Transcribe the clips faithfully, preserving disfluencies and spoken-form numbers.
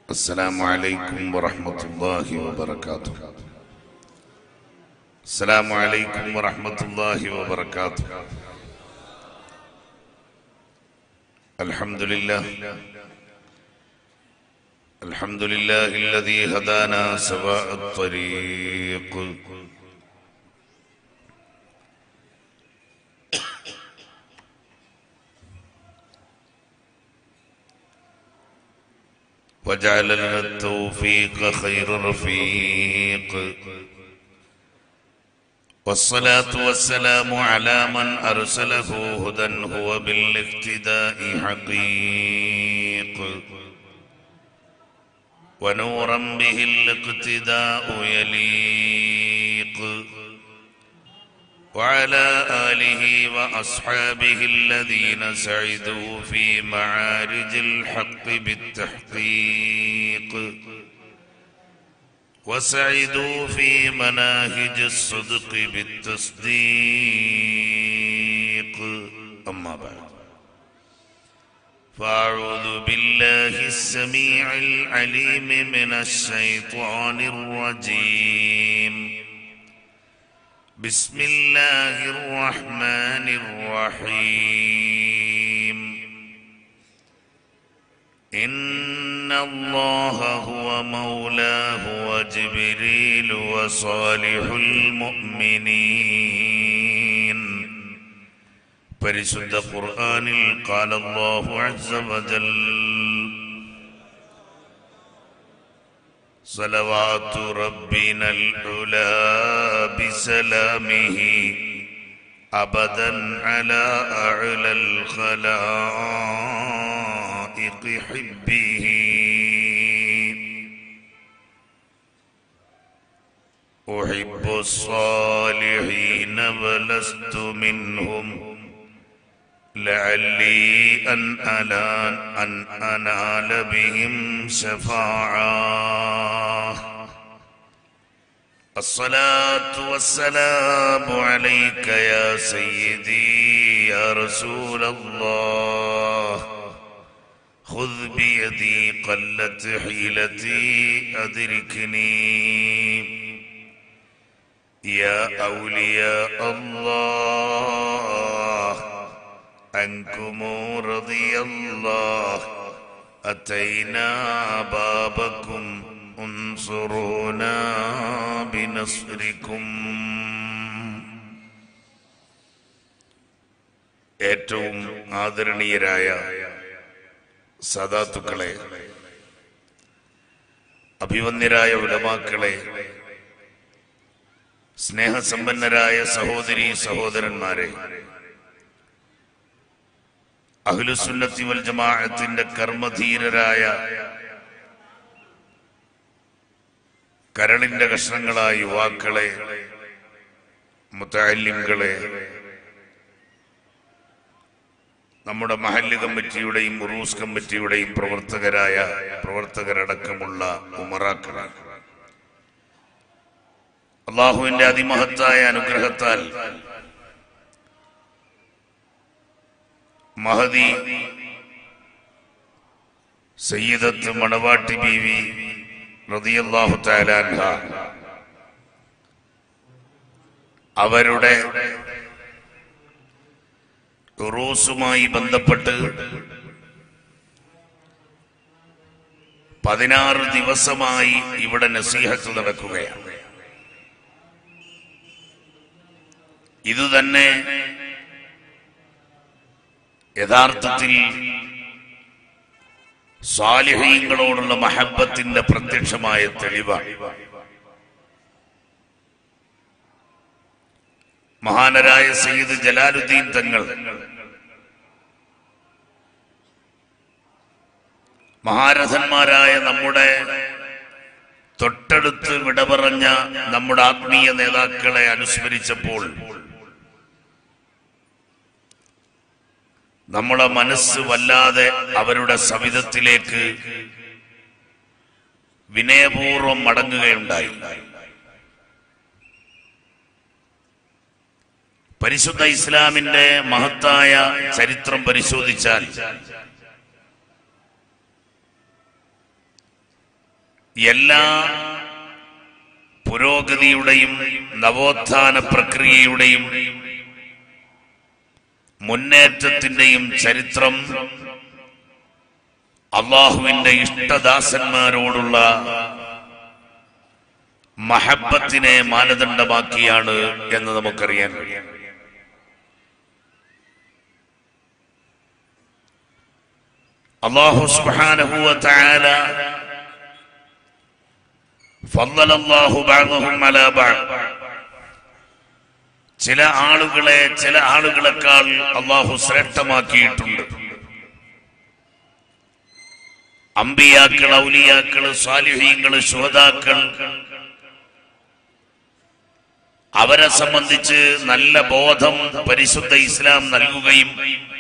السلام عليكم ورحمة الله وبركاته. السلام عليكم ورحمة الله وبركاته. الحمد لله الحمد لله الذي هدانا سواء الطريق وجعل لنا التوفيق خير رفيق، والصلاة والسلام على من أرسله هدى هو بالاقتداء حقيق، ونورا به الاقتداء يليق، وعلى آله وأصحابه الذين سعدوا في معارج الحق بالتحقيق، وسعدوا في مناهج الصدق بالتصديق. أما بعد، فأعوذ بالله السميع العليم من الشيطان الرجيم. بسم الله الرحمن الرحيم. إن الله هو مولاه وجبريل وصالح المؤمنين. പരിശുദ്ധ ഖുർആനിൽ قال الله عز وجل: صلوات ربنا العلا بسلامه أبدا على أعلى الخلائق حبه. أحب الصالحين ولست منهم لعلي أن أنال, أن أنال بهم شفاعة. الصلاة والسلام عليك يا سيدي يا رسول الله. خذ بيدي قلت حيلتي أدركني يا أولياء الله. عنكم رضي الله أتينا بابكم انصرونا بنصركم. ഏറ്റവും ആദരണീയരായ സദാത്തുക്കളെ, അഭിവന്ദ്യരായ ഉലമാക്കളെ, സ്നേഹസമ്പന്നരായ സഹോദരീ സഹോദരന്മാരെ, അഹ്ലുസുന്നത്തി വൽ ജമാഅത്തിന്റെ കർമ്മധീരരായ കരളിന്റെ കഷ്ണങ്ങളായ യുവാക്കളെ, മുതഅല്ലിംകളെ, നമ്മുടെ മഹല്ല് കമ്മിറ്റിയുടെയും ഉറൂസ് കമ്മിറ്റിയുടെയും പ്രവർത്തകരായ പ്രവർത്തകരടക്കമുള്ള ഉമറാക്കളെ, അല്ലാഹുവിന്റെ അതിമഹത്തായ അനുഗ്രഹത്താൽ മഹദി സയ്യിദത്ത് മണവാട്ടി ബീവി റളിയല്ലാഹു തആല അൻഹ അവരുടെ ഉറൂസുമായി ബന്ധപ്പെട്ട് പതിനാറ് ദിവസമായി ഇവിടെ നസീഹത്ത് നടക്കുകയാണ്. ഇതുതന്നെ യഥാർത്ഥത്തിൽ സാലിഹീങ്ങളോടുള്ള മഹബ്ബത്തിന്റെ പ്രത്യക്ഷമായ തെളിവാണ്. മഹാനരായ സയ്യിദ് ജലാലുദ്ദീൻ തങ്ങൾ മഹാരഥന്മാരായ നമ്മുടെ തൊട്ടടുത്ത് വിട പറഞ്ഞ നമ്മുടെ ആത്മീയ നേതാക്കളെ അനുസ്മരിച്ചപ്പോൾ നമ്മുടെ മനസ്സ് വല്ലാതെ അവരുടെ സവിധത്തിലേക്ക് വിനയപൂർവം മടങ്ങുകയുണ്ടായി. പരിശുദ്ധ ഇസ്ലാമിന്റെ മഹത്തായ ചരിത്രം പരിശോധിച്ചാൽ എല്ലാ പുരോഗതിയുടെയും നവോത്ഥാന പ്രക്രിയയുടെയും മുന്നേറ്റത്തിന്റെയും ചരിത്രം അല്ലാഹുവിന്റെ ഇഷ്ടദാസന്മാരോടുള്ള മഹബ്ബത്തിനെ മാനദണ്ഡമാക്കിയാണ് എന്ന് നമുക്കറിയാൻ കഴിയും. അല്ലാഹു സുബ്ഹാനഹു വ തആല ഫളലല്ലാഹു ബഅദഹും അലാ ബഅദ്, ചില ആളുകളെ ചില ആളുകളെക്കാൾ അല്ലാഹു ശ്രേഷ്ഠമാക്കിയിട്ടുണ്ട്. അമ്പിയാക്കൾ, ഔലിയാക്കൾ, സാലിഹീങ്ങൾ, ശുഹദാക്കൾ, അവരെ സംബന്ധിച്ച് നല്ല ബോധം പരിശുദ്ധ ഇസ്ലാം നൽകുകയും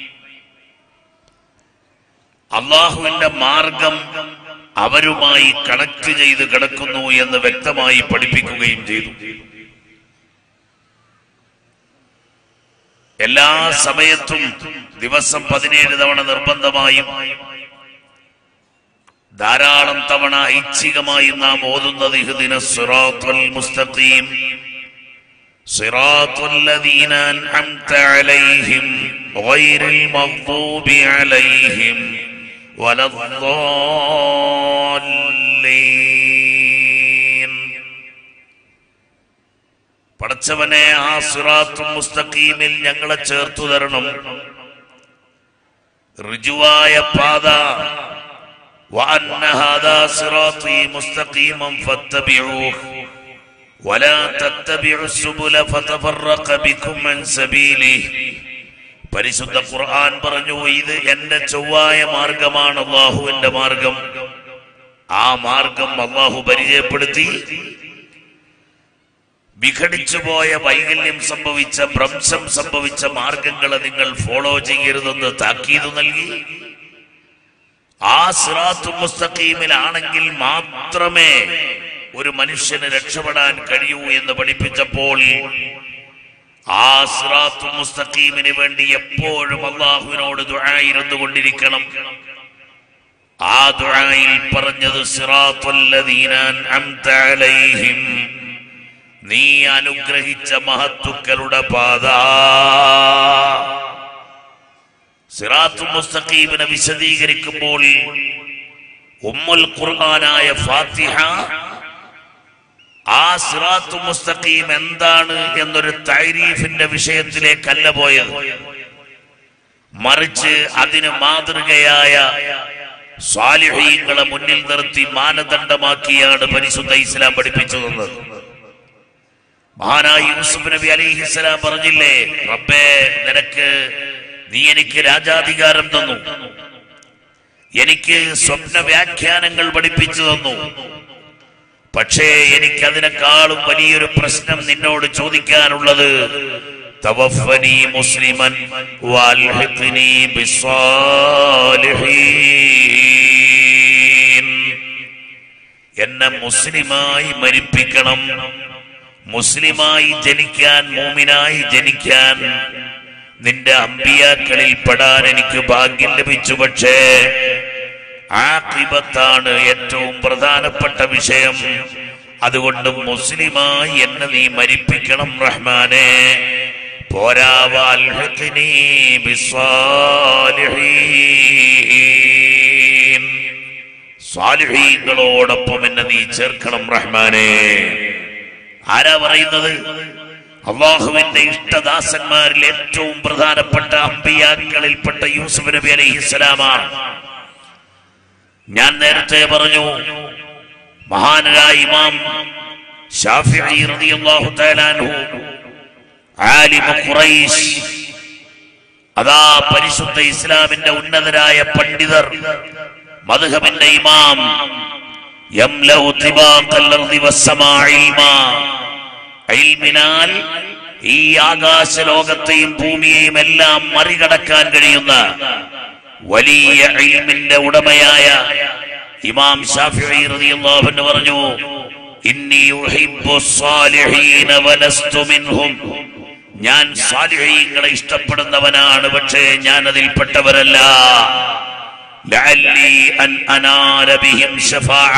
അല്ലാഹുവിന്റെ മാർഗം അവരുമായി കണക്ട് ചെയ്ത് കിടക്കുന്നു എന്ന് വ്യക്തമായി പഠിപ്പിക്കുകയും ചെയ്തു. എല്ലാ സമയത്തും ദിവസം പതിനേഴ് തവണ നിർബന്ധമായും ധാരാളം തവണ ഐച്ഛികമായി നാം ഓതുന്നത് ഇഹ്ദിനസ് സിറാത്തുൽ മുസ്തഖീം സിറാത്തുൽ ലദീന അൻഅംത അലൈഹിം ഗൈറിൽ മഗ്ദൂബി അലൈഹിം വലദ്ദാല്ലീൻ. പടച്ചവനെ, ആ സിറാത്തുൽ മുസ്തഖീമിൽ ഞങ്ങളെ ചേർത്തു തരണം. ഋജുവായ പാത, وأن هذا صراطي مستقيما فاتبعوه ولا تتبعوا السبل فتفرق بكم عن سبيله. പരിശുദ്ധ ഖുർആൻ പറഞ്ഞു, ഇത് എന്റെ ചൊവ്വായ മാർഗമാണ്, അല്ലാഹുവിന്റെ മാർഗം. ആ മാർഗം അല്ലാഹു പരിചയപ്പെടുത്തി. വിഘടിച്ചുപോയ, വൈകല്യം സംഭവിച്ച, ഭ്രംശം സംഭവിച്ച മാർഗങ്ങളെ നിങ്ങൾ ഫോളോ ചെയ്യരുതെന്ന് താക്കീത് നൽകി. ആ സിറാത്തുൽ മുസ്തഖീമിലാണെങ്കിൽ മാത്രമേ ഒരു മനുഷ്യന് രക്ഷപ്പെടാൻ കഴിയൂ എന്ന് പഠിപ്പിച്ചപ്പോൾ ആ സിറാത്തുൽ മുസ്തഖീമിന് വേണ്ടി എപ്പോഴും അല്ലാഹുവിനോട് ദുആ ഇരുന്നുകൊണ്ടിരിക്കണം. ആ ദുആയിൽ പറഞ്ഞത് സിറാത്തുൽ ലദീന അൻഅംത അലൈഹിം, നീ അനുഗ്രഹിച്ച മഹത്തുക്കളുടെ പാത. സിറാത്തുൽ മുസ്തഖീമിനെ വിശദീകരിക്കുമ്പോൾ ഉമ്മുൽ ഖുർആനായ ഫാത്തിഹ ആ സിറാത്തുൽ മുസ്തഖീം എന്താണ് എന്നൊരു തഅരീഫിന്റെ വിഷയത്തിലേക്കല്ല പോയത്, മറിച്ച് അതിന് മാതൃകയായ സ്വാലിഹീങ്ങളെ മുന്നിൽ നിർത്തി മാനദണ്ഡമാക്കിയാണ് പരിശുദ്ധ ഇസ്ലാം പഠിപ്പിച്ചു തന്നത്. മഹാനായ യൂസുഫ് നബി അലൈഹിസ്സലാം പറഞ്ഞില്ലേ, റബ്ബേ, നിനക്ക് നീ എനിക്ക് രാജാധികാരം തന്നു, എനിക്ക് സ്വപ്ന വ്യാഖ്യാനങ്ങൾ പഠിപ്പിച്ചു തന്നു. പക്ഷേ എനിക്കതിനേക്കാളും വലിയൊരു പ്രശ്നം നിന്നോട് ചോദിക്കാനുള്ളത്, തവഫനി മുസ്ലിമൻ വൽഹിഖ്നി ബിസ്സാലിഹീൻ, എന്നെ മുസ്ലിമായി മരിപ്പിക്കണം. മുസ്ലിമായി ജനിക്കാൻ, മൂമിനായി ജനിക്കാൻ, നിന്റെ അമ്പിയാക്കളിൽ പെടാൻ എനിക്ക് ഭാഗ്യം ലഭിച്ചു. പക്ഷേ ആഖിബത്താണ് ഏറ്റവും പ്രധാനപ്പെട്ട വിഷയം. അതുകൊണ്ട് മുസ്ലിമായി എന്നെ നീ മരിപ്പിക്കണം റഹ്മാനെ. പോരാ, വൽഹിഖ്നി ബിസ്സാലിഹീൻ, സ്വാലിഹീങ്ങളോടൊപ്പം എന്നെ നീ ചേർക്കണം റഹ്മാനെ. ആരാ പറയുന്നത്? അല്ലാഹുവിന്റെ ഇഷ്ടദാസന്മാരിൽ ഏറ്റവും പ്രധാനപ്പെട്ട അമ്പിയാക്കളിൽപ്പെട്ട യൂസുഫ് നബി അലൈഹിസ്സലാമാണ്. ഞാൻ നേരത്തെ പറഞ്ഞു, മഹാനായ ഇമാം ശാഫിഈ റളിയല്ലാഹു തആല അൻഹു, ആലിമു ഖുറൈശ്, അതാ പരിശുദ്ധ ഇസ്ലാമിന്റെ ഉന്നതരായ പണ്ഡിതർ, മദ്ഹബിന്റെ ഇമാം, യംലഉ തിബാഖൽ അർദി വസ്സമാഇ ഇൽമാ, ഇൽമിനാൽ ഈ ആകാശ ലോകത്തെയും ഭൂമിയെയും എല്ലാം മറികടക്കാൻ കഴിയുന്ന വലിയ ഇൽമിന്റെ ഉടമയായ ഇമാം ശാഫിഈ റളിയല്ലാഹു അൻഹു പറഞ്ഞു, ഇന്നി ഉഹിബ്ബു സ്സാലിഹീന വലസ്തു മിൻഹും, ഞാൻ സ്വാലിഹീങ്ങളെ ഇഷ്ടപ്പെടുന്നവനാണ്, പക്ഷേ ഞാൻ അതിൽപ്പെട്ടവരല്ല. ലഅല്ലി അൻ അനാല ബിഹിം ശഫാഅ,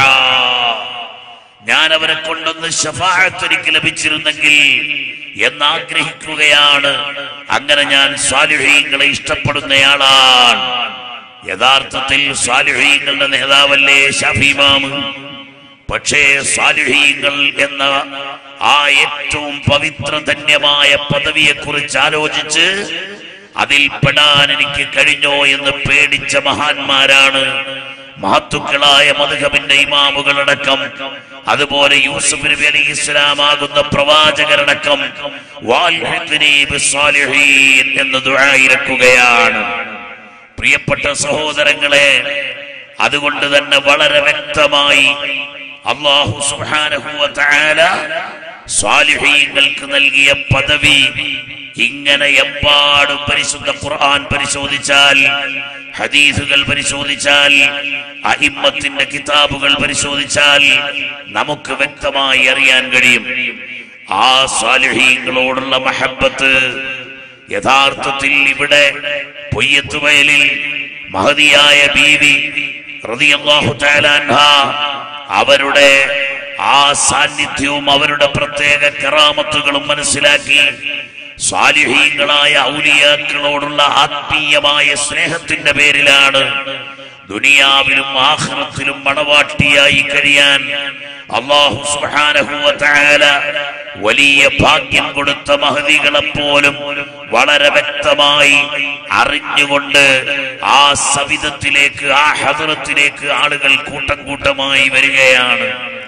ഞാൻ അവരെ കൊണ്ടൊന്ന് ശഫാഅത്ത് എനിക്ക് ലഭിച്ചിരുന്നെങ്കിൽ എന്നാഗ്രഹിക്കുകയാണ്. അങ്ങനെ ഞാൻ സ്വാലിഹീങ്ങളെ ഇഷ്ടപ്പെടുന്നയാളാണ്. യഥാർത്ഥത്തിൽ സ്വാലിഹീങ്ങളുടെ നേതാവല്ലേ ശാഫി ഇമാം. പക്ഷേ സ്വാലിഹീങ്ങൾ എന്ന ആ ഏറ്റവും പവിത്രധന്യമായ പദവിയെ കുറിച്ച് ആലോചിച്ച് അതിൽ പെടാൻ എനിക്ക് കഴിഞ്ഞോ എന്ന് പേടിച്ച മഹാന്മാരാണ് മഹത്തുക്കളായ മദ്ഹബിന്റെ ഇമാമുകളടക്കം. അതുപോലെ യൂസുഫ് നബി അലൈഹി ഇസ്ലാം ആകുന്ന പ്രവാചകരടക്കം വാൽഹിഖ്നി ബിസ്സാലിഹീൻ എന്ന് ദുആ ഇറക്കുകയാണ്. പ്രിയപ്പെട്ട സഹോദരങ്ങളെ, അതുകൊണ്ട് തന്നെ വളരെ വ്യക്തമായി അല്ലാഹു സുബ്ഹാനഹു വ തആല സ്വാലിഹീങ്ങൾക്ക് നൽകിയ പദവി ഇങ്ങനെ എമ്പാടും പരിശുദ്ധ ഖുർആൻ പരിശോധിച്ചാൽ, ഹദീസുകൾ പരിശോധിച്ചാൽ, അഇമ്മത്തിന്റെ കിതാബുകൾ പരിശോധിച്ചാൽ നമുക്ക് വ്യക്തമായി അറിയാൻ കഴിയും. ആ സ്വാലിഹീങ്ങളോടുള്ള മഹബ്ബത്ത് യഥാർത്ഥത്തിൽ ഇവിടെ പൊയ്യത്തുവയലിൽ മഹദിയായ ബീവി റളിയല്ലാഹു തആല അൻഹാ അവരുടെ ആ സാന്നിധ്യവും അവരുടെ പ്രത്യേക കറാമത്തുകളും മനസ്സിലാക്കി സ്വാലിഹീങ്ങളായ ഔലിയാക്കളോടുള്ള ആത്മീയമായ സ്നേഹത്തിന്റെ പേരിലാണ് ദുനിയാവിലും ആഖിറത്തിലും മണവാട്ടിയായി കഴിയാൻ അല്ലാഹു സുബ്ഹാനഹു വ തആല വലിയ ഭാഗ്യം കൊടുത്ത മഹദികളെപ്പോലും വളരെ വ്യക്തമായി അറിഞ്ഞുകൊണ്ട് ആ സവിധത്തിലേക്ക്, ആ ഹദറത്തിലേക്ക് ആളുകൾ കൂട്ടം കൂട്ടമായി വരികയാണ്.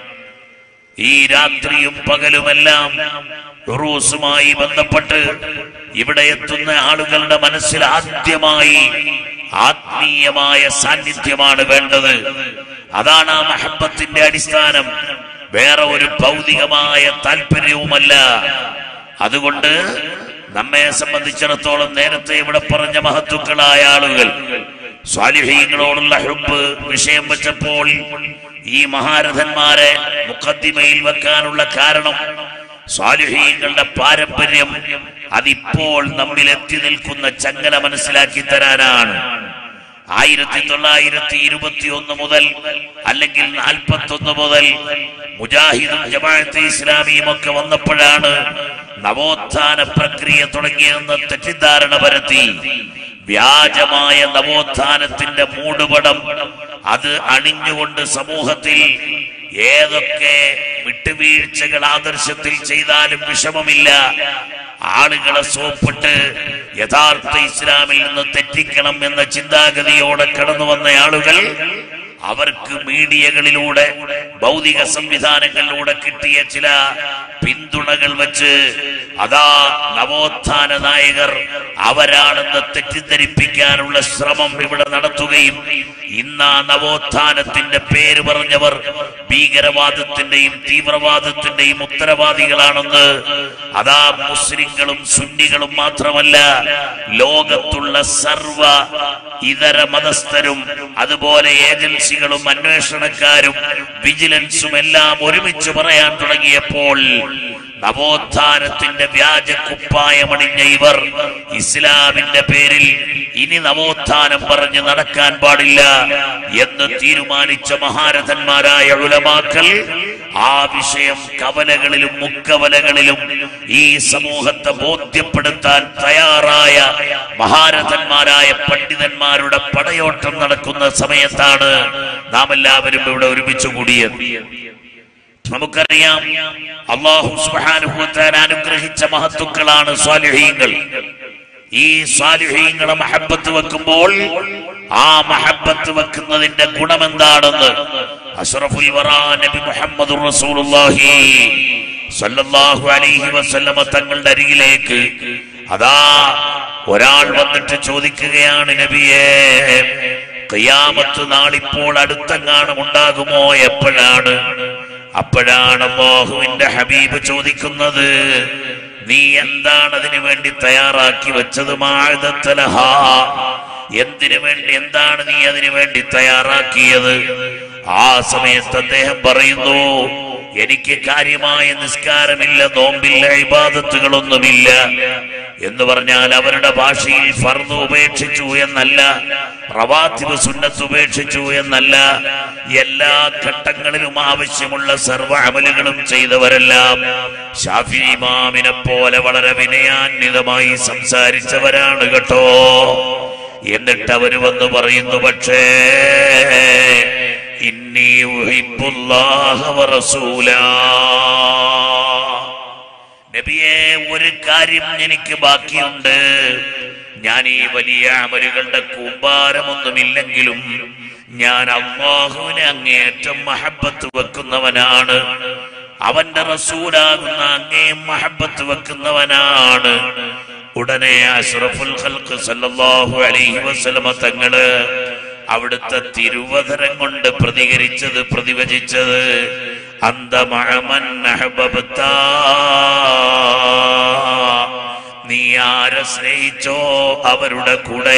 ഈ രാത്രിയും പകലുമെല്ലാം ഉറൂസുമായി ബന്ധപ്പെട്ട് ഇവിടെ എത്തുന്ന ആളുകളുടെ മനസ്സിൽ ആദ്യമായി ആത്മീയമായ സാന്നിധ്യമാണ് വേണ്ടത്. അതാണ് ആ മഹബ്ബത്തിന്റെ അടിസ്ഥാനം, വേറെ ഒരു ഭൗതികമായ താല്പര്യവുമല്ല. അതുകൊണ്ട് നമ്മെ സംബന്ധിച്ചിടത്തോളം നേരത്തെ ഇവിടെ പറഞ്ഞ മഹത്തുക്കളായ ആളുകൾ സ്വാലിഹീങ്ങളോടുള്ള ഹുബ്ബ് വിഷയം വെച്ചപ്പോൾ ഈ മഹാരഥന്മാരെ മുഖദ്ദിമയിൽ വെക്കാനുള്ള കാരണം സ്വാലിഹീങ്ങളുടെ പാരമ്പര്യം അതിപ്പോൾ നമ്മിൽ എത്തി നിൽക്കുന്ന ചങ്ങല മനസ്സിലാക്കി തരാനാണ്. ആയിരത്തി തൊള്ളായിരത്തി ഇരുപത്തി ഒന്ന് മുതൽ അല്ലെങ്കിൽ നാൽപ്പത്തി ഒന്ന് മുതൽ മുജാഹിദും ജമാഅത്തെ ഇസ്ലാമിയും ഒക്കെ വന്നപ്പോഴാണ് നവോത്ഥാന പ്രക്രിയ തുടങ്ങിയെന്ന് തെറ്റിദ്ധാരണ പരത്തി വ്യാജമായ നവോത്ഥാനത്തിന്റെ മൂടുപടം അത് അണിഞ്ഞുകൊണ്ട് സമൂഹത്തിൽ ഏതൊക്കെ വിട്ടുവീഴ്ചകൾ ആദർശത്തിൽ ചെയ്താലും വിഷമമില്ല, ആളുകളെ സോപ്പിട്ട് യഥാർത്ഥ ഇസ്ലാമിൽ നിന്ന് തെറ്റിക്കണം എന്ന ചിന്താഗതിയോടെ കടന്നു വന്ന ആളുകൾ അവർക്ക് മീഡിയകളിലൂടെ ഭൗതിക സംവിധാനങ്ങളിലൂടെ കിട്ടിയ ചില പിന്തുണകൾ വെച്ച് അതാ നവോത്ഥാന നായകർ അവരാണെന്ന് തെറ്റിദ്ധരിപ്പിക്കാനുള്ള ശ്രമം ഇവിടെ നടത്തുകയും ഇന്ന് ആ നവോത്ഥാനത്തിന്റെ പേര് പറഞ്ഞവർ ഭീകരവാദത്തിന്റെയും തീവ്രവാദത്തിന്റെയും ഉത്തരവാദികളാണെന്ന് അതാ മുസ്ലിങ്ങളും സുന്നികളും മാത്രമല്ല ലോകത്തുള്ള സർവ ഇതര മതസ്ഥരും അതുപോലെ ഏജൻസികളും അന്വേഷണക്കാരും വിജിലൻസും എല്ലാം ഒരുമിച്ച് പറയാൻ തുടങ്ങിയപ്പോൾ നവോത്ഥാനത്തിന്റെ വ്യാജ കുപ്പായമണിഞ്ഞ ഇവർ ഇസ്ലാമിന്റെ പേരിൽ ഇനി നവോത്ഥാനം പറഞ്ഞ് നടക്കാൻ പാടില്ല എന്ന് തീരുമാനിച്ച മഹാരഥന്മാരായ ഉലമാക്കൾ ആ വിഷയം കവലകളിലും മുക്കവലകളിലും ഈ സമൂഹത്തെ ബോധ്യപ്പെടുത്താൻ തയ്യാറായ മഹാരഥന്മാരായ പണ്ഡിതന്മാരുടെ പടയോട്ടം നടക്കുന്ന സമയത്താണ് നാം എല്ലാവരും ഇവിടെ ഒരുമിച്ച് കൂടിയത്. നമുക്കറിയാം അല്ലാഹു സുബ്ഹാനഹു വ തആല അനുഗ്രഹിച്ച മഹത്തുക്കളാണ് സ്വാലിഹീങ്ങൾ. ഈ സ്വാലിഹീങ്ങളെ മഹബ്ബത്ത് വെക്കുമ്പോൾ ആ മഹബ്ബത്ത് വെക്കുന്നതിന്റെ ഗുണമെന്താണെന്ന് അഷ്റഫുൽ വറാ നബി മുഹമ്മദുർ റസൂലുള്ളാഹി സ്വല്ലല്ലാഹു അലൈഹി വസല്ലമ തങ്ങളുടെ അരികിലേക്ക് അതാ ഒരാൾ വന്നിട്ട് ചോദിക്കുകയാണ്, നബിയേ ഖിയാമത്ത് നാളിപ്പോൾ അടുത്തെങ്ങാനും ഉണ്ടാകുമോ, എപ്പോഴാണ്? അപ്പോഴാണ് അല്ലാഹുവിന്റെ ഹബീബ് ചോദിക്കുന്നത്, നീ എന്താണ് അതിനു വേണ്ടി തയ്യാറാക്കി വെച്ചത്? മാഅദത്തലഹ, എന്തിനു വേണ്ടി, എന്താണ് നീ അതിനു വേണ്ടി തയ്യാറാക്കിയത്? ആ സമയത്ത് അദ്ദേഹം പറയുന്നു, എനിക്ക് കാര്യമായ നിസ്കാരമില്ല, നോമ്പില്ല, ഇബാദത്തുകളൊന്നുമില്ല. എന്ന് പറഞ്ഞാൽ അവരുടെ ഭാഷയിൽ ഫർദ് ഉപേക്ഷിച്ചു എന്നല്ല, റവാത്തിബ് സുന്നത്ത് ഉപേക്ഷിച്ചു എന്നല്ല. എല്ലാ ഘട്ടങ്ങളിലും ആവശ്യമുള്ള സർവ്വ അമലുകളും ചെയ്തവരെല്ലാം ശാഫിഈ ഇമാമിനെ പോലെ വളരെ വിനയാന്വിതമായി സംസാരിച്ചവരാണ് കേട്ടോ. എന്നിട്ട് അവര് വന്ന് പറയുന്നു, പക്ഷേ ഇന്നി ഉഹിബ്ബുല്ലാഹ വറസൂലാ, നബിയെ ഒരു കാര്യം എനിക്ക് ബാക്കിയുണ്ട്. ഞാൻ ഈ വലിയ അമലുകളുടെ കൂമ്പാരമൊന്നുമില്ലെങ്കിലും ഞാൻ അല്ലാഹുവിനെ അങ്ങേയറ്റം മഹബത്ത് വെക്കുന്നവനാണ്, അവന്റെ റസൂലാകുന്ന അങ്ങേയും മഹബത്ത് വെക്കുന്നവനാണ്. ഉടനെ അഷ്റഫുൽ ഖൽഖ് സല്ലല്ലാഹു അലൈഹി വസല്ലമ തങ്ങള് അവിടുത്തെ തിരുവധരം കൊണ്ട് പ്രതികരിച്ചത്, പ്രതിവചിച്ചത്, അന്ത മഅമൻ അഹ്ബബ്ത, നീ ആരെ സ്നേഹിച്ചോ അവരുടെ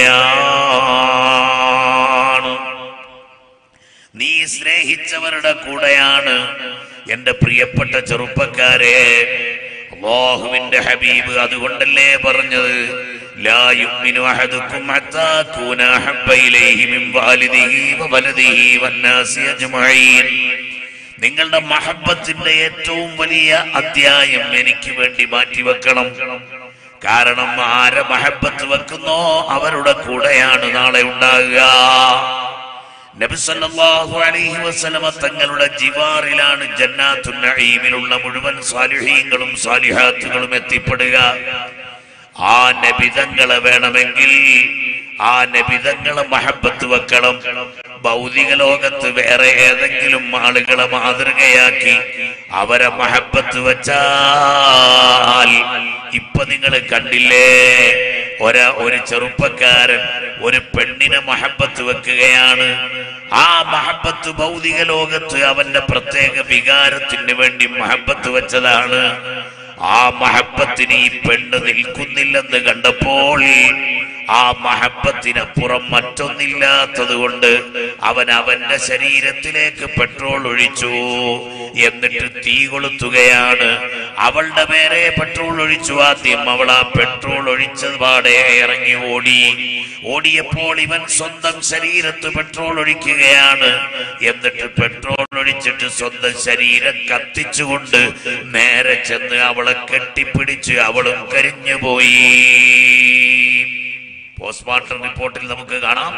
കൂടെയാണ്, നീ സ്നേഹിച്ചവരുടെ കൂടെയാണ്. എന്റെ പ്രിയപ്പെട്ട ചെറുപ്പക്കാരെ, അല്ലാഹുവിന്റെ ഹബീബ് അതുകൊണ്ടല്ലേ പറഞ്ഞത്, ലാ യുമിനു അഹദുക്കും ഹത്താ കൂന അഹബ്ബ ഇലൈഹി മിൻ വാലിദിഹി വവലദിഹി വന്നാസി അജ്മഈൻ. നിങ്ങളുടെ മഹബത്തിന്റെ ഏറ്റവും വലിയ അധ്യായം എനിക്ക് വേണ്ടി മാറ്റിവെക്കണം. കാരണം ആരെ മഹബത്ത് വെക്കുന്നോ അവരുടെ കൂടെയാണ് നാളെ ഉണ്ടാകുക. നബി സല്ലല്ലാഹു അലൈഹി വസല്ലമ തങ്ങളുടെ ജിവാറിലാണ് ജന്നാത്തുൻ നഈമിലുള്ള മുഴുവൻ സാലിഹീങ്ങളും സാലിഹാത്തുകളും എത്തിപ്പെടുക. ആ നബിതങ്ങളെ വേണമെങ്കിൽ ആ നബിതങ്ങളെ മഹബത്ത് വെക്കണം. ഭൗതിക ലോകത്ത് വേറെ ഏതെങ്കിലും ആളുകളെ മാതൃകയാക്കി അവരെ മഹബത്ത് വെച്ചാൽ, ഇപ്പൊ നിങ്ങൾ കണ്ടില്ലേ, ഒര ഒരു ചെറുപ്പക്കാരൻ ഒരു പെണ്ണിനെ മഹബത്ത് വെക്കുകയാണ്. ആ മഹബത്ത് ഭൗതിക ലോകത്ത് അവന്റെ പ്രത്യേക വികാരത്തിന് വേണ്ടി മഹബത്ത് വെച്ചതാണ്. ആ മഹബത്തിന് ഈ പെണ്ണ് നിൽക്കുന്നില്ലെന്ന് കണ്ടപ്പോൾ ആ മഹബത്തിനപ്പുറം മറ്റൊന്നില്ലാത്തത് കൊണ്ട് അവൻ അവന്റെ ശരീരത്തിലേക്ക് പെട്രോൾ ഒഴിച്ചു. എന്നിട്ട് തീ കൊളുത്തുകയാണ്. അവളുടെ മേലെ പെട്രോൾ ഒഴിച്ചു. ആദ്യം അവൾ ആ പെട്രോൾ ഒഴിച്ചത് പാടെ ഇറങ്ങി ഓടി. ഓടിയപ്പോൾ ഇവൻ സ്വന്തം ശരീരത്ത് പെട്രോൾ ഒഴിക്കുകയാണ്. എന്നിട്ട് പെട്രോൾ ഒഴിച്ചിട്ട് സ്വന്തം ശരീരം കത്തിച്ചുകൊണ്ട് നേരെ ചെന്ന് അവളെ കെട്ടിപ്പിടിച്ച് അവളും കരിഞ്ഞുപോയി. പോസ്റ്റ്മോർട്ടം റിപ്പോർട്ടിൽ നമുക്ക് കാണാം,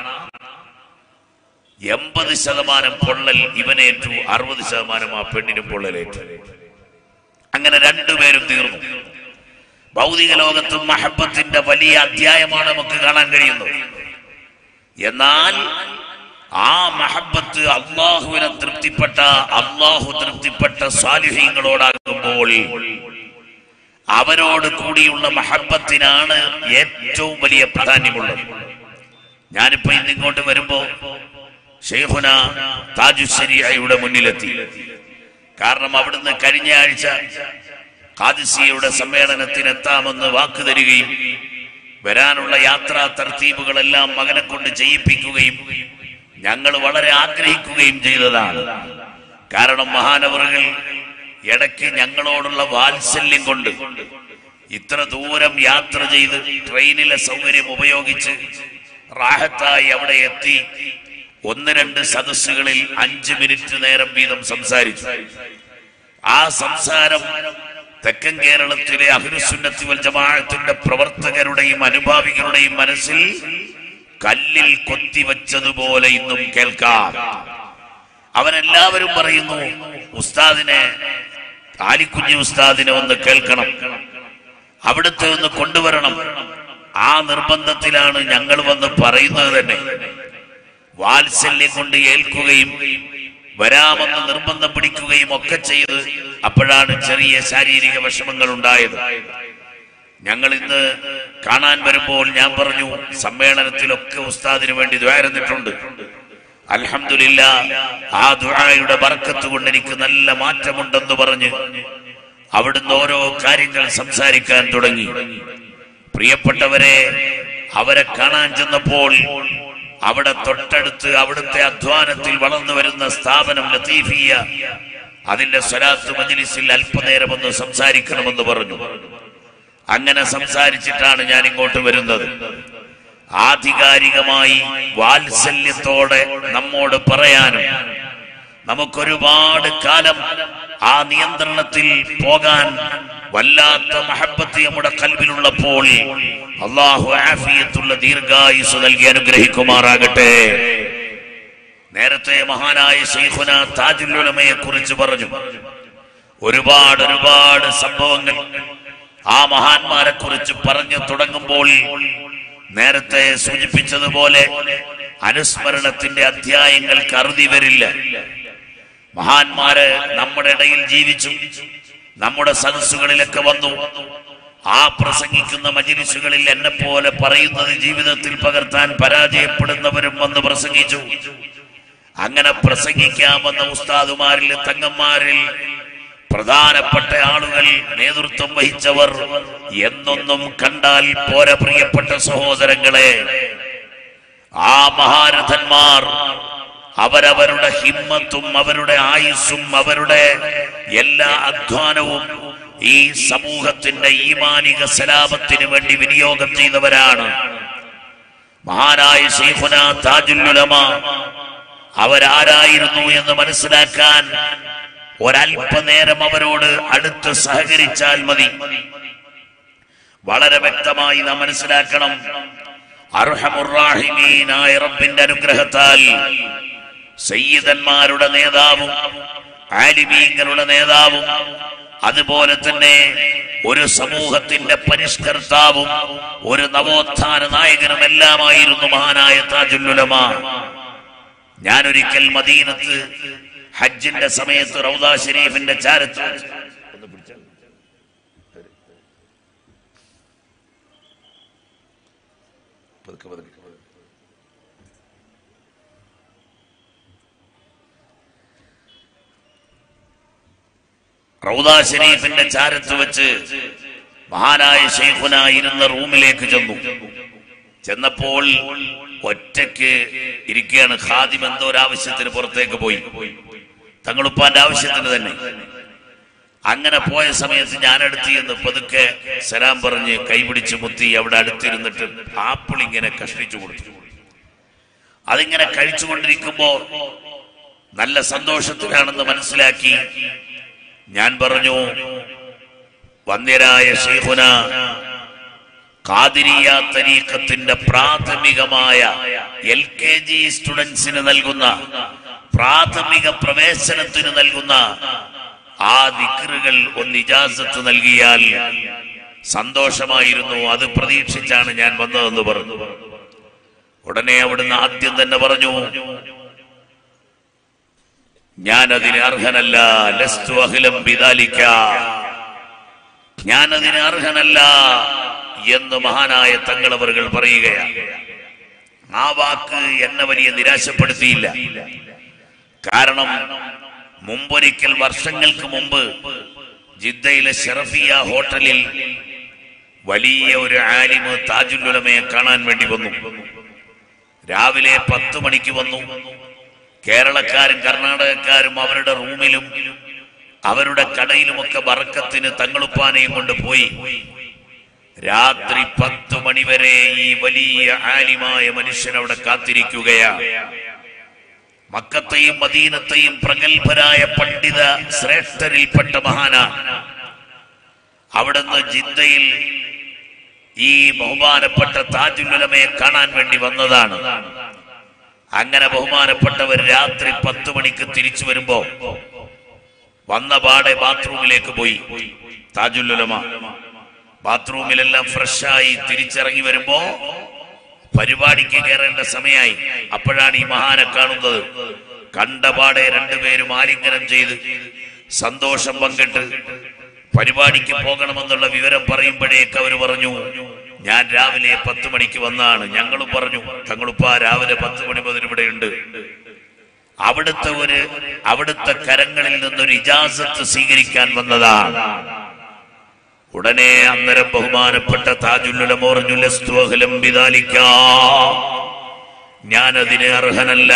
എൺപത് ശതമാനം പൊള്ളൽ ഇവനേറ്റു, അറുപത് ശതമാനം ആ പെണ്ണിനും പൊള്ളലേറ്റു. അങ്ങനെ രണ്ടുപേരും തീർന്നു. ഭൗതിക ലോകത്തും മഹബത്തിന്റെ വലിയ അധ്യായമാണ് നമുക്ക് കാണാൻ കഴിയുന്നത്. എന്നാൽ ആ മഹബത്ത് അള്ളാഹുവിനെ തൃപ്തിപ്പെട്ട അള്ളാഹു തൃപ്തിപ്പെട്ട സാലിഹീങ്ങളോടാകുമ്പോൾ അവരോട് കൂടിയുള്ള മഹബത്തിനാണ് ഏറ്റവും വലിയ പ്രാധാന്യമുള്ളത്. ഞാനിപ്പോ ഇന്ന് ഇങ്ങോട്ട് വരുമ്പോ ശൈഖുന താജുശ്ശരീഅയുടെ മുന്നിലെത്തി. കാരണം അവിടുന്ന് കഴിഞ്ഞ ആഴ്ച ഖാദിസിയയുടെ സമ്മേളനത്തിനെത്താമെന്ന് വാക്ക് തരികയും വരാനുള്ള യാത്രാ തർത്തീബുകളെല്ലാം മകനെ കൊണ്ട് ചെയ്യിപ്പിക്കുകയും ഞങ്ങൾ വളരെ ആഗ്രഹിക്കുകയും ചെയ്തതാണ്. കാരണം മഹാനവറുകൾ ഇടയ്ക്ക് ഞങ്ങളോടുള്ള വാത്സല്യം കൊണ്ട് ഇത്ര ദൂരം യാത്ര ചെയ്ത് ട്രെയിനിലെ സൗകര്യം ഉപയോഗിച്ച് റാഹത്തായി അവിടെ എത്തി ഒന്ന് രണ്ട് സദസ്സുകളിൽ അഞ്ച് മിനിറ്റ് നേരം വീതം സംസാരിച്ചു. ആ സംസാരം തെക്കൻ കേരളത്തിലെ അഹ്ലുസുന്നത്തി വൽ ജമാഅത്തിന്റെ പ്രവർത്തകരുടെയും അനുഭാവികളുടെയും മനസ്സിൽ കല്ലിൽ കൊത്തിവെച്ചതുപോലെ ഇന്നും കേൾക്കാം. അവരെല്ലാവരും പറയുന്നു, ഉസ്താദിനെ, ആലിക്കുഞ്ഞി ഉസ്താദിനെ ഒന്ന് കേൾക്കണം, അവിടുത്തെ ഒന്ന് കൊണ്ടുവരണം. ആ നിർബന്ധത്തിലാണ് ഞങ്ങൾ വന്ന് പറയുന്നത് തന്നെ. വാത്സല്യം കൊണ്ട് ഏൽക്കുകയും വരാമെന്ന് നിർബന്ധം പിടിക്കുകയും ഒക്കെ ചെയ്ത് അപ്പോഴാണ് ചെറിയ ശാരീരിക വിഷമങ്ങൾ ഉണ്ടായത്. ഞങ്ങൾ ഇന്ന് കാണാൻ വരുമ്പോൾ ഞാൻ പറഞ്ഞു, സമ്മേളനത്തിലൊക്കെ ഉസ്താദിന് വേണ്ടി ദ്വാരന്നിട്ടുണ്ട്. അൽഹംദുലില്ലാഹ്, ആ ദുആയുടെ ബർക്കത്ത് കൊണ്ട് എനിക്ക് നല്ല മാറ്റമുണ്ടെന്ന് പറഞ്ഞ് അവിടുന്ന് ഓരോ കാര്യങ്ങൾ സംസാരിക്കാൻ തുടങ്ങി. പ്രിയപ്പെട്ടവരെ, അവരെ കാണാൻ ചെന്നപ്പോൾ അവിടെ തൊട്ടടുത്ത് അവിടുത്തെ അധ്വാനത്തിൽ വളർന്നു വരുന്ന സ്ഥാപനം ലത്തീഫിയ, അതിന്റെ സ്വലാത്ത് മജ്ലിസിൽ അല്പനേരം ഒന്ന് സംസാരിക്കണമെന്ന് പറഞ്ഞു. അങ്ങനെ സംസാരിച്ചിട്ടാണ് ഞാൻ ഇങ്ങോട്ട് വരുന്നത്. ആധികാരികമായി വാത്സല്യത്തോടെ നമ്മോട് പറയാനും നമുക്കൊരുപാട് കാലം ആ നിയന്ത്രണത്തിൽ പോകാൻ വല്ലാത്ത മഹബത്ത് നമ്മുടെ കൽബിലുള്ളപ്പോൾ അല്ലാഹു ആഫിയത്തുള്ള ദീർഘായുസ് നൽകി അനുഗ്രഹിക്കുമാറാകട്ടെ. നേരത്തെ മഹാനായ ശൈഖുന താജുൽ ഉലമയെ കുറിച്ച് പറഞ്ഞു. ഒരുപാട് ഒരുപാട് സംഭവങ്ങൾ ആ മഹാന്മാരെ കുറിച്ച് പറഞ്ഞു തുടങ്ങുമ്പോൾ നേരത്തെ സൂചിപ്പിച്ചതുപോലെ അനുസ്മരണത്തിന്റെ അധ്യായങ്ങൾക്ക് അറുതി വരില്ല. മഹാന്മാര് നമ്മുടെ ഇടയിൽ ജീവിച്ചു, നമ്മുടെ സദസ്സുകളിലൊക്കെ വന്നു. ആ പ്രസംഗിക്കുന്ന മജ്‌ലിസുകളിൽ എന്നെ പോലെ പറയുന്നത് ജീവിതത്തിൽ പകർത്താൻ പരാജയപ്പെടുന്നവരും വന്ന് പ്രസംഗിച്ചു. അങ്ങനെ പ്രസംഗിക്കാമെന്ന ഉസ്താദുമാരിൽ തങ്ങന്മാരിൽ പ്രധാനപ്പെട്ട ആളുകൾ നേതൃത്വം വഹിച്ചവർ എന്നൊന്നും കണ്ടാൽ പോര. പ്രിയപ്പെട്ട സഹോദരങ്ങളെ, ആ മഹാരഥന്മാർ അവരവരുടെ ഹിമ്മത്തും അവരുടെ ആയുസ്സും അവരുടെ എല്ലാ അധ്വാനവും ഈ സമൂഹത്തിന്റെ ഈമാനിക സലാമത്തിന് വേണ്ടി വിനിയോഗം ചെയ്തവരാണ്. മഹാനായ ശൈഖുന താജുൽ ഉലമ അവരാരായിരുന്നു എന്ന് മനസ്സിലാക്കാൻ ഒരല്പനേരം അവരോട് അടുത്ത് സഹകരിച്ചാൽ മതി. വളരെ വ്യക്തമായി നാം മനസ്സിലാക്കണം. അർഹമുർ റഹീമീനായ റബ്ബിന്റെ അനുഗ്രഹത്താൽ സയ്യിദന്മാരുടെ നേതാവും ആലിമീങ്ങളുടെ നേതാവും അതുപോലെ തന്നെ ഒരു സമൂഹത്തിന്റെ പരിഷ്കർത്താവും ഒരു നവോത്ഥാന നായകനും എല്ലാമായിരുന്നു മഹാനായ താജുൽ ഉലമ. ഞാനൊരിക്കൽ മദീനത്ത് ഹജ്ജിന്റെ സമയത്ത് റൗദ ഷരീഫിന്റെ ചാരത്ത് റൗദ ഷരീഫിന്റെ ചാരത്ത് വെച്ച് മഹാനായ ശൈഖുന ഇരുന്ന റൂമിലേക്ക് ചെന്നു. ചെന്നപ്പോൾ ഒറ്റയ്ക്ക് ഇരിക്കുകയാണ്. ഖാദിം എന്തോ ഒരാവശ്യത്തിന് പുറത്തേക്ക് പോയി, തങ്ങളുപ്പാന്റെ ആവശ്യത്തിന് തന്നെ. അങ്ങനെ പോയ സമയത്ത് ഞാൻ അടുത്ത് ചെന്ന് പതുക്കെ സലാം പറഞ്ഞ് കൈപിടിച്ച് മുത്തി അവിടെ അടുത്തിരുന്നിട്ട് ആപ്പിൾ ഇങ്ങനെ കഷ്ണിച്ചു കൊടുത്തു. അതിങ്ങനെ കഴിച്ചുകൊണ്ടിരിക്കുമ്പോ നല്ല സന്തോഷത്തിലാണെന്ന് മനസ്സിലാക്കി ഞാൻ പറഞ്ഞു, വന്ദ്യരായ ശൈഖുന ഖാദിരിയ തരീഖത്തിന്റെ പ്രാഥമികമായ എൽ കെ ജി സ്റ്റുഡൻസിന് നൽകുന്ന പ്രാഥമിക പ്രവേശനത്തിന് നൽകുന്ന ആ ദിക്റുകൾ ഒന്ന് ഇജാസത്ത് നൽകിയാൽ സന്തോഷമായിരുന്നു. അത് പ്രതീക്ഷിച്ചാണ് ഞാൻ വന്നതെന്ന് പറഞ്ഞു. ഉടനെ അവിടുന്ന് ആദ്യം തന്നെ പറഞ്ഞു, ഞാൻ അതിന് അർഹനല്ല. ലസ്തു അഹ്ലം ബിദാലിക, ഞാൻ അതിന് അർഹനല്ല എന്ന് മഹാനായ തങ്ങളവറുകൾ പറയുകയാണ്. ആ വാക്ക് എന്നെ വലിയ നിരാശപ്പെടുത്തിയില്ല. കാരണം മുമ്പൊരിക്കൽ വർഷങ്ങൾക്ക് മുമ്പ് ജിദ്ദയിലെ ഷറഫിയ ഹോട്ടലിൽ വലിയ ഒരു ആലിമ് താജുൽ ഉലമയെ കാണാൻ വേണ്ടി വന്നു. രാവിലെ പത്ത് മണിക്ക് വന്നു. കേരളക്കാരും കർണാടകക്കാരും അവരുടെ റൂമിലും അവരുടെ കടയിലുമൊക്കെ ബറക്കത്തിന് തങ്ങളുപ്പാനെയും കൊണ്ട് പോയി. രാത്രി പത്ത് മണിവരെ ഈ വലിയ ആലിമായ മനുഷ്യൻ അവിടെ കാത്തിരിക്കുകയാണ്. മക്കത്തെയും മദീനത്തെയും പ്രഗത്ഭരായ പണ്ഡിത ശ്രേഷ്ഠരിൽപ്പെട്ട മഹാനാണ്. അവിടുന്ന് ജിദ്ദയിൽ ഈ ബഹുമാനപ്പെട്ട താജുൽ ഉലമയെ കാണാൻ വേണ്ടി വന്നതാണ്. അങ്ങനെ ബഹുമാനപ്പെട്ടവർ രാത്രി പത്ത് മണിക്ക് തിരിച്ചു വരുമ്പോ വന്ന പാടെ ബാത്റൂമിലേക്ക് പോയി. താജുൽ ഉലമ ബാത്റൂമിലെല്ലാം ഫ്രഷായി തിരിച്ചിറങ്ങി വരുമ്പോ പരിപാടിക്ക് കയറേണ്ട സമയമായി. അപ്പോഴാണ് ഈ മഹാനെ കാണുന്നത്. കണ്ടപാടെ രണ്ടുപേരും ആലിംഗനം ചെയ്ത് സന്തോഷം പങ്കിട്ട് പരിപാടിക്ക് പോകണമെന്നുള്ള വിവരം പറയുമ്പോഴേക്ക് അവർ പറഞ്ഞു, ഞാൻ രാവിലെ പത്ത് മണിക്ക് വന്നാണ്. ഞങ്ങളും പറഞ്ഞു, തങ്ങളുപ്പാ രാവിലെ പത്ത് മണി മുതൽ ഇവിടെയുണ്ട്. അവിടുത്തെ ഒരു അവിടുത്തെ കരങ്ങളിൽ നിന്നൊരു ഇജാസത്ത് സ്വീകരിക്കാൻ വന്നതാണ്. ഉടനെ അന്നേരം ബഹുമാനപ്പെട്ട താജുൽ ഉലമ പറഞ്ഞു, ലസ്തു അഹ്ലം ബിദാലിക, ഞാനതിന് അർഹനല്ല.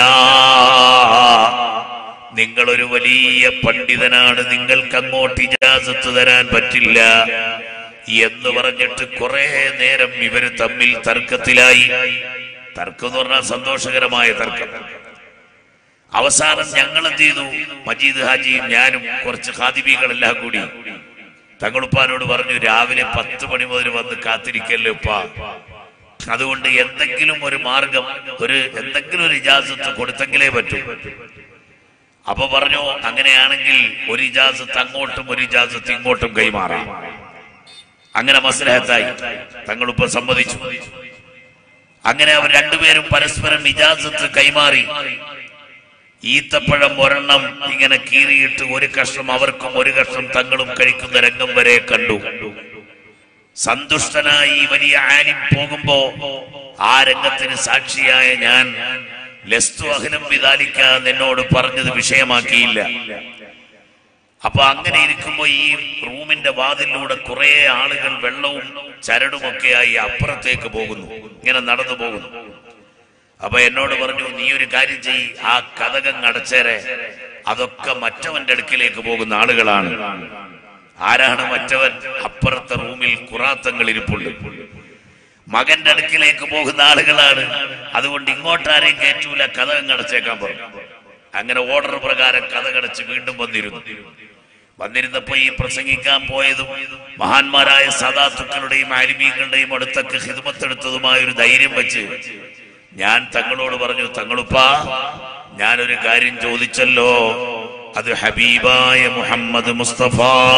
നിങ്ങളൊരു വലിയ പണ്ഡിതനാണ്, നിങ്ങൾക്ക് അങ്ങോട്ട് ഇജാസത്ത് തരാൻ പറ്റില്ല. എന്ന് പറഞ്ഞിട്ട് കുറെ നേരം ഇവര് തമ്മിൽ തർക്കത്തിലായി. തർക്കം എന്ന് പറഞ്ഞാൽ സന്തോഷകരമായ തർക്കം. അവസാനം ഞങ്ങൾ എന്ത് ചെയ്തു, മജീദ് ഹാജിയും ഞാനും കുറച്ച് ഖാദിബികളെല്ലാം കൂടി തങ്ങളുപ്പാനോട് പറഞ്ഞു, രാവിലെ പത്ത് മണി മുതൽ വന്ന് കാത്തിരിക്കല്ലേ ഉപ്പാ, അതുകൊണ്ട് എന്തെങ്കിലും ഒരു മാർഗം, ഒരു എന്തെങ്കിലും ഒരു ഇജാസത്ത് കൊടുത്തെങ്കിലേ പറ്റൂ. അപ്പൊ പറഞ്ഞു, അങ്ങനെയാണെങ്കിൽ ഒരു ഇജാസത്ത് അങ്ങോട്ടും ഒരു ഇജാസത്ത് ഇങ്ങോട്ടും കൈമാറാം. അങ്ങനെ മസ്ലഹത്തായി. തങ്ങളുപ്പ സമ്മതിച്ചു. അങ്ങനെ അവർ രണ്ടുപേരും പരസ്പരം ഇജാസത്ത് കൈമാറി. ഈത്തപ്പഴം ഒരെണ്ണം ഇങ്ങനെ കീറിയിട്ട് ഒരു കഷ്ണം അവർക്കും ഒരു കഷ്ണം തങ്ങളും കഴിക്കുന്ന രംഗം വരെ കണ്ടു. സന്തുഷ്ടനായി വലിയ ആലിം പോകുമ്പോ ആ രംഗത്തിന് സാക്ഷിയായ ഞാൻ ലസ്തു അഹ്ലം ബിദാലിക എന്നോട് പറഞ്ഞത് വിഷയമാക്കിയില്ല. അപ്പൊ അങ്ങനെ ഇരിക്കുമ്പോ ഈ റൂമിന്റെ വാതിലൂടെ കുറെ ആളുകൾ വെള്ളവും ചരടുമൊക്കെയായി അപ്പുറത്തേക്ക് പോകുന്നു, ഇങ്ങനെ നടന്നു പോകുന്നു. അപ്പൊ എന്നോട് പറഞ്ഞു, നീ ഒരു കാര്യം ചെയ്യ്, ആ കതകങ്ങ് അടച്ചേരെ, അതൊക്കെ മറ്റവന്റെ അടുക്കിലേക്ക് പോകുന്ന ആളുകളാണ്. ആരാണ് മറ്റവൻ? അപ്പുറത്തെ റൂമിൽ ഖുറാത്തങ്ങൾ ഇരിപ്പുണ്ട്. മകന്റെ അടുക്കിലേക്ക് പോകുന്ന ആളുകളാണ്. അതുകൊണ്ട് ഇങ്ങോട്ടാരെയും കയറ്റൂല, കതകങ്ങ് അടച്ചേക്കാൻ പറഞ്ഞു. അങ്ങനെ ഓർഡർ പ്രകാരം കതകടച്ച് വീണ്ടും വന്നിരുന്നു. വന്നിരുന്നപ്പോ ഈ പ്രസംഗിക്കാൻ പോയതും മഹാന്മാരായ സദാത്തുക്കളുടെയും ആലിമീങ്ങളുടെയും അടുത്തൊക്കെ ഖിദ്മത്തെടുത്തതുമായ ഒരു ധൈര്യം വെച്ച് ഞാൻ തങ്ങളോട് പറഞ്ഞു, തങ്ങളുപ്പാ, ഞാനൊരു കാര്യം ചോദിച്ചല്ലോ, അത് ഹബീബായ മുഹമ്മദ് മുസ്തഫ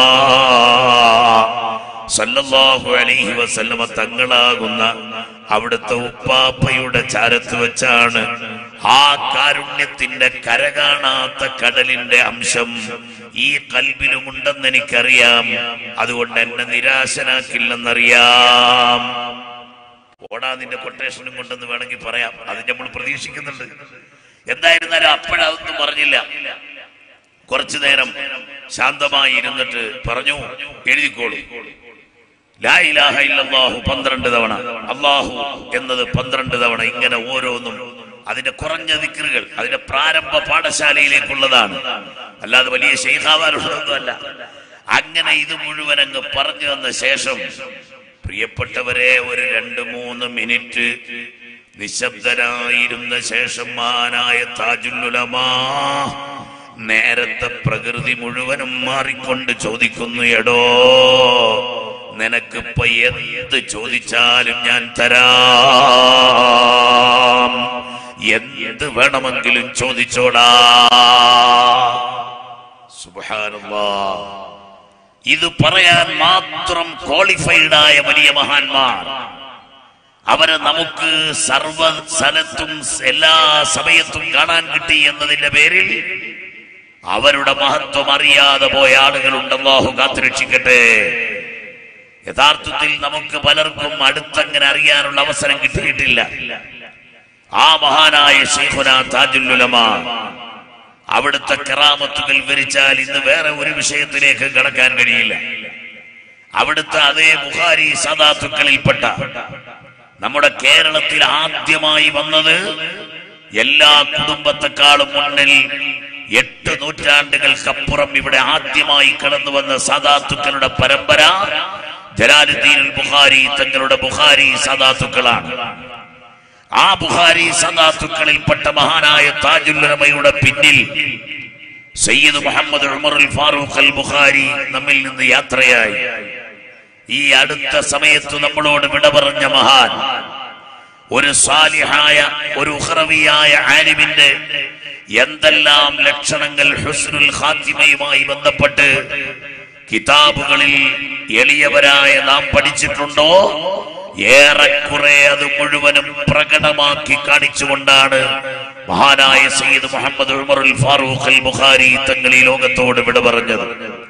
സല്ലല്ലാഹു അലൈഹി വസല്ലമ തങ്ങളാകുന്ന അവിടുത്തെ ഉപ്പാപ്പയുടെ ചാരത്ത് വെച്ചാണ്. ആ കാരുണ്യത്തിന്റെ കരകാണാത്ത കടലിന്റെ അംശം ഈ കൽബിലുമുണ്ടെന്ന് എനിക്കറിയാം. അതുകൊണ്ട് എന്നെ നിരാശനാക്കില്ലെന്നറിയാം. ഓടാ നിന്റെ കൊട്ടേഷനും കൊണ്ടെന്ന് വേണമെങ്കിൽ പറയാം, അത് നമ്മൾ പ്രതീക്ഷിക്കുന്നുണ്ട്. എന്തായിരുന്നാലും അപ്പോഴതൊന്നും പറഞ്ഞില്ല. കുറച്ചു നേരം ശാന്തമായി ഇരുന്നിട്ട് പറഞ്ഞു, എഴുതിക്കോളൂ, ലാ ഇലാഹ ഇല്ലല്ലാഹു പന്ത്രണ്ട് തവണ, അല്ലാഹു എന്നത് പന്ത്രണ്ട് തവണ, ഇങ്ങനെ ഓരോന്നും അതിന്റെ കുറഞ്ഞ ദിക്റുകൾ, അതിന്റെ പ്രാരംഭ പാഠശാലയിലേക്കുള്ളതാണ്, അല്ലാതെ വലിയ ശൈഖാവാനുള്ളതൊന്നും അല്ല. അങ്ങനെ ഇത് മുഴുവൻ അങ്ങ് പറഞ്ഞു തന്ന ശേഷം, പ്രിയപ്പെട്ടവരെ, ഒരു രണ്ട് മൂന്ന് മിനിറ്റ് നിശബ്ദരായിരുന്ന ശേഷം മഹാനായ താജുൽ ഉലമാ നേരത്തെ പ്രകൃതി മുഴുവനും മാറിക്കൊണ്ട് ചോദിക്കുന്നു, എടോ നിനക്കിപ്പോ എന്ത് ചോദിച്ചാലും ഞാൻ തരാം, എന്ത് വേണമെങ്കിലും ചോദിച്ചോടാ. സുബ്ഹാനല്ലാഹ്. ഇത് പറയാൻ മാത്രം ക്വാളിഫൈഡ് ആയ വലിയ മഹാന്മാർ, അവരെ നമുക്ക് സർവ സ്ഥലത്തും എല്ലാ സമയത്തും കാണാൻ കിട്ടി എന്നതിന്റെ പേരിൽ അവരുടെ മഹത്വം അറിയാതെ പോയ ആളുകളുണ്ട്. അല്ലാഹു കാത്തുരക്ഷിക്കട്ടെ. യഥാർത്ഥത്തിൽ നമുക്ക് പലർക്കും അടുത്തങ്ങനെ അറിയാനുള്ള അവസരം കിട്ടിയിട്ടില്ല. ആ മഹാനായ ശൈഖുനാ താജുൽ ഉലമാ, അവിടുത്തെ കറാമത്തുകൾ വിവരിച്ചാൽ ഇന്ന് വേറെ ഒരു വിഷയത്തിലേക്ക് കടക്കാൻ കഴിയില്ല. അവിടുത്തെ അതേ ബുഖാരി സദാത്തുക്കളിൽപ്പെട്ട നമ്മുടെ കേരളത്തിൽ ആദ്യമായി വന്നത്, എല്ലാ കുടുംബത്തെക്കാളും മുന്നിൽ എട്ട് നൂറ്റാണ്ടുകൾക്കപ്പുറം ഇവിടെ ആദ്യമായി കടന്നു വന്ന സദാത്തുക്കളുടെ പരമ്പര ജലാലുദ്ദീൻ ബുഖാരി തങ്ങളുടെ ബുഖാരി സദാത്തുക്കളാണ്. ആ ബുഖാരി സദാത്തുക്കളിൽപ്പെട്ട മഹാനായ താജുൽ ഉലമയുടെ പിന്നിൽ സയ്യിദ് മുഹമ്മദ് ഉമറുൽ ഫാറൂഖ് അൽ ബുഖാരി നമ്മിൽ നിന്ന് യാത്രയായി. ഈ അടുത്ത സമയത്ത് നമ്മളോട് വിട പറഞ്ഞ മഹാൻ, ഒരു സാലിഹായ ഒരു ഉഖ്റവിയായ ആലിമിന്റെ എന്തെല്ലാം ലക്ഷണങ്ങൾ ഹുസ്നുൽ ഖാത്തിമയുമായി ബന്ധപ്പെട്ട് കിതാബുകളിൽ എളിയവരായ നാം പഠിച്ചിട്ടുണ്ടോ, ഏറെക്കുറെ അത് മുഴുവനും പ്രകടമാക്കി കാണിച്ചുകൊണ്ടാണ് മഹാനായ സയ്യിദ് മുഹമ്മദ് ഉമറുൽ ഫാറൂഖ് അൽ ബുഖാരി തങ്ങൾ ഈ ലോകത്തോട് വിട പറഞ്ഞത്.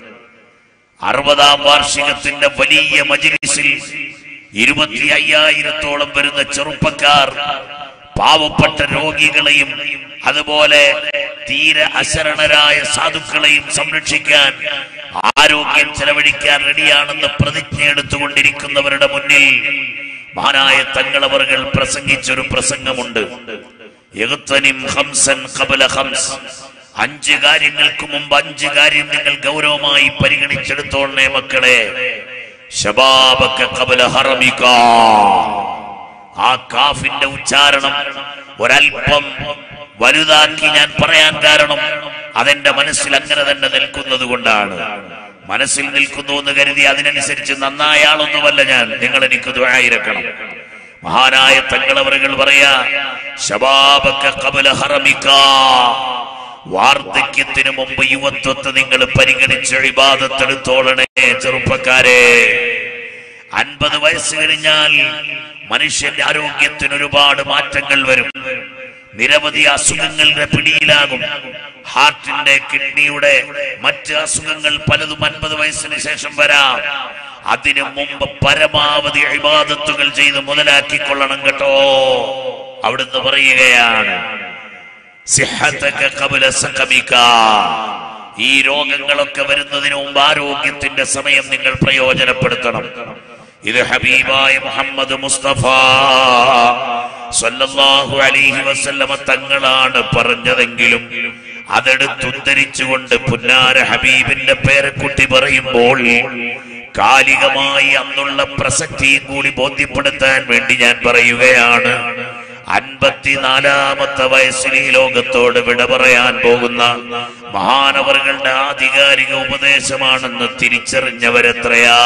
അറുപതാം വാർഷികത്തിന്റെ വലിയ മജ്ലിസിൽ ഇരുപത്തി അയ്യായിരത്തോളം വരുന്ന ചെറുപ്പക്കാർ പാവപ്പെട്ട രോഗികളെയും അതുപോലെ തീരെ അശരണരായ സാധുക്കളെയും സംരക്ഷിക്കാൻ, ആരോഗ്യം ചെലവഴിക്കാൻ റെഡിയാണെന്ന് പ്രതിജ്ഞ എടുത്തുകൊണ്ടിരിക്കുന്നവരുടെ മുന്നിൽ മഹാനായ തങ്ങളവറുകൾ പ്രസംഗിച്ചൊരു പ്രസംഗമുണ്ട്. യഗ്തനിം ഖംസൻ ഖബല ഖംസ്, അഞ്ച് കാര്യങ്ങൾക്ക് മുമ്പ് അഞ്ച് കാര്യം നിങ്ങൾ ഗൗരവമായി പരിഗണിച്ചെടുത്തോളണേ മക്കളെ. ശബാബക ഖബല ഹറമിക. ആ കാഫിന്റെ ഉച്ചാരണം ഒരൽപ്പം വലുതാക്കി ഞാൻ പറയാൻ കാരണം അതെന്റെ മനസ്സിൽ അങ്ങനെ തന്നെ നിൽക്കുന്നത് കൊണ്ടാണ്. മനസ്സിൽ നിൽക്കുന്നു എന്ന് കരുതി അതിനനുസരിച്ച് നന്നായ ആളൊന്നുമല്ല ഞാൻ. നിങ്ങൾ എനിക്ക് ദുആ ഇറക്കണം. മഹാനായ തങ്ങളവറുകൾ പറയാ, ശബാബക ഖബല ഹറമിക, വാർദ്ധക്യത്തിന് മുമ്പ് യുവത്വത്തെ നിങ്ങൾ പരിഗണിച്ച് ഇബാദത്തെടുത്തോളണേ ചെറുപ്പക്കാരെ. അൻപത് വയസ്സ് കഴിഞ്ഞാൽ മനുഷ്യന്റെ ആരോഗ്യത്തിന് ഒരുപാട് മാറ്റങ്ങൾ വരും. നിരവധി അസുഖങ്ങളുടെ പിടിയിലാകും. ഹാർട്ടിന്റെ, കിഡ്നിയുടെ, മറ്റ് അസുഖങ്ങൾ പലതും അൻപത് വയസ്സിന് ശേഷം വരാം. അതിനു മുമ്പ് പരമാവധി ഇബാദത്തുകൾ ചെയ്ത് മുതലാക്കിക്കൊള്ളണം കേട്ടോ. അവിടുന്ന് പറയുകയാണ്, സിഹ്ഹതക ഖബല സഖമിക, ഈ രോഗങ്ങളൊക്കെ വരുന്നതിന് മുമ്പ് ആരോഗ്യത്തിന്റെ സമയം നിങ്ങൾ പ്രയോജനപ്പെടുത്തണം. ഇത് ഹബീബായ മുഹമ്മദ് മുസ്തഫ സല്ലല്ലാഹു അലൈഹി വസല്ലമ തങ്ങളാണ് പറഞ്ഞതെങ്കിലും അതെടുത്തുദ്ധരിച്ചുകൊണ്ട് പുന്നാര ഹബീബിന്റെ പേരക്കുട്ടി പറയുമ്പോൾ കാലികമായി അന്നുള്ള പ്രസക്തിയും കൂടി ബോധ്യപ്പെടുത്താൻ വേണ്ടി ഞാൻ പറയുകയാണ്. അൻപത്തിനാലാമത്തെ വയസ്സിൽ ഈ ലോകത്തോട് വിട പറയാൻ പോകുന്ന മഹാനവറുകളുടെ ആധികാരിക ഉപദേശമാണെന്ന് തിരിച്ചറിഞ്ഞവരെത്രയാ.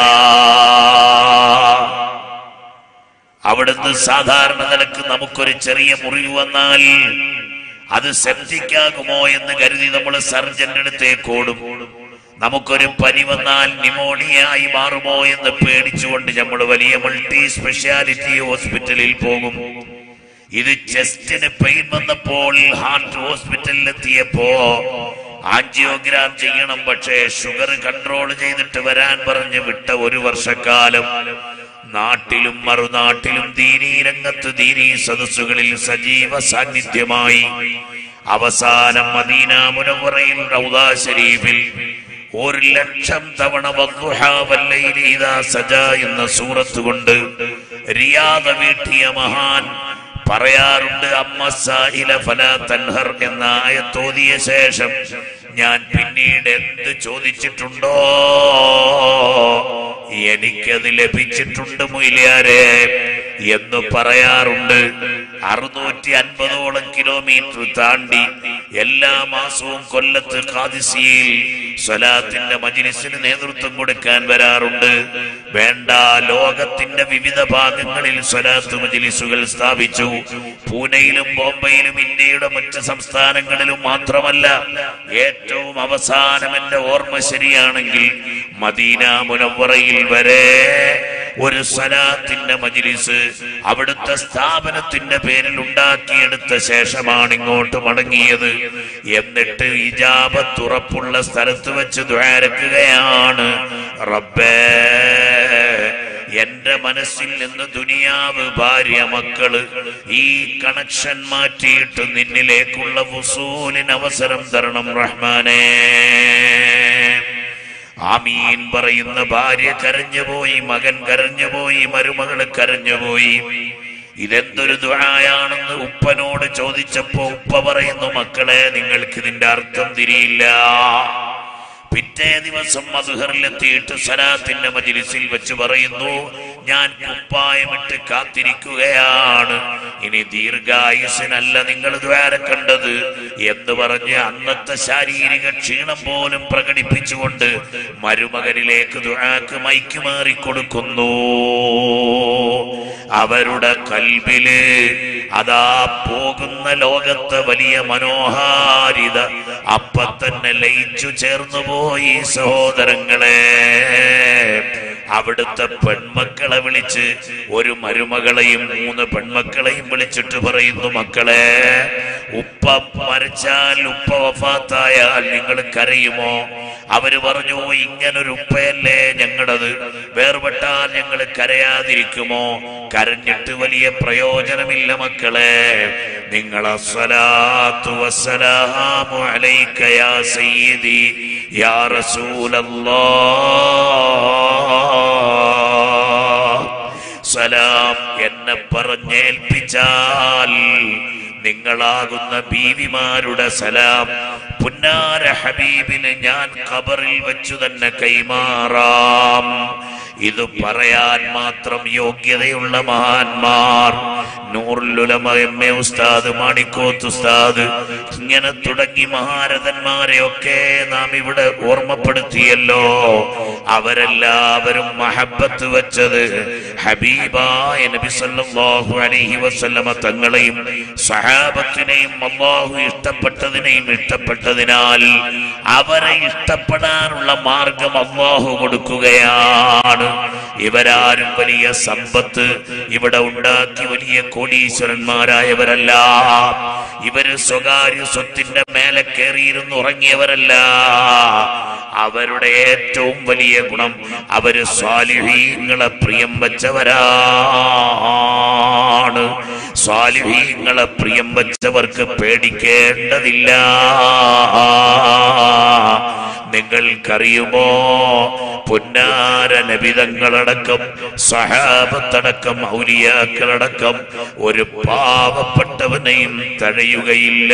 അവിടുന്ന് സാധാരണ നിലക്ക് നമുക്കൊരു ചെറിയ മുറിവ് വന്നാൽ അത് സെപ്റ്റിക്കാകുമോ എന്ന് കരുതി നമ്മൾ സർജന്റെ അടുത്തേക്ക് ഓടും. നമുക്കൊരു പനി വന്നാൽ ന്യൂമോണിയായി മാറുമോ എന്ന് പേടിച്ചുകൊണ്ട് നമ്മൾ വലിയ മൾട്ടി സ്പെഷ്യാലിറ്റി ഹോസ്പിറ്റലിൽ പോകും. ഇത് ചെസ്റ്റിന് പെയിൻ വന്നപ്പോൾ ഹാർട്ട് ഹോസ്പിറ്റലിൽ എത്തിയപ്പോ ആൻജിയോഗ്രാം ചെയ്യണം, പക്ഷേ ഷുഗർ കൺട്രോൾ ചെയ്തിട്ട് വരാൻ പറഞ്ഞ് വിട്ട ഒരു വർഷക്കാലം നാട്ടിലും മറുനാട്ടിലും ദീനീ രംഗത്ത് ദീനീ സദസ്സുകളിൽ സജീവ സാന്നിധ്യമായി. അവസാനം മദീന മുനവ്വറയിൽ റൗദാ ശരീഫിൽ ഒരു ലക്ഷം തവണ വദ്ദുഹാ വല്ലൈലി ഇദാ സജാ എന്ന സൂറത്ത് കൊണ്ട് റിയാദ വീട്ടിയ മഹാൻ പറയാറുണ്ട്, അമ്മ സായില ഫലാ തൻഹർ എന്ന ആയത്തോതിയ ശേഷം ഞാൻ പിന്നീട് എന്ത് ചോദിച്ചിട്ടുണ്ടോ എനിക്കത് ലഭിച്ചിട്ടുണ്ട് മുയിലിയാരെ എന്ന് പറയാറുണ്ട്. അറുന്നൂറ്റി അൻപതോളം കിലോമീറ്റർ താണ്ടി എല്ലാ മാസവും കൊല്ലത്ത് ഖാദിസിയിൽ സ്വലാത്തിന്റെ മജ്‌ലിസിന് നേതൃത്വം കൊടുക്കാൻ വരാറുണ്ട്. വേണ്ട, ലോകത്തിന്റെ വിവിധ ഭാഗങ്ങളിൽ സ്വലാത്ത് മജ്‌ലിസുകൾ സ്ഥാപിച്ചു. പൂനെയിലും ബോംബെയിലും ഇന്ത്യയുടെ മറ്റ് സംസ്ഥാനങ്ങളിലും മാത്രമല്ല, ഏറ്റവും അവസാനം എന്റെ ഓർമ്മ ശരിയാണെങ്കിൽ മദീന മുനവ്വറയിൽ വരെ ഒരു സ്വലാത്തിന്റെ മജ്‌ലിസ് അവിടുത്തെ സ്ഥാപനത്തിന്റെ പേരിൽ ഉണ്ടാക്കിയെടുത്ത ശേഷമാണ് ഇങ്ങോട്ട് മടങ്ങിയത്. എന്നിട്ട് ഇജാബത്ത് ഉറപ്പുള്ള സ്ഥലത്ത് വെച്ച് ദുആരക്കുകയാണ്, റബ്ബേ എന്റെ മനസ്സിൽ നിന്ന് ദുനിയാവ്, ഭാര്യ, മക്കള്, ഈ കണക്ഷൻ മാറ്റിയിട്ട് നിന്നിലേക്കുള്ള വുസൂലിന് അവസരം തരണം റഹ്മാനേ. ആമീൻ പറയുന്ന ഭാര്യ കരഞ്ഞുപോയി, മകൻ കരഞ്ഞുപോയി, മരുമകള് കരഞ്ഞുപോയി. ഇതെന്തൊരു ദുആയാണെന്ന് ഉപ്പനോട് ചോദിച്ചപ്പോ ഉപ്പ പറയുന്നു, മക്കളെ നിങ്ങൾക്ക് ഇതിന്റെ അർത്ഥം തിരിയില്ല. പിറ്റേ ദിവസം മദ്ഹറിലെത്തിയിട്ട് സലാത്തിന്റെ മജ്‌ലിസിൽ വെച്ച് പറയുന്നു, ഞാൻ കുപ്പായമിട്ട് കാത്തിരിക്കുകയാണ്, ഇനി ദീർഘായുസിനല്ല നിങ്ങൾ ദ്വാരക്കേണ്ടത് എന്ന് പറഞ്ഞ് അന്നത്തെ ശാരീരിക ക്ഷീണം പോലും പ്രകടിപ്പിച്ചുകൊണ്ട് മരുമകനിലേക്ക് ദുആക്ക് മൈക്കുമാറി കൊടുക്കുന്നു. അവരുടെ കൽബില് അതാ പോകുന്ന ലോകത്തെ വലിയ മനോഹാരിത അപ്പ തന്നെ ലയിച്ചു ചേർന്നു പോയി. സഹോദരങ്ങളെ, അവിടുത്തെ പെൺമക്കളെ വിളിച്ച്, ഒരു മരുമകളെയും മൂന്ന് പെൺമക്കളെയും വിളിച്ചിട്ട് പറയുന്നു, മക്കളെ, ഉപ്പ മരിച്ചാൽ, ഉപ്പ വഫാത്തായാൽ നിങ്ങൾ കരയുമോ? അവര് പറഞ്ഞു, ഇങ്ങനൊരു ഉപ്പയല്ലേ ഞങ്ങളത്, വേർപെട്ടാൽ ഞങ്ങൾ കരയാതിരിക്കുമോ? കരഞ്ഞിട്ട് വലിയ പ്രയോജനമില്ല മക്കളെ. നിങ്ങളെ സ്വലാത്തു വസ്സലാമു അലൈക യാ സയ്യിദി യാ റസൂലല്ലാഹ്, സലാം എന്നെ പറഞ്ഞേൽപ്പിച്ചാൽ നിങ്ങളാകുന്ന ബീവിമാരുടെ സലാം പുന്നാര ഹബീബിന് ഞാൻ ഖബറിൽ വെച്ചു തന്നെ കൈമാറാം ഇത് പറയാൻ മാത്രം യോഗ്യതയുള്ള മഹാന്മാർ നൂറുൽ ഉലമ എം എ ഉസ്താദ്, മാണിക്കോത്ത് ഉസ്താദ്, ഇങ്ങനെ തുടങ്ങി മഹാരഥന്മാരെയൊക്കെ നാം ഇവിടെ ഓർമ്മപ്പെടുത്തിയല്ലോ. അവരെല്ലാവരും മഹബത്ത് വെച്ചത് ഹബീബായ നബി സല്ലല്ലാഹു അലൈഹി വസല്ലമ തങ്ങളെയും സഹാബത്തിനെയും അല്ലാഹു ഇഷ്ടപ്പെട്ടതിനെയും ഇഷ്ടപ്പെട്ടതിനാൽ അവരെ ഇഷ്ടപ്പെടാനുള്ള മാർഗം അല്ലാഹു കൊടുക്കുകയാണ്. ഇവരാരും വലിയ സമ്പത്ത് ഇവിടെ ഉണ്ടാക്കി വലിയ കോടീശ്വരന്മാരായവരല്ല. ഇവര് സ്വകാര്യ സ്വത്തിന്റെ മേലെ കയറിയിരുന്ന് ഉറങ്ങിയവരല്ല. അവരുടെ ഏറ്റവും വലിയ ഗുണം അവര് സ്വാലിഹീങ്ങളെ പ്രിയം വെച്ചവരാണ്. സ്വാലിഹീങ്ങളെ പ്രിയം വെച്ചവർക്ക് പേടിക്കേണ്ടതില്ല. നിങ്ങൾക്കറിയുമോ, പുന്നാര നബിതങ്ങളടക്കം സഹാബത്തടക്കം ഔലിയാക്കളടക്കം ഒരു പാവപ്പെട്ടവനെയും തഴയുകയില്ല.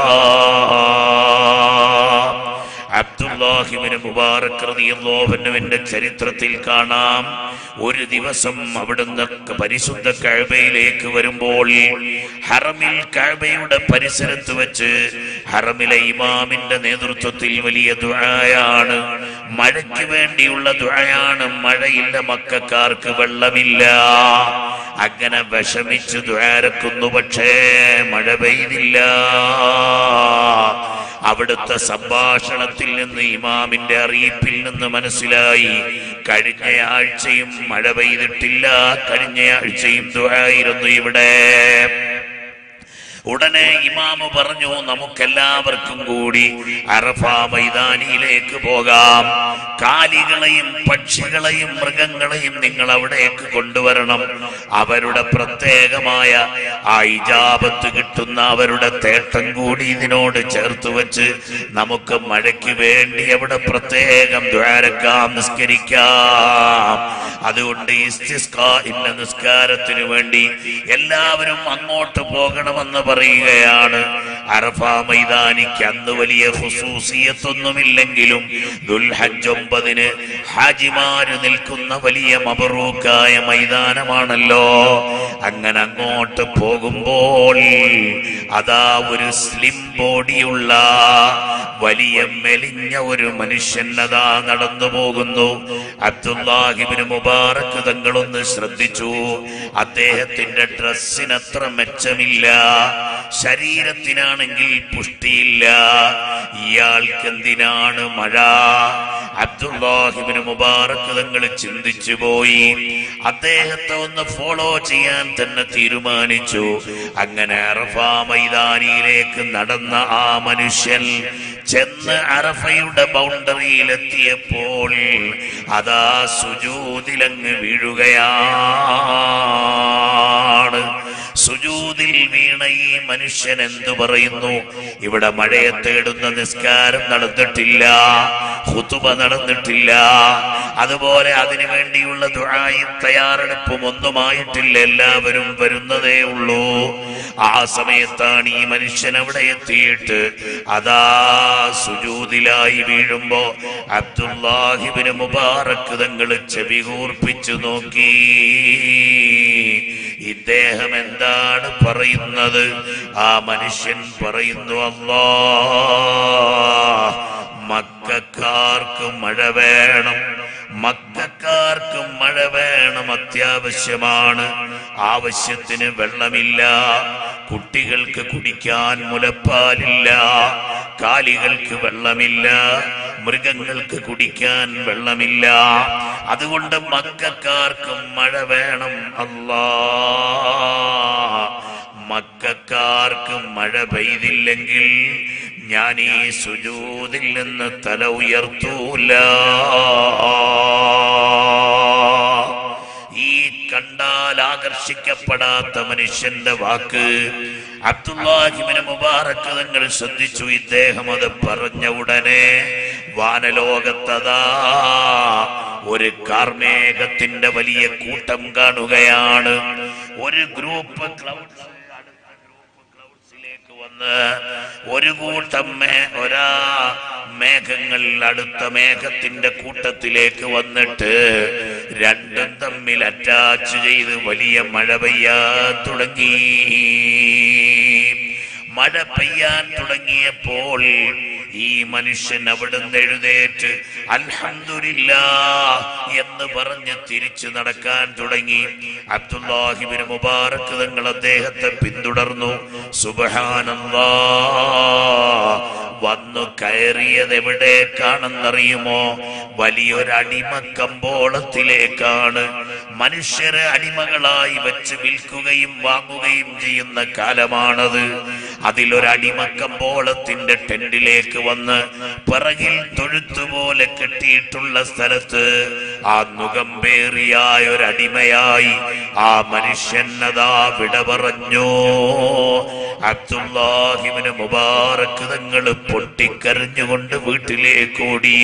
അബ്ദുല്ലാഹി ഇബ്നു മുബാറക് റളിയല്ലാഹു അൻഹുവിന്റെ ചരിത്രത്തിൽ കാണാം, ഒരു ദിവസം അവിടുന്ന് പരിശുദ്ധ കഅബയിലേക്ക് വരുമ്പോൾ ഹറമിൽ കഅബയുടെ പരിസരത്ത് വെച്ച് ഹറമിലെ ഇമാമിന്റെ നേതൃത്വത്തിൽ വലിയ ദുആയാണ്, മഴയ്ക്ക് വേണ്ടിയുള്ള ദുആയാണ്. മഴയില്ല, മക്കക്കാർക്ക് വെള്ളമില്ല. അങ്ങനെ വിഷമിച്ച് ദുആരക്കുന്നു, പക്ഷേ മഴ പെയ്തില്ല. അവിടുത്തെ സംഭാഷണത്തിൽ നിന്ന്, ഇമാമിന്റെ അറിയിപ്പിൽ നിന്ന് മനസ്സിലായി കഴിഞ്ഞ ആഴ്ചയും മഴ പെയ്തിട്ടില്ല, കഴിഞ്ഞ ആഴ്ചയും ദുആയിരുന്നു ഇവിടെ. ഉടനെ ഇമാമ് പറഞ്ഞു, നമുക്കെല്ലാവർക്കും കൂടി അറഫ മൈതാനിയിലേക്ക് പോകാം. കാലികളെയും പക്ഷികളെയും മൃഗങ്ങളെയും നിങ്ങൾ അവിടേക്ക് കൊണ്ടുവരണം. അവരുടെ പ്രത്യേകമായ ആ ഇജാബത്ത് കിട്ടുന്ന അവരുടെ തേട്ടം കൂടി ഇതിനോട് ചേർത്ത് വെച്ച് നമുക്ക് മഴയ്ക്ക് വേണ്ടി അവിടെ പ്രത്യേകം ദ്വാരക്കാം, നിസ്കരിക്കാം. അതുകൊണ്ട് ഇസ്തിസ്ഖാ ഇന്ന നിസ്കാരത്തിന് വേണ്ടി എല്ലാവരും അങ്ങോട്ട് പോകണമെന്ന് പറയുകയാണ്. അറഫ മൈതാനിക്ക് അന്ന് വലിയ ഖുസൂസിയത്തൊന്നുമില്ലെങ്കിലും ദുൽഹജ്ജ് ഒമ്പതിന് ഹാജിമാര് നിൽക്കുന്ന വലിയ മബറൂക്കായ മൈതാനമാണല്ലോ. അങ്ങനെ അങ്ങോട്ട് പോകുമ്പോൾ അതാ ഒരു സ്ലിം ബോഡിയുള്ള വലിയ മെലിഞ്ഞ ഒരു മനുഷ്യൻ അതാ നടന്നു പോകുന്നു. അബ്ദുല്ലാഹി ഇബ്നു മുബാറക് തങ്ങളൊന്ന് ശ്രദ്ധിച്ചു. അദ്ദേഹത്തിന്റെ ഡ്രസ്സിനത്ര മെച്ചമില്ല, ശരീരത്തിനാണെങ്കിൽ പുഷ്ടിയില്ല. ഇയാൾക്ക് എന്തിനാണ് മഴ? അബ്ദുല്ലാഹി ഇബ്നു മുബാറക് തങ്ങൾ ചിന്തിച്ചു പോയി. അദ്ദേഹത്തെ ഒന്ന് ഫോളോ ചെയ്യാൻ തന്നെ തീരുമാനിച്ചു. അങ്ങനെ അറഫ മൈതാനിയിലേക്ക് നടന്ന ആ മനുഷ്യൻ ചെന്ന് അറഫയുടെ ബൗണ്ടറിയിലെത്തിയപ്പോൾ അതാ സുജൂദിലങ്ങ് വീഴുകയാണ്. സുജൂദിൽ വീണ ഈ മനുഷ്യൻ എന്തു പറയുന്നു? ഇവിടെ മഴയെ തേടുന്ന നിസ്കാരം നടന്നിട്ടില്ല, ഖുതുബ നടന്നിട്ടില്ല, അതുപോലെ അതിനു വേണ്ടിയുള്ള ദുആയും തയ്യാറെടുപ്പും ഒന്നുമായിട്ടില്ല, എല്ലാവരും വരുന്നതേ ഉള്ളൂ. ആ സമയത്താണ് ഈ മനുഷ്യൻ അവിടെ എത്തിയിട്ട് അതാ സുജൂദിലായി വീഴുമ്പോ അബ്ദുല്ലാഹി ഇബ്നു മുബാറക് തങ്ങൾ ചെവി കൂർപ്പിച്ചു നോക്കി. ഇദ്ദേഹം എന്താണ് പറയുന്നത്? ആ മനുഷ്യൻ പറയുന്നു, അല്ലാഹ്, മക്കക്കാർക്ക് മഴ വേണം, മക്കക്കാർക്ക് മഴ വേണം, അത്യാവശ്യമാണ്. ആവശ്യത്തിന് വെള്ളമില്ല, കുട്ടികൾക്ക് കുടിക്കാൻ മുലപ്പാലില്ല, കാലികൾക്ക് വെള്ളമില്ല, മൃഗങ്ങൾക്ക് കുടിക്കാൻ വെള്ളമില്ല. അതുകൊണ്ട് മക്കക്കാർക്ക് മഴ വേണം. അല്ലാഹ്, മക്കക്കാർക്ക് മഴ പെയ്തില്ലെങ്കിൽ ഞാൻ ഈ സുജൂദിൽ നിന്ന് തല ഉയർത്തൂല. ഈ കണ്ടാൽ ആകർഷിക്കപ്പെടാത്ത മനുഷ്യന്റെ വാക്ക് അബ്ദുല്ലാഹി ഇബ്നു മുബാറക് തങ്ങൾ ശ്രദ്ധിച്ചു. ഇദ്ദേഹം അത് പറഞ്ഞ ഉടനെ വാനലോകത്തതാ ഒരു കാർമേഘത്തിന്റെ വലിയ കൂട്ടം കാണുകയാണ്. ഒരു ഗ്രൂപ്പ് ക്ലൗഡ്സിലേക്ക് വന്ന് ഒരു കൂട്ടം ഒരാ മേഘങ്ങൾ അടുത്ത മേഘത്തിന്റെ കൂട്ടത്തിലേക്ക് വന്നിട്ട് രണ്ടും തമ്മിൽ അറ്റാച്ച് ചെയ്ത് വലിയ മഴ പെയ്യാൻ തുടങ്ങി. മഴ പെയ്യാൻ തുടങ്ങിയപ്പോൾ ഈ മനുഷ്യൻ അവിടുന്ന് എഴുന്നേറ്റ് അൽഹംദുലില്ലാഹ് എന്ന് പറഞ്ഞ് തിരിച്ചു നടക്കാൻ തുടങ്ങി. അബ്ദുല്ലാഹി ഇബ്നു മുബാറക് തങ്ങൾ അദ്ദേഹത്തെ പിന്തുടർന്നു. സുബ്ഹാനല്ലാഹ്, വന്നു കയറിയത് എവിടേക്കാണെന്നറിയുമോ? വലിയൊരു അടിമക്കമ്പോളത്തിലേക്കാണ്. മനുഷ്യരെ അടിമകളായി വെച്ച് വിൽക്കുകയും വാങ്ങുകയും ചെയ്യുന്ന കാലമാണത്. അതിലൊരു അടിമക്കമ്പോളത്തിന്റെ ടെന്റിലേക്ക് വന്ന് പിറകിൽ തൊഴുത്തുപോലെ കെട്ടിയിട്ടുള്ള സ്ഥലത്ത് ആ നുകമ്പേറിയായ ഒരു അടിമയായി ആ മനുഷ്യൻ അതാ വിട പറഞ്ഞു. അബ്ദുല്ലാഹി ഇബ്നു മുബാറക് തങ്ങൾ പൊട്ടിക്കരഞ്ഞുകൊണ്ട് വീട്ടിലേക്ക് ഓടി.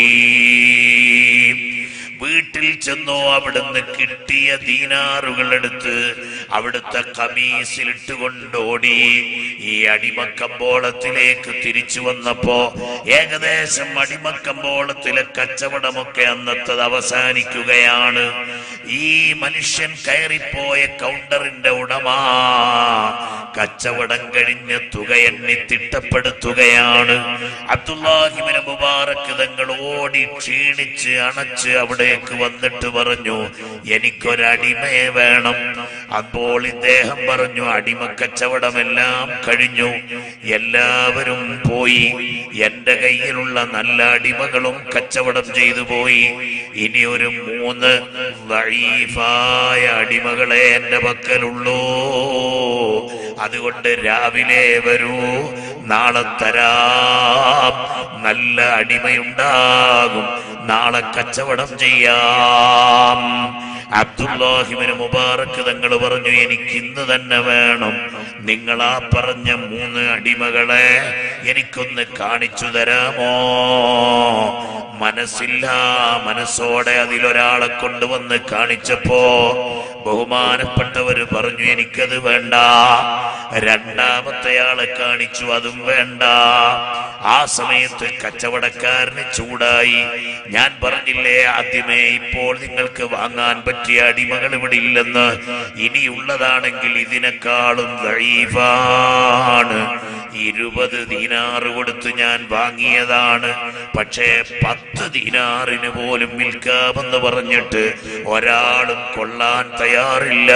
വീട്ടിൽ ചെന്നോ അവിടുന്ന് കിട്ടിയ ദീനാറുകൾ എടുത്ത് അവിടുത്തെ കമീസിലിട്ടുകൊണ്ട് ഓടി. ഈ അടിമക്കമ്പോളത്തിലേക്ക് തിരിച്ചു വന്നപ്പോ ഏകദേശം അടിമക്കമ്പോളത്തിലെ കച്ചവടമൊക്കെ അന്നത്തത് അവസാനിക്കുകയാണ്. ഈ മനുഷ്യൻ കയറിപ്പോയ കൗണ്ടറിന്റെ ഉടമ കച്ചവടം കഴിഞ്ഞ തുക എണ്ണി തിട്ടപ്പെടുത്തുകയാണ്. അബ്ദുല്ലാഹി ഇബ്നു മുബാറക് തങ്ങൾ ഓടി ക്ഷീണിച്ച് അണച്ച് അവിടേക്ക് വന്നിട്ട് പറഞ്ഞു, എനിക്കൊരടിമയെ വേണം. അപ്പോൾ ഇദ്ദേഹം പറഞ്ഞു, അടിമക്കച്ചവടമെല്ലാം കഴിഞ്ഞു, എല്ലാവരും പോയി, എന്റെ കയ്യിലുള്ള നല്ല അടിമകളും കച്ചവടം ചെയ്തു പോയി. ഇനി ഒരു മൂന്ന് ദഈഫായ അടിമകളെ എന്റെ പക്കലുള്ളൂ. അതുകൊണ്ട് രാവിലെ വരൂ, നാളെ തരാം, നല്ല അടിമയുണ്ടാകും, നാളെ കച്ചവടം ചെയ്യാം. അബ്ദുല്ലാഹി ഇബ്നു മുബാറക് തങ്ങൾ പറഞ്ഞു, എനിക്ക് ഇന്ന് തന്നെ വേണം. നിങ്ങൾ ആ പറഞ്ഞ മൂന്ന് അടിമകളെ എനിക്കൊന്ന് കാണിച്ചു തരാമോ? മനസ്സില്ല മനസ്സോടെ അതിലൊരാളെ കൊണ്ടുവന്ന് കാണിച്ചപ്പോ ബഹുമാനപ്പെട്ടവര് പറഞ്ഞു, എനിക്കത് വേണ്ട. രണ്ടാമത്തെ ആളെ കാണിച്ചു, അതും വേണ്ട. ആ സമയത്ത് കച്ചവടക്കാരന് ചൂടായി. ഞാൻ പറഞ്ഞില്ലേ ആദ്യമേ, ഇപ്പോൾ നിങ്ങൾക്ക് വാങ്ങാൻ പറ്റിയ അടിമകൾ ഇവിടെ ഇല്ലെന്ന്. ഇനിയുള്ളതാണെങ്കിൽ ഇതിനേക്കാളും ദഈഫാണ്. ഇരുപത് ദീനാറ് കൊടുത്ത് ഞാൻ വാങ്ങിയതാണ്. പക്ഷേ പത്ത് ദീനാറിന് പോലും വിൽക്കാമെന്ന് പറഞ്ഞിട്ട് ഒരാളും കൊള്ളാൻ തയ്യാറില്ല.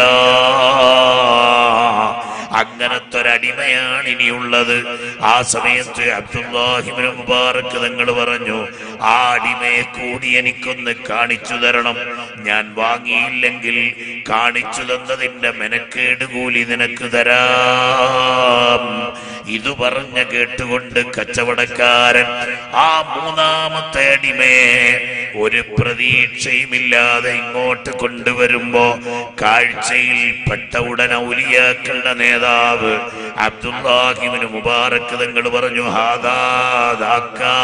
അങ്ങനത്തെ ഒരടിമയാണ് ഇനിയുള്ളത്. ആ സമയത്ത് അബ്ദുല്ലാഹി ഇബ്നു മുബാറക് തങ്ങൾ പറഞ്ഞു, ആ അടിമയെ കൂടി എനിക്കൊന്ന് കാണിച്ചു തരണം. ഞാൻ വാങ്ങിയില്ലെങ്കിൽ കാണിച്ചു തന്നതിന്റെ മെനക്കേട് കൂലി നിനക്ക് തരാം. ഇത് പറഞ്ഞ കേട്ടുകൊണ്ട് കച്ചവടക്കാരൻ ആ മൂന്നാമത്തെ അടിമയെ ഒരു പ്രതീക്ഷയുമില്ലാതെ ഇങ്ങോട്ട് കൊണ്ടുവരുമ്പോ കാഴ്ചയിൽ പെട്ട ഉടൻ ഔലിയാക്കളുടെ നേതാവ് അബ്ദുല്ലാഹി ഇബ്നു മുബാറക് തങ്ങൾ പറഞ്ഞു, ഹാദാ ദാക്കാ,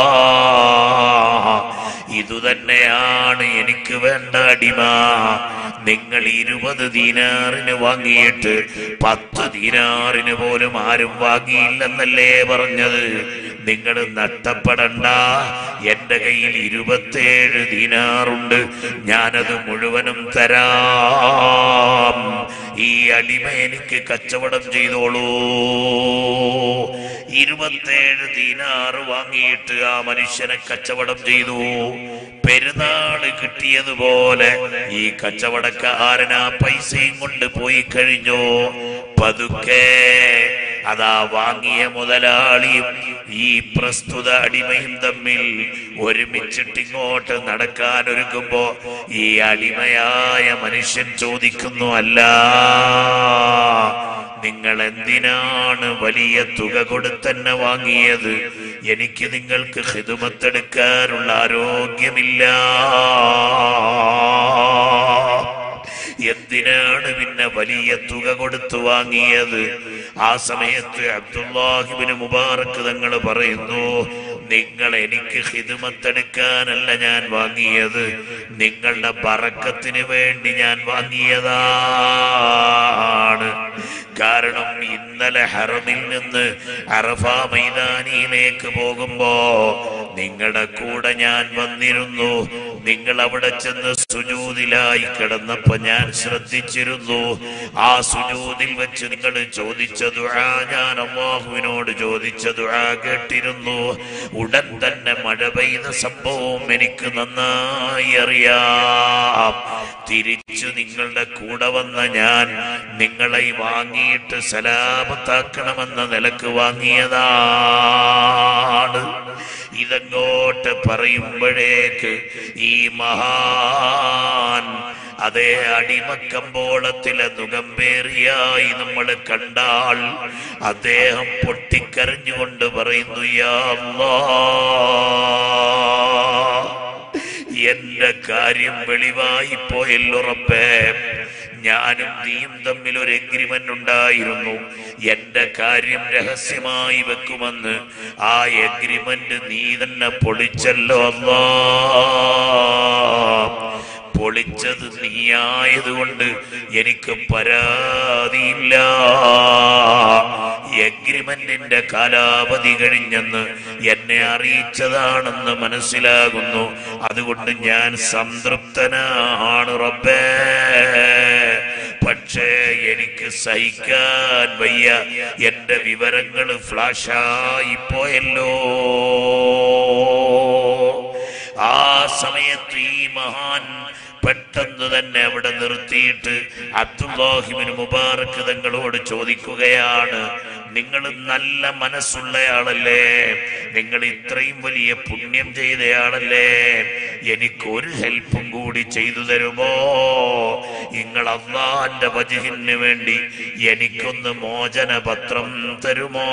ഇതുതന്നെയാണ് എനിക്ക് വേണ്ട അടിമ. നിങ്ങൾ ഇരുപത് ദീനാറിന് വാങ്ങിയിട്ട് പത്ത് ദീനാറിന് പോലും ആരും വാങ്ങിയില്ലെന്നല്ലേ പറഞ്ഞത്? നിങ്ങൾ നഷ്ടപ്പെടണ്ട. എന്റെ കയ്യിൽ ഇരുപത്തേഴ് ദീനാറുണ്ട്, ഞാനത് മുഴുവനും തരാം. ഈ അടിമ എനിക്ക് കച്ചവടം ചെയ്തോളൂ. ഇരുപത്തേഴ് ദീനാറ് വാങ്ങിയിട്ട് ആ മനുഷ്യനെ കച്ചവടം ചെയ്തു. പെരുന്നാള് കിട്ടിയതുപോലെ ഈ കച്ചവടക്കാരൻ ആ പൈസയും കൊണ്ട് പോയി കഴിഞ്ഞു. പതുക്കെ അതാ വാങ്ങിയ മുതലാളിയും ഈ പ്രസ്തുത അടിമയും തമ്മിൽ ഒരുമിച്ചിട്ടിങ്ങോട്ട് നടക്കാൻ ഒരുങ്ങുമ്പോ ഈ അടിമയായ മനുഷ്യൻ ചോദിക്കുന്നു, അല്ല, നിങ്ങൾ എന്തിനാണ് വലിയ തുക കൊടുത്തന്നെ വാങ്ങിയത്? എനിക്ക് നിങ്ങൾക്ക് ഖിദ്മത്തെടുക്കാനുള്ള ആരോഗ്യമില്ല, എന്തിനാണ് പിന്നെ വലിയ തുക കൊടുത്തു വാങ്ങിയത്? ആ സമയത്ത് അബ്ദുല്ലാഹി ഇബ്നു മുബാറക് തങ്ങൾ പറയുന്നു, നിങ്ങൾ എനിക്ക് ഖിദ്മത്തെടുക്കാനല്ല ഞാൻ വാങ്ങിയത്, നിങ്ങളുടെ ബറക്കത്തിന് വേണ്ടി ഞാൻ വാങ്ങിയതാണ്. കാരണം ഇന്നലെ ഹറമിൽ നിന്ന് അറഫ മൈതാനിയിലേക്ക് പോകുമ്പോ നിങ്ങളുടെ കൂടെ ഞാൻ വന്നിരുന്നു. നിങ്ങൾ അവിടെ ചെന്ന് സുജൂദിലായി കിടന്നപ്പോ ഞാൻ ശ്രദ്ധിച്ചിരുന്നു. ആ സുജൂദിൽ വെച്ച് നിങ്ങൾ ചോദിച്ച ദുആ ഞാൻ അല്ലാഹുവിനോട് ചോദിച്ച ദുആ കേട്ടിരുന്നു. ഉടൻ തന്നെ മഴ പെയ്ത സംഭവം എനിക്ക് നന്നായി അറിയാം. തിരിച്ചു നിങ്ങളുടെ കൂടെ വന്ന ഞാൻ നിങ്ങളെ വാങ്ങിയിട്ട് സലാമത്താക്കണമെന്ന നിലക്ക് വാങ്ങിയതാണ്. ഇതങ്ങോട്ട് പറയുമ്പോഴേക്ക് ഈ മഹാൻ അതേ അടിമക്കമ്പോളത്തിലെ നുകമ്പേറിയായി നമ്മൾ കണ്ടാൽ അദ്ദേഹം പൊട്ടിക്കരഞ്ഞുകൊണ്ട് പറയുന്നു, യാ അല്ലാഹ്, എന്റെ കാര്യം വെളിവായി പോയല്ലോ റബ്ബേ. ഞാനും നീയും തമ്മിൽ ഒരു എഗ്രിമെന്റ് ഉണ്ടായിരുന്നു. എന്റെ കാര്യം രഹസ്യമായി വെക്കുമെന്ന്. ആ എഗ്രിമെന്റ് നീ തന്നെ പൊളിച്ചല്ലോ അല്ലാഹ്. പൊളിച്ചത് നീയായതുകൊണ്ട് എനിക്ക് പരാതിയില്ല. എഗ്രിമെന്റിന്റെ കാലാവധി കഴിഞ്ഞെന്ന് എന്നെ അറിയിച്ചതാണെന്ന് മനസ്സിലാകുന്നു. അതുകൊണ്ട് ഞാൻ സംതൃപ്തനാണ് റബ്ബേ. പക്ഷേ എനിക്ക് സഹിക്കാൻ വയ്യ. എന്റെ വിവരങ്ങൾ ഫ്ലാഷായി പോയല്ലോ. ആ സമയത്ത് ഈ മഹാൻ പെട്ടെന്ന് തന്നെ അവിടെ നിർത്തിയിട്ട് അബ്ദുല്ലാഹി ഇബ്നു മുബാറക് തങ്ങളോട് ചോദിക്കുകയാണ്, നിങ്ങൾ നല്ല മനസ്സുള്ളയാളല്ലേ, നിങ്ങൾ ഇത്രയും വലിയ പുണ്യം ചെയ്തയാളല്ലേ, എനിക്കൊരു ഹെൽപ്പും കൂടി ചെയ്തു തരുമോ? നിങ്ങൾ അല്ലാഹുവിന്റെ വജ്ഹിന് വേണ്ടി എനിക്കൊന്ന് മോചന പത്രം തരുമോ?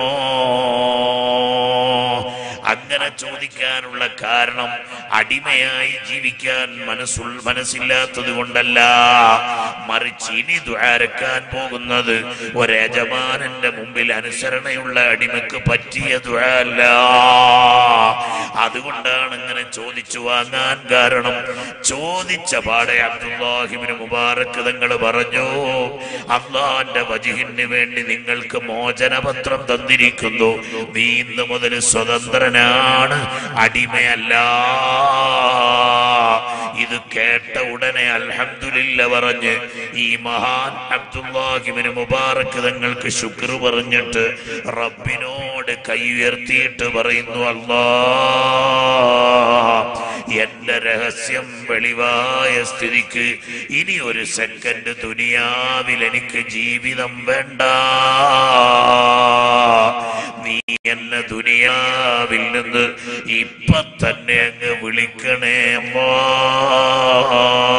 അങ്ങനെ ചോദിക്കാനുള്ള കാരണം അടിമയായി ജീവിക്കാൻ മനസ്സുൾ മനസ്സില്ലാത്തത് കൊണ്ടല്ല, മറിച്ച് ഇനി ദുആരക്കാൻ പോകുന്നത് ഒരു യജമാനന്റെ മുമ്പിൽ അനുസരണയുള്ള അടിമക്ക് പറ്റിയ ദുആ അല്ല. അതുകൊണ്ടാണ് ഇങ്ങനെ ചോദിച്ചു വാങ്ങാൻ കാരണം. ചോദിച്ച പാടെ അബ്ദുല്ലാഹി ഇബ്നു മുബാറക് തങ്ങൾ പറഞ്ഞു, അല്ലാഹുവിന്റെ വജ്ഹിന് വേണ്ടി നിങ്ങൾക്ക് മോചനപത്രം തന്നിരിക്കുന്നു. നീ ഇന്ന് മുതൽ സ്വതന്ത്രനാണ്, അടിമയല്ല. ഇത് കേട്ട ഉടനെ അൽഹംദുലില്ലാ പറഞ്ഞ് ഈ മഹാൻ അബ്ദുല്ലാഹി ഇബ്നു മുബാറക് തങ്ങൾക്ക് ശുക്ർ പറഞ്ഞിട്ട് റബ്ബിനോട് കൈ ഉയർത്തിയിട്ട് പറയുന്നു, അല്ലാഹ്, എന്റെ രഹസ്യം വെളിവായ സ്ഥിതിക്ക് ഇനി ഒരു സെക്കൻഡ് ദുനിയാവിൽ എനിക്ക് ജീവിതം വേണ്ട. നീ എന്നെ ദുനിയാവിൽ നിന്ന് ഇപ്പൊ തന്നെ അങ്ങ് വിളിക്കണേ അല്ലാഹ്.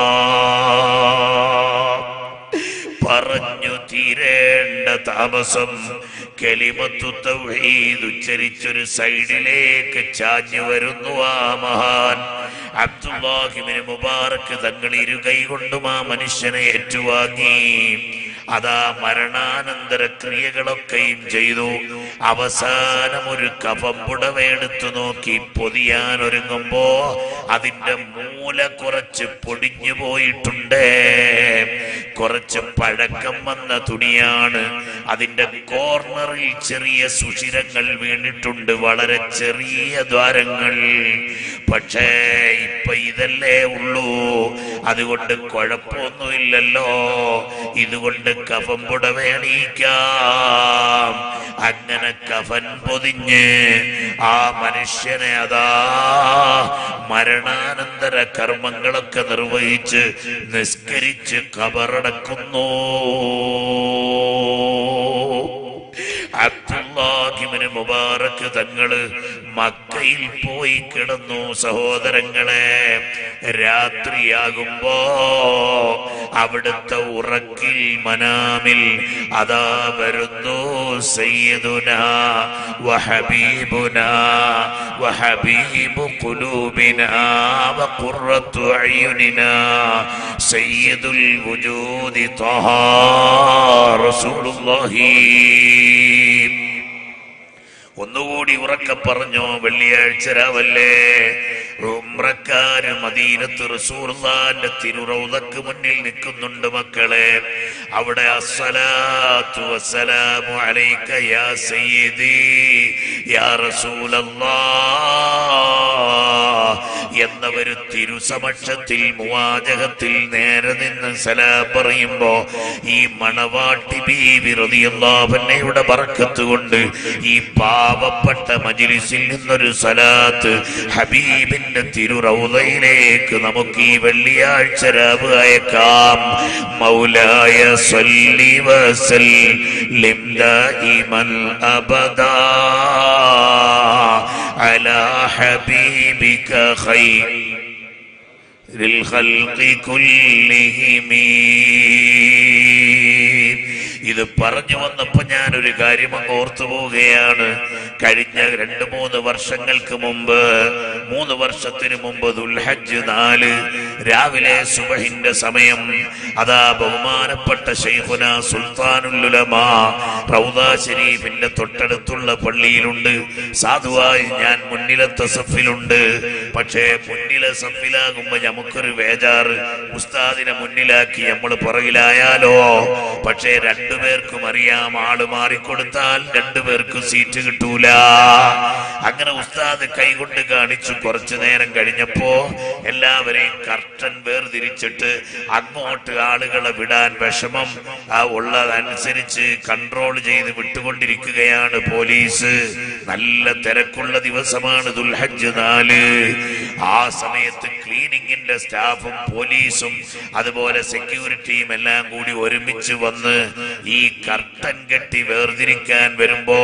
പറഞ്ഞു തീരേണ്ട താമസം കലിമത്തു തൗഹീദ് ഉച്ചരിച്ചൊരു സൈഡിലേക്ക് ചാഞ്ഞു വരുന്നു ആ മഹാൻ അബ്ദുല്ലാഹി ഇബ്നു മുബാറക് തങ്ങൾ ഇരുകൈ കൊണ്ടും ആ മനുഷ്യനെ ഏറ്റുവാങ്ങി. അതാ മരണാനന്തര ക്രിയകളൊക്കെയും ചെയ്തു. അവസാനം ഒരു കഫം പുടവയെടുത്തു നോക്കി പൊതിയാൻ ഒരുങ്ങുമ്പോ അതിന്റെ മൂല കുറച്ച് പൊടിഞ്ഞു പോയിട്ടുണ്ട്. കുറച്ച് പഴക്കം വന്ന തുണിയാണ്. അതിന്റെ കോർണറിൽ ചെറിയ സുഷിരങ്ങൾ വീണിട്ടുണ്ട്, വളരെ ചെറിയ ദ്വാരങ്ങൾ. പക്ഷേ ഇപ്പൊ ഇതല്ലേ ഉള്ളൂ, അതുകൊണ്ട് കുഴപ്പമൊന്നുമില്ലല്ലോ. ഇതുകൊണ്ട് കഫൻ പുടവ അണിയിക്കാം. അങ്ങനെ കഫൻ പൊതിഞ്ഞ് ആ മനുഷ്യനെ അതാ മരണാനന്തര കർമ്മങ്ങളൊക്കെ നിർവഹിച്ച് നിസ്കരിച്ച് ഖബറടക്കുന്നു. അബ്ദുല്ലാഹി ഇബ്നു മുബാറക് തങ്ങള് മക്കയിൽ പോയി കിടന്നു. സഹോദരങ്ങളെ, രാത്രിയാകുമ്പോ അവിടുത്തെ ഉറക്കിൽ മനാമിൽ അതാ വരുന്നു സയ്യിദുനാ വഹബീബുനാ വഹബീബു ഖുലൂബിനാ വഖുറത്തു അയ്യുനിനാ സയ്യിദുൽ വുജൂദി ത്വഹ റസൂലുള്ളാഹി. ഒന്നുകൂടി ഉറക്കെ പറഞ്ഞോ, വെള്ളിയാഴ്ച രാവല്ലേ, ഉംറക്കായി ആൾക്കാർ മദീനത്ത് റസൂലുള്ളാഹിന്റെ തിരുറൗദക്ക് മുന്നിൽ നിൽക്കുന്നുണ്ട് മക്കളെ. അവിടെ അസ്സലാത്തു വസ്സലാമു അലൈക യാ സയ്യിദി യാ റസൂലല്ലാഹ് എന്നവര് തിരുസമക്ഷത്തിൽ മുവാജഹത്തിൽ നേരെ നിന്ന് സലാം പറയുമ്പോ ഈ മണവാട്ടി ബീവി റളിയല്ലാഹു അൻഹയുടെ ബറക്കത്ത് കൊണ്ട് ഈ പാവപ്പെട്ട മജ്ലിസിൽ നിന്നൊരു സലാത്ത് ഹബീബിന്റെ തിരുറൗദയിലേക്ക് നമുക്ക് ഈ വെള്ളിയാഴ്ച രാവ് അയക്കാം. മൗലായ സ്വല്ലി വസല്ലിം ദായിമൻ അബദാ അലാ ഹബീബിക ഖൈറിൽ ഖൽഖി കുല്ലിഹിം. ഇത് പറഞ്ഞു വന്നപ്പോ ഞാനൊരു കാര്യം അങ്ങ് ഓർത്തു പോവുകയാണ്. കഴിഞ്ഞ രണ്ട് മൂന്ന് വർഷങ്ങൾക്ക് മുമ്പ് മൂന്ന് വർഷത്തിന് മുമ്പ് ദുൽഹജ്ജ് നാല് രാവിലെ സുബഹിന്റെ സമയം അതാ ബഹുമാനപ്പെട്ട ശൈഖുന സുൽത്താനുൽ ഉലമാ റൗദ ശരീഫിന്റെ തൊട്ടടുത്തുള്ള പള്ളിയിലുണ്ട്. സാധുവായി ഞാൻ മുന്നിലത്തെ സഫിലുണ്ട്. പക്ഷേ മുന്നിലെ സഫിലാകുമ്പോ നമുക്കൊരു വേജാറ്, ഉസ്താദിനെ മുന്നിലാക്കി നമ്മൾ പുറകിലായാലോ. പക്ഷേ രണ്ടുപേർക്കും അറിയാം, ആള് മാറിക്കൊടുത്താൽ രണ്ടുപേർക്കും സീറ്റ് കിട്ടൂല. അങ്ങനെ ഉസ്താദ് കൈകൊണ്ട് കാണിച്ചു. കുറച്ചു നേരം കഴിഞ്ഞപ്പോ എല്ലാവരെയും കർട്ടൻ വേർതിരിച്ചിട്ട് അങ്ങോട്ട് ആളുകളെ വിടാൻ വിഷമം ആ ഉള്ളതനുസരിച്ച് കൺട്രോൾ ചെയ്ത് വിട്ടുകൊണ്ടിരിക്കുകയാണ് പോലീസ്. നല്ല തിരക്കുള്ള ദിവസമാണ് ദുൽഹജ്ജ് നാല്. ആ സമയത്ത് ക്ലീനിങ്ങിന്റെ സ്റ്റാഫും പോലീസും അതുപോലെ സെക്യൂരിറ്റിയും എല്ലാം കൂടി ഒരുമിച്ച് വന്ന് ഈ കർട്ടൻ കെട്ടി വേർതിരിക്കാൻ വരുമ്പോ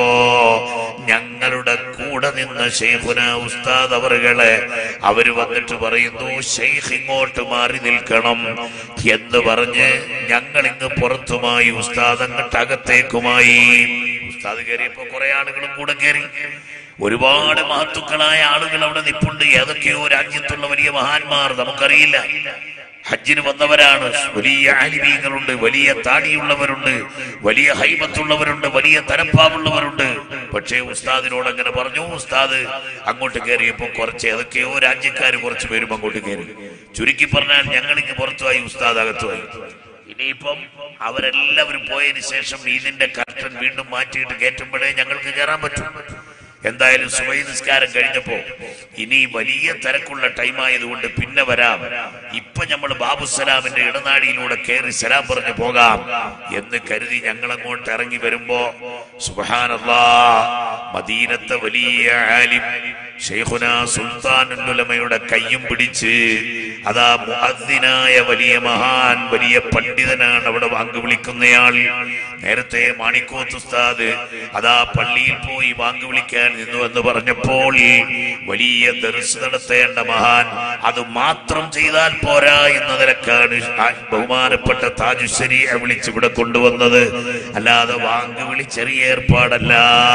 ഞങ്ങളുടെ കൂടെ നിന്ന് ശൈഖുന ഉസ്താദ് അവറുകളെ അവര് വന്നിട്ട് പറയുന്നു, ശൈഖ് ഇങ്ങോട്ട് മാറി നിൽക്കണം എന്ന് പറഞ്ഞ് ഞങ്ങൾ ഇങ്ങ് പുറത്തുമായി, ഉസ്താദ് അങ്ങോട്ട് അകത്തേക്കുമായി. ഉസ്താദ് കയറിയപ്പോ കുറെ ആളുകളും കൂടെ കയറി. ഒരുപാട് മഹത്തുക്കളായ ആളുകൾ അവിടെ നിൽപ്പുണ്ട്. ഏതൊക്കെയോ രാജ്യത്തുള്ള വലിയ മഹാന്മാർ, നമുക്കറിയില്ല. ഹജ്ജിന് വന്നവരാണ്. വലിയ ആലിമീങ്ങളുണ്ട്, വലിയ താടിയുള്ളവരുണ്ട്, വലിയ ഹൈബത്തുള്ളവരുണ്ട്, വലിയ തലപ്പാവുള്ളവരുണ്ട്. പക്ഷേ ഉസ്താദിനോട് അങ്ങനെ പറഞ്ഞു. ഉസ്താദ് അങ്ങോട്ട് കയറിയപ്പോ കുറച്ച് ഏതൊക്കെയോ രാജ്യക്കാർ കുറച്ച് പേരും അങ്ങോട്ട് കയറി. ചുരുക്കി പറഞ്ഞാൽ ഞങ്ങളിങ്ങ് പുറത്തുമായി, ഉസ്താദ് അകത്തുമായി. ഇനിയിപ്പം അവരെല്ലാവരും പോയതിനു ശേഷം ഇതിന്റെ കർട്ടൻ വീണ്ടും മാറ്റിയിട്ട് കയറ്റുമ്പോഴേ ഞങ്ങൾക്ക് കയറാൻ പറ്റും. എന്തായാലും സുബഹി നിസ്കാരം കഴിഞ്ഞപ്പോ ഇനി വലിയ തിരക്കുള്ള ടൈം ആയതുകൊണ്ട് പിന്നെ വരാം, ഇപ്പൊ നമ്മൾ ബാബുസലാമിന്റെ ഇടനാടിയിലൂടെ കയറി സലാം പറഞ്ഞു പോകാം എന്ന് കരുതി ഞങ്ങൾ അങ്ങോട്ട് ഇറങ്ങി വരുമ്പോ സുബ്ഹാനല്ലാഹ്, മദീനത്തെ വലിയ ആലിം ശൈഖുന സുൽത്താനുൽ ഉലമയുടെ കയ്യും പിടിച്ച് അതാ മുഅദ്ദിനായ വലിയ മഹാൻ, വലിയ പണ്ഡിതനാണ് അവിടെ വാങ്ക് വിളിക്കുന്നയാൾ. നേരത്തെ മാണിക്കോത്ത് ഉസ്താദ് അതാ പള്ളിയിൽ പോയി വാങ്ക് വിളിക്കാൻ നിന്നു എന്ന് പറഞ്ഞപ്പോൾ വലിയ ദർസ് നടത്തേണ്ട മഹാൻ അത് മാത്രം ചെയ്താൽ പോരാ എന്ന നിലക്കാണ് ബഹുമാനപ്പെട്ട താജുശ്ശേരിയെ വിളിച്ച് ഇവിടെ കൊണ്ടുവന്നത്. അല്ലാതെ വാങ്ക് വിളി ചെറിയ ഏർപ്പാടല്ല,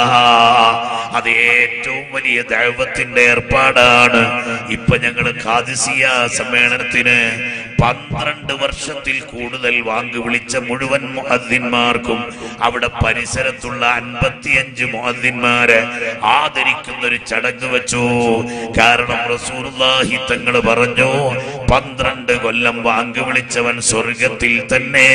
അത് ഏറ്റവും വലിയ ദഅവത്തിന്റെ ഏർപ്പാടാണ്. ഇപ്പൊ ഞങ്ങള് ഖാദിസിയ സമ്മേളനത്തിന് പന്ത്രണ്ട് വർഷത്തിൽ കൂടുതൽ വാങ്ക് വിളിച്ച മുഴുവൻ മുഅദ്ദിന്മാർക്കും അവിടെ പരിസരത്തുള്ള അൻപത്തിയഞ്ച് മുഅദ്ദിന്മാരെ ആദരിക്കുന്ന ഒരു ചടങ്ങ് വെച്ചു. കാരണം റസൂലുള്ളാഹി തങ്ങൾ പറഞ്ഞു, പന്ത്രണ്ട് കൊല്ലം വാങ്ക് വിളിച്ചവൻ സ്വർഗത്തിൽ തന്നെ.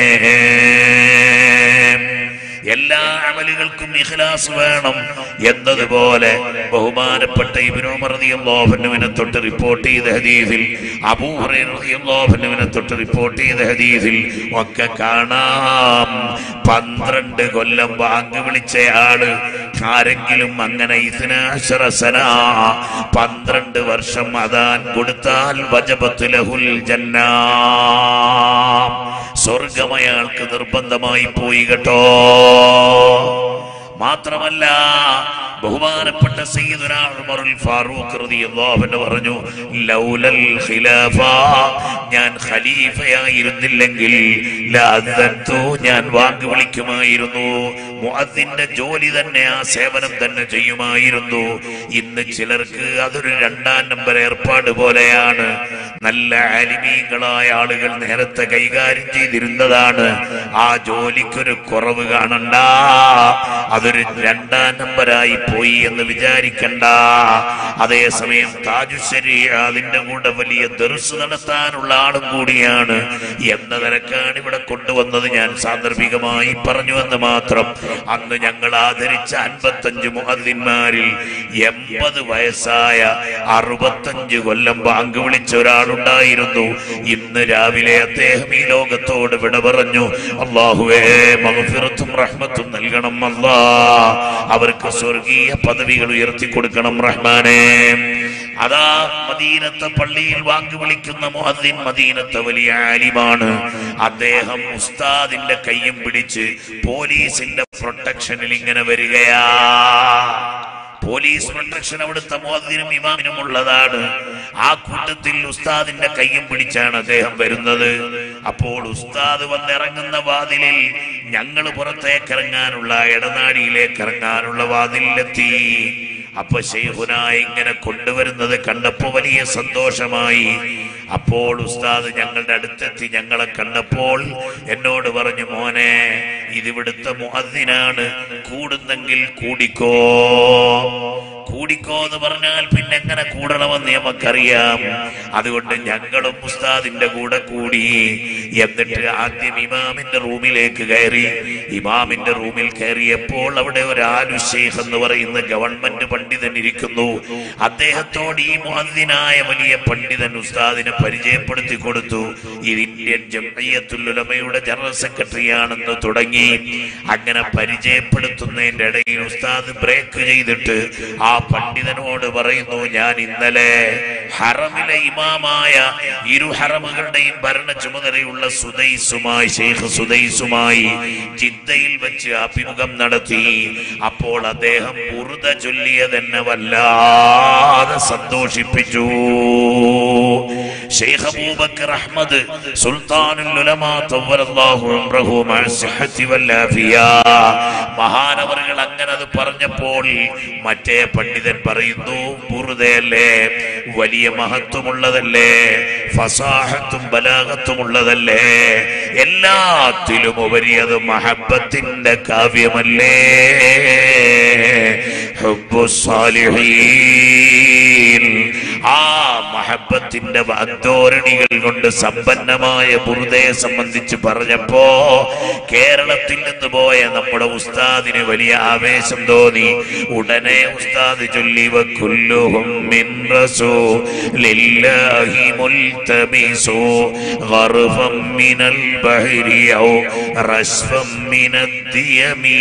എല്ലാ അമലുകൾക്കും ഇഖ്ലാസ് വേണം എന്നതുപോലെ ബഹുമാനപ്പെട്ട ഇബ്നു ഉമർ റളിയല്ലാഹു അൻഹുവിനെ തൊട്ട് റിപ്പോർട്ട് ചെയ്ത ഹദീസിൽ, അബൂ ഹുറൈറ റളിയല്ലാഹു അൻഹുവിനെ തൊട്ട് റിപ്പോർട്ട് ചെയ്ത ഹദീസിൽ ഒക്കെ കാണാം, പന്ത്രണ്ട് കൊല്ലം വാങ്ക് വിളിച്ചയാള് ആരെങ്കിലും അങ്ങനെ ഇസ്നാഅശറ സന പന്ത്രണ്ട് വർഷം അദാൻ കൊടുത്താൽ വജബത്ത് ലഹുൽ ജന്ന, സ്വർഗ്ഗം അയാൾക്ക് നിർബന്ധമായി പോയി കേട്ടോ. മാത്രമല്ല ബഹുമാനപ്പെട്ട സയ്യിദുനാ ഉമറുൽ ഫാറൂഖ് റളിയല്ലാഹു അൻഹു പറഞ്ഞു, ലൗലൽ ഖിലാഫ, ഞാൻ ഖലീഫയായിരുന്നില്ലെങ്കിൽ ലഅദ്ദൻതു, ഞാൻ വാങ്ക് വിളിക്കുമായിരുന്നു. മുഅദ്ദിന്റെ ജോലി തന്നെ, ആ സേവനം തന്നെ ചെയ്യുമായിരുന്നു. ഇന്ന് ചിലർക്ക് അതൊരു രണ്ടാം നമ്പർ ഏർപ്പാട് പോലെയാണ്. നല്ല ആലിമീങ്ങളായ ആളുകൾ നേരത്തെ കൈകാര്യം ചെയ്തിരുന്നതാണ്. ആ ജോലിക്കൊരു കുറവ് കാണണ്ട, അതൊരു രണ്ടാം നമ്പരായി പോയി എന്ന് വിചാരിക്കണ്ട. അതേസമയം താജുശ്ശേരി അതിന്റെ കൂടെ വലിയ ദർസ് നടത്താനുള്ള ആളും കൂടിയാണ് എന്ന നിലക്കാണ് ഇവിടെ കൊണ്ടുവന്നത്. ഞാൻ സാന്ദർഭികമായി പറഞ്ഞു എന്ന് മാത്രം. അന്ന് ഞങ്ങൾ ആദരിച്ച അൻപത്തഞ്ച് മുഅദ്ദിന്മാരിൽ എൺപത് വയസ്സായ അറുപത്തഞ്ച് കൊല്ലം ബാങ്ക് വിളിച്ച ഒരാളുണ്ടായിരുന്നു. ഇന്ന് രാവിലെ അദ്ദേഹം ഈ ലോകത്തോട് വിട പറഞ്ഞു. അല്ലാഹുവേ മഗ്ഫിറത്തും റഹ്മത്തും നൽകണം അല്ലാ, അവർക്ക് സ്വർഗീയ പദവികൾ ഉയർത്തി കൊടുക്കണം റഹ്മാനേ. അതാ മദീനത്തെ പള്ളിയിൽ വാങ്ക് വിളിക്കുന്ന മുഅദ്ദിൻ മദീനത്തെ വലിയ ആലിമാണ്. അദ്ദേഹം ഉസ്താദിന്റെ കയ്യും പിടിച്ച് പോലീസിന്റെ പ്രൊട്ടക്ഷനിൽ ഇങ്ങനെ വരികയാ. പോലീസ് പ്രൊട്ടക്ഷൻ അവിടുത്തെ മുഅദ്ദിനും ഇമാമിനും ഉള്ളതാണ്. ആ കൂട്ടത്തിൽ ഉസ്താദിന്റെ കയ്യും പിടിച്ചാണ് അദ്ദേഹം വരുന്നത്. അപ്പോൾ ഉസ്താദ് വന്നിറങ്ങുന്ന വാതിലിൽ ഞങ്ങൾ പുറത്തേക്ക് ഇറങ്ങാനുള്ള ഇടനാഴിയിലേക്ക് ഇറങ്ങാനുള്ള വാതിലിലെത്തി. അപ്പൊ ശൈഖുന ഇങ്ങനെ കൊണ്ടുവരുന്നത് കണ്ടപ്പോ വലിയ സന്തോഷമായി. അപ്പോൾ ഉസ്താദ് ഞങ്ങളുടെ അടുത്തെത്തി. ഞങ്ങളെ കണ്ടപ്പോൾ എന്നോട് പറഞ്ഞു, മോനെ ഇതിവിടുത്തെ മുഅദ്ദിനാണ്, കൂടുന്നെങ്കിൽ കൂടിക്കോ. കൂടിക്കോ എന്ന് പറഞ്ഞാൽ പിന്നെ എങ്ങനെ കൂടണമെന്ന് നമുക്കറിയാം. അതുകൊണ്ട് ഞങ്ങളും ഉസ്താദിന്റെ കൂടെ കൂടി. എന്നിട്ട് ആദ്യം ഇമാമിന്റെ റൂമിലേക്ക് കയറി. ഇമാമിന്റെ റൂമിൽ കയറിയപ്പോൾ അവിടെ ഒരു ആലു ശൈഖ് എന്ന് പറയുന്ന ഗവൺമെന്റ് പണ്ഡിതൻ ഇരിക്കുന്നു. അദ്ദേഹത്തോട് ഈ മുഅദ്ദിനായ വലിയ പണ്ഡിതൻ ഉസ്താദിനെ പരിചയപ്പെടുത്തി കൊടുത്തു. ഇത് ഇന്ത്യൻ ജംഇയ്യത്തുൽ ഉലമയുടെ ജനറൽ സെക്രട്ടറിയാണെന്ന് തുടങ്ങി. അങ്ങനെ പരിചയപ്പെടുത്തുന്നതിന്റെ ഇടയിൽ ഉസ്താദ് ബ്രേക്ക് ചെയ്തിട്ട് ആ പണ്ഡിതനോട് പറയുന്നു, ഞാൻ ഇന്നലെ ഹറമിലെ ഇമാമായ ഇരു ഹറമുകളുടെയും ഭരണ ചുമതലയുള്ള സുദൈസുമായി ശൈഖ് സുദൈസുമായി ജിദ്ദയിൽ വെച്ച് അഭിമുഖം നടത്തി. അപ്പോൾ അദ്ദേഹം ബുർദ ചൊല്ലിയതെന്നെ വല്ലാതെ സന്തോഷിപ്പിച്ചു. ശൈഖ് അബൂബക്കർ അഹ്മദ് സുൽത്താനുൽ ഉലമാ തവല്ലല്ലാഹു അംറഹു മഅ സിഹ്ഹതി വൽ ആഫിയ മഹാനവറുകൾ അങ്ങനെ അത് പറഞ്ഞപ്പോൾ മറ്റേ പണ്ഡിതൻ പറയുന്നു, ബുർദയല്ലേ, വലിയ മഹത്വമുള്ളതല്ലേ, ഫസാഹത്തും ബലാഗത്തുമുള്ളതല്ലേ, എല്ലാത്തിലും ഉപരി അത് മഹബ്ബത്തിന്റെ കാവ്യമല്ലേ. ഹുബ്ബുസ് സാലിഹീൻ, ആ മഹബ്ബത്തിന്റെ വാഗ്ദോരണികൾ കൊണ്ട് സമ്പന്നമായ ബുർദയെ സംബന്ധിച്ച് പറഞ്ഞപ്പോ കേരളത്തിൽ നിന്ന് പോയ നമ്മുടെ ഉസ്താദിന് വലിയ ആവേശം തോന്നി. ഉടനെ ഉസ്താദ് ചൊല്ലി, വകുല്ലുഹും മിൻ റസൂലില്ലാഹി മുൽതബിസു ഗർഫം മിനൽ ബഹരി ഔ റസ്ഫം മിനദ്ദിയമി.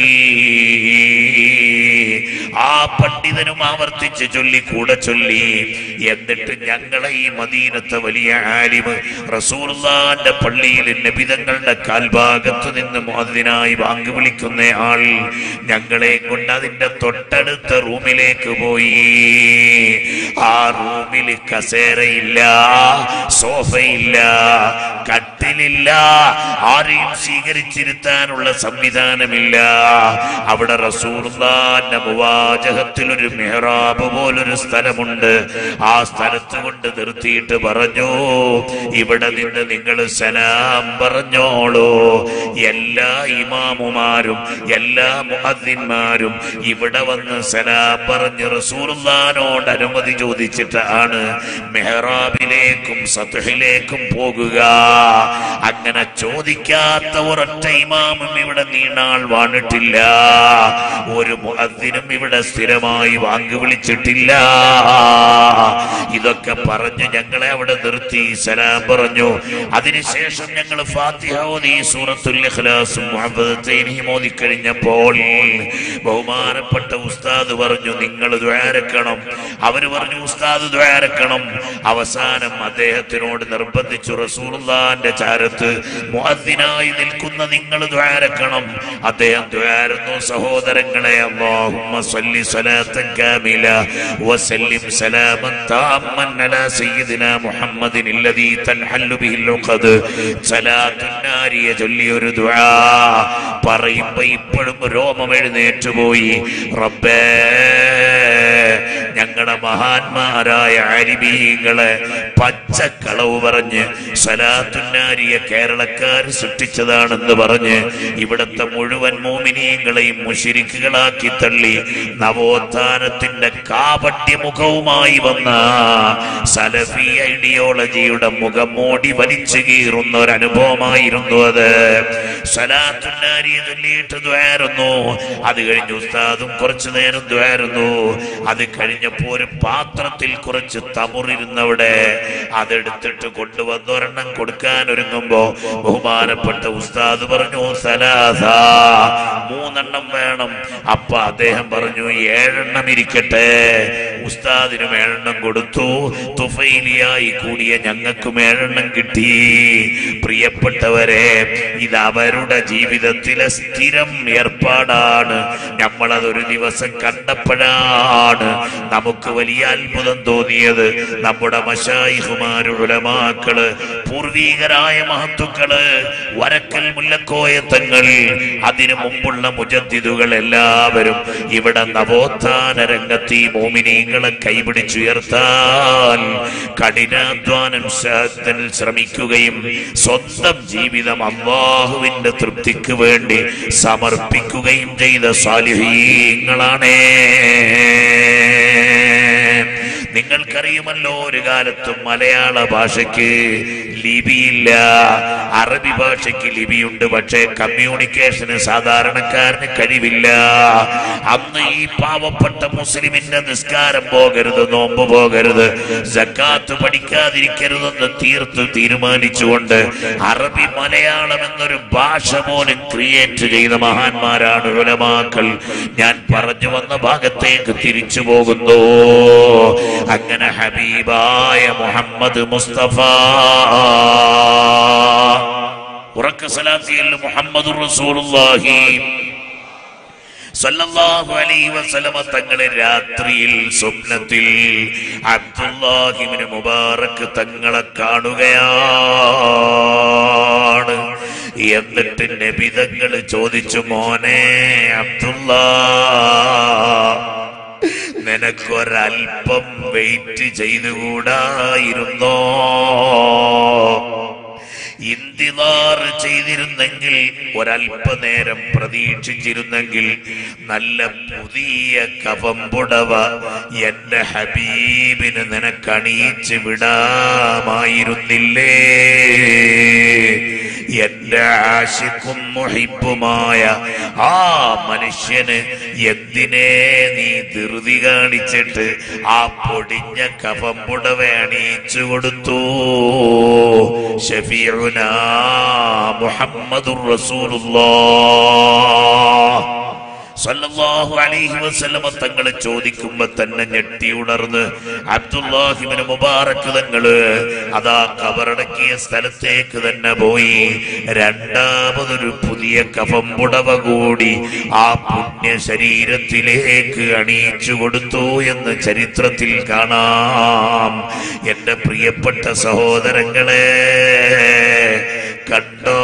ആ പണ്ഡിതനും ആവർത്തിച്ച് ചൊല്ലി, കൂടെ ചൊല്ലി. എന്നിട്ട് ഞങ്ങളെ ഈ മദീനത്തെ വലിയ ആലിമ് റസൂലുള്ളാഹിന്റെ പള്ളിയിൽ നബിതങ്ങളുടെ കാൽഭാഗത്ത് നിന്ന് മുഅദ്ദിനായി വാങ്ക് വിളിക്കുന്ന ആൾ ഞങ്ങളെ കൊണ്ട് അതിന്റെ തൊട്ടടുത്ത റൂമിലേക്ക് പോയി. ആ റൂമിൽ കസേരയില്ല, സോഫയില്ല, കട്ടിലില്ല, ആരെയും സ്വീകരിച്ചിരുത്താനുള്ള സംവിധാനമില്ല. അവിടെ റസൂലുള്ളാഹിന്റെ മുവാജഹത്തിൽ ഒരു മിഹ്റാബ് പോലൊരു സ്ഥലമുണ്ട്. ആ സ്ഥലത്ത് കൊണ്ട് നിർത്തിയിട്ട് പറഞ്ഞു, ഇവിടെ നിന്ന് നിങ്ങൾ സലാം പറഞ്ഞോളൂ. എല്ലാ ഇമാമുമാരും എല്ലാ മുഅദ്ദിന്മാരും ഇവിടെ വന്ന് സലാം പറഞ്ഞ് റസൂലുള്ളാഹിനോട് അനുമതി ചോദിച്ചിട്ടാണ് മെഹ്റാബിലേക്കും സത്ഹിലേക്കും പോകുക. അങ്ങനെ ചോദിക്കാത്ത ഒരൊറ്റ ഇമാമും ഇവിടെ നീണാൾ വാണിട്ടില്ല. ഒരു മുഅദ്ദിനും ഇവിടെ സ്ഥിരമായി വാങ്ക് വിളിച്ചിട്ടില്ല. ഇതൊക്കെ പറഞ്ഞ് ഞങ്ങളെ അവിടെ നിർത്തി സലാം പറഞ്ഞു. അതിനുശേഷം ഞങ്ങൾ ഫാത്തിഹ ഓതി സൂറത്തുൽ ഇഖ്ലാസും മുഅവ്വദത്തൈനിയും ഓതി കഴിഞ്ഞപ്പോൾ ബഹുമാനപ്പെട്ട ഉസ്താദ് പറഞ്ഞു, നിങ്ങൾ ദുആരക്കണം. അവര് പറഞ്ഞു, ഉസ്താദ് ദുആരക്കണം. അവസാനം അദ്ദേഹത്തിനോട് നിർബന്ധിച്ചു, റസൂലുള്ളാഹിന്റെ ചാരത്ത് മുഅദ്ദിനായി നിൽക്കുന്ന നിങ്ങൾ ദുആരക്കണം. അദ്ദേഹം ദുആരുന്നു. സഹോദരങ്ങളെ, അല്ലാഹുമ്മ സ്വല്ലി സ്വലാത്തൻ കാമില വസല്ലിം സലാമൻ താമ്മൻ അലാ സയ്യിദിനാ മുഹമ്മദിൻ അല്ലദീ തൻഹല്ലു ബിഹിൽ ഉഖദ് സലാത്തുൻ നാരിയ ചൊല്ലിയൊരു ദുആ പറയുമ്പോ ഇപ്പോഴും രോമം എഴുന്നേറ്റുപോയി. റബ്ബേ, ഞങ്ങളുടെ മഹാന്മാരായ അരിബീങ്ങളെ പച്ചക്കളവ് പറഞ്ഞ് സലാത്തുന്നാരിയെ കേരളക്കാർ സൃഷ്ടിച്ചതാണെന്ന് പറഞ്ഞ് ഇവിടുത്തെ മുഴുവൻ മോമിനീങ്ങളെയും മുശിരിക്കുകളാക്കി തള്ളി നവോത്ഥാനത്തിന്റെ കാപട്യമുഖവുമായി വന്ന സലഫി ഐഡിയോളജിയുടെ മുഖം മൂടി വലിച്ചു കീറുന്ന ഒരു അനുഭവമായിരുന്നു അത്. സലാത്തുന്നാരിയെ ചൊല്ലിയിട്ട് ദ്വാരുന്നു. അത് കഴിഞ്ഞ് ഉസ്താദും കുറച്ചു നേരം ദ്വാരുന്നു. അത് കഴിഞ്ഞപ്പോ ഒരു പാത്രത്തിൽ കുറച്ച് തമുറിരുന്നവിടെ അതെടുത്തിട്ട് കൊണ്ടുവന്ന് ഒരെണ്ണം കൊടുക്കാൻ ഒരുങ്ങുമ്പോ ബഹുമാനപ്പെട്ട ഉസ്താദ് പറഞ്ഞു സലാസ, മൂന്നെണ്ണം വേണം. അപ്പൊ അദ്ദേഹം പറഞ്ഞു ഏഴെണ്ണം ഇരിക്കട്ടെ. ഉസ്താദിനും ഏഴെണ്ണം കൊടുത്തു. തുഫൈലിയായി കൂടിയ ഞങ്ങൾക്കും ഏഴെണ്ണം കിട്ടി. പ്രിയപ്പെട്ടവരെ, ഇത് അവരുടെ ജീവിതത്തിലെ സ്ഥിരം ഏർപ്പാടാണ്. നമ്മളതൊരു ദിവസം കണ്ടപ്പോഴാണ് നമുക്ക് വലിയ അത്ഭുതം തോന്നിയത്. നമ്മുടെ മശായിഖുമാര്, ഉലമാക്കള്, പൂർവീകരായ മഹത്തുക്കള്, വരക്കൽ മുല്ലക്കോയ തങ്ങൾ, അതിനു മുമ്പുള്ള മുജദ്ദിദുകൾ എല്ലാവരും ഇവിടെ നവോത്ഥാന രംഗത്ത് ഈ മോമിനീങ്ങളെ കൈപിടിച്ചുയർത്താൻ കഠിനാധ്വാനം ശ്രമിക്കുകയും സ്വന്തം ജീവിതം അല്ലാഹുവിന്റെ തൃപ്തിക്ക് വേണ്ടി സമർപ്പിക്കുകയും ചെയ്ത സാലിഹീങ്ങളാണേ. നിങ്ങൾക്കറിയുമല്ലോ, ഒരു കാലത്തും മലയാള ഭാഷയ്ക്ക് ലിപിയില്ല. അറബി ഭാഷയ്ക്ക് ലിപിയുണ്ട്, പക്ഷേ കമ്മ്യൂണിക്കേഷന് സാധാരണക്കാരന് കഴിവില്ല. അന്ന് ഈ പാവപ്പെട്ട മുസ്ലിമിന്റെ നിസ്കാരം പോകരുത്, നോമ്പ് പോകരുത്, സക്കാത്ത് പഠിക്കാതിരിക്കരുതെന്ന് തീർത്തു തീരുമാനിച്ചുകൊണ്ട് അറബി മലയാളം എന്നൊരു ഭാഷ പോലും ക്രിയേറ്റ് ചെയ്ത മഹാന്മാരാണ് ഉലമാക്കൾ. ഞാൻ പറഞ്ഞു വന്ന ഭാഗത്തേക്ക് തിരിച്ചു പോകുന്നു. അങ്ങനെ ഹബീബായ മുഹമ്മദ് മുസ്തഫ ഉറക്ക സലാത്തിയിൽ മുഹമ്മദുർ റസൂലുള്ളാഹി സല്ലല്ലാഹു അലൈഹി വസല്ലമ തങ്ങളെ രാത്രിയിൽ സ്വപ്നത്തിൽ അബ്ദുല്ലാഹി ഇബ്നു മുബാറക് തങ്ങളെ കാണുകയാണ്. എന്നിട്ട് നബി തങ്ങൾ ചോദിച്ചു, മോനെ അബ്ദുല്ലാ, നിനക്കൊരൽപ്പം വെയിറ്റ് ചെയ്തുകൂടായിരുന്നോ? ഇന്തിദാർ ചെയ്തിരുന്നെങ്കിൽ, ഒരൽപ്പനേരം പ്രതീക്ഷിച്ചിരുന്നെങ്കിൽ നല്ല പുതിയ കഫംപുടവ എന്റെ ഹബീബിന് നിനക്കണിയിച്ച് വിടാമായിരുന്നില്ലേ? എന്റെ ആശിക്കും മുഹിബുമായ ആ മനുഷ്യന് എന്തിനെ നീ ധൃതി കാണിച്ചിട്ട് ആ പൊടിഞ്ഞ കഫംപുടവ അണിയിച്ചു കൊടുത്തു? ഷഫീഉനാ മുഹമ്മദുർ റസൂലുള്ളാഹ് സല്ലല്ലാഹു അലൈഹി വസല്ലമ തങ്ങളെ ചോദിക്കുമ്പോ തന്നെ ഞെട്ടി ഉണർന്ന് അബ്ദുല്ലാഹി ഇബ്നു മുബാറക് തങ്ങള് അതാ കബറടക്കിയ സ്ഥലത്തേക്ക് തന്നെ പോയി രണ്ടാമതൊരു പുതിയ കഫംപുടവ കൂടി ആ പുണ്യ ശരീരത്തിലേക്ക് അണിയിച്ചു കൊടുത്തു എന്ന് ചരിത്രത്തിൽ കാണാം. എന്റെ പ്രിയപ്പെട്ട സഹോദരങ്ങളെ, കണ്ടോ,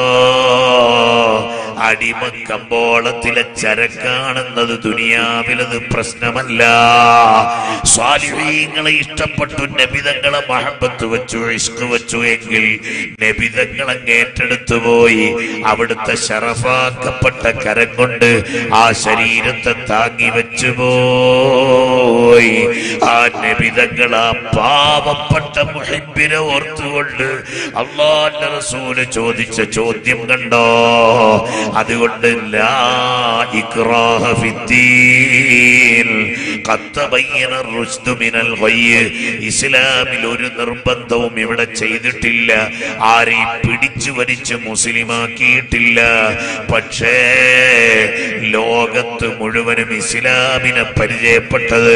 അടിമക്കമ്പോളത്തിലെ ചരക്കാണെന്നത് ദുനിയാവിലത് പ്രശ്നമല്ല. സ്വാലിഹീങ്ങളെ ഇഷ്ടപ്പെട്ടു, നബിതങ്ങളെ മഹബത്ത് വെച്ചു, ഇഷ്ക് വെച്ചു എങ്കിൽ നബിതങ്ങൾ അങ്ങേറ്റെടുത്തു പോയി അവിടുത്തെ ശറഫാക്കപ്പെട്ട കരം കൊണ്ട് ആ ശരീരത്തെ താങ്ങി വെച്ചു പോയി. ആ നബിതങ്ങൾ ആ പാവപ്പെട്ട മുഹിബ്ബിനെ ഓർത്തുകൊണ്ട് അല്ലാഹുവിന്റെ റസൂല് ചോദിച്ച ചോദ്യം കണ്ടോ? അതുകൊണ്ട് ലാ ഇക്റാഹ ഫിദ്ദീൻ ഖദ് തബയ്യന റുശ്ദു മിനൽ ഗയ്യ്. ഇസ്ലാമിൽ ഒരു നിർബന്ധവും ഇവിടെ ചെയ്തിട്ടില്ല, ആരെയും പിടിച്ചു വലിച്ച് മുസ്ലിമാക്കിയിട്ടില്ല. പക്ഷേ ലോകത്ത് മുഴുവനും ഇസ്ലാമിനെ പരിചയപ്പെട്ടത്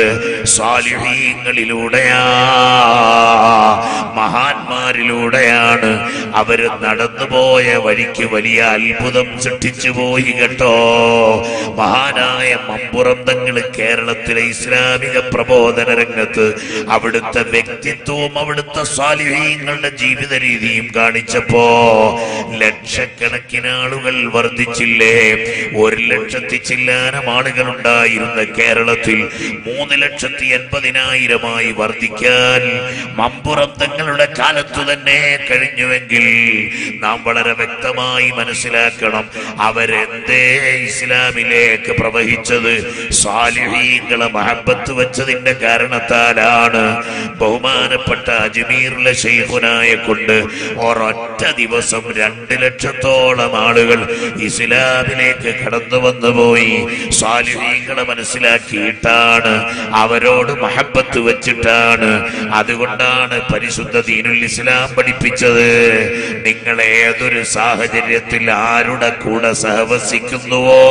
സ്വാലിഹീങ്ങളിലൂടെയാ, മഹാന്മാരിലൂടെയാണ്. അവര് നടന്നുപോയ വഴിക്ക് വലിയ അത്ഭുതം സൃഷ്ടിച്ചു പോയി കേട്ടോ. മഹാനായ മമ്പുറം തങ്ങള് കേരളത്തിലെ ഇസ്ലാമിക പ്രബോധന രംഗത്ത് അവിടുത്തെ വ്യക്തിത്വവും അവിടുത്തെ സ്വാലിഹീങ്ങളുടെ ജീവിത രീതിയും കാണിച്ചപ്പോ ലക്ഷക്കണക്കിന് ആളുകൾ വർദ്ധിച്ചില്ലേ? ഒരു ലക്ഷത്തി ചില്ലാനം ആളുകൾ ഉണ്ടായിരുന്ന കേരളത്തിൽ മൂന്ന് ലക്ഷത്തി എൺപതിനായിരമായി വർദ്ധിക്കാൻ മമ്പുറം തങ്ങളുടെ കാലത്തു തന്നെ കഴിഞ്ഞുവെങ്കിൽ നാം വളരെ വ്യക്തമായി മനസ്സിലാക്കണം, അവരെന്തേ ഇസ്ലാമിലേക്ക് പ്രവഹിച്ചത് സ്വാലിഹീങ്ങളെ മഹബത്ത് വെച്ചതിന്റെ കാരണത്താലാണ്. ബഹുമാനപ്പെട്ട അജ്മീറിലെ ശൈഖുനായെ കൊണ്ട് ഒരൊറ്റ ദിവസം രണ്ട് ലക്ഷത്തോളം ആളുകൾ ഇസ്ലാമിലേക്ക് കടന്നു വന്നുപോയി. സ്വാലിഹീങ്ങളെ മനസ്സിലാക്കിയിട്ടാണ്, അവരോട് മഹബത്ത് വെച്ചിട്ടാണ്. അതുകൊണ്ടാണ് പരിശുദ്ധ ദീനുൽ ഇസ്ലാം പഠിപ്പിച്ചത്, നിങ്ങൾ ഏതൊരു സാഹചര്യത്തിൽ ആരുടെ കൂടെ സഹവസിക്കുന്നുവോ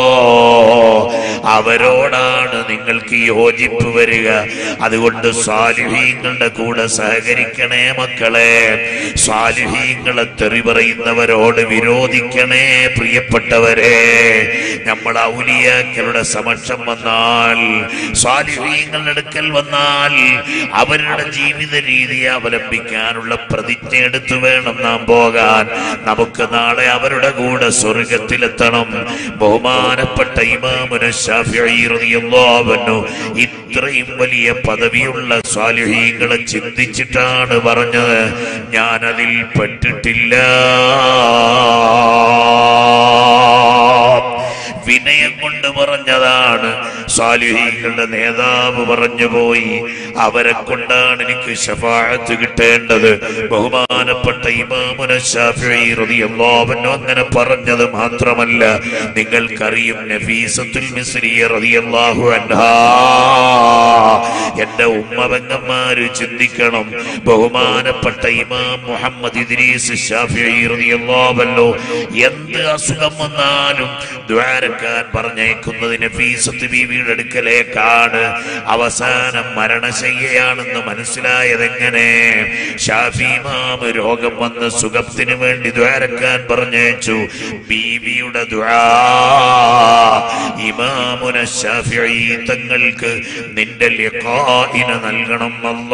അവരോടാണ് നിങ്ങൾക്ക് യോജിപ്പ് വരിക. അതുകൊണ്ട് സ്വാലിഹീങ്ങളുടെ കൂടെ സഹകരിക്കണേ മക്കളെ. സ്വാലിഹീങ്ങളെ തെറി പറയുന്നവരോട് വിരോധിക്കണേ പ്രിയപ്പെട്ടവരെ. നമ്മൾ ഔലിയാക്കളുടെ സമക്ഷം വന്നാൽ, സ്വാലിഹീങ്ങളുടെ അടുക്കൽ വന്നാൽ അവരുടെ ജീവിത രീതിയെ അവലംബിക്കാനുള്ള പ്രതിജ്ഞ എടുത്തു വേണം നാം പോകാൻ. നമുക്ക് നാളെ അവരുടെ കൂടെ സ്വർഗത്തിലെത്തണം. ബഹുമാനപ്പെട്ട ഇമാമുന ശാഫിഈ റളിയല്ലാഹു അൻഹു ഇത്രയും വലിയ പദവിയുള്ള സ്വാലിഹീങ്ങളെ ചിന്തിച്ചിട്ടാണ് പറഞ്ഞത്, ഞാനതിൽ പെട്ടിട്ടില്ല. വിനയം കൊണ്ട് പറഞ്ഞതാണ്. സ്വാലിഹീങ്ങളുടെ നേതാവ് പറഞ്ഞുപോയി, അവരെ കൊണ്ടാണ് എനിക്ക് ശഫാഅത്ത് കിട്ടേണ്ടത്. ബഹുമാനപ്പെട്ട ഇമാമുന ശാഫിഈ റളിയല്ലാഹു അൻഹു അങ്ങനെ പറഞ്ഞത് മാത്രമല്ല, നിങ്ങൾക്കറിയും നഫീസത്തുൽ മിസ്രിയ റളിയല്ലാഹു അൻഹാ, എന്റെ ഉമ്മ പെങ്ങന്മാര് ചിന്തിക്കണം. ബഹുമാനപ്പെട്ട ഇമാം മുഹമ്മദ് ഇദ്രീസ് ശാഫിഈ റളിയല്ലാഹു അൻഹു എന്ത് അസുഖം വന്നാലും ദ്വാരക്കാൻ പറഞ്ഞേക്കുന്നത് നഫീസത്ത് ബീവിയുടെ അടുക്കലേക്കാണ്. അവസാനം മരണശയ്യയാണെന്ന് മനസ്സിലായത് എങ്ങനെ? ശാഫി ഇമാം രോഗം വന്ന് സുഖത്തിന് വേണ്ടി ദ്വാരക്കാൻ പറഞ്ഞേച്ചു. ബീവിയുടെ ദുആ ഇമാമുന ശാഫിഈ തങ്ങൾക്ക് നിന്റെ ലിഖാഇന നൽകണം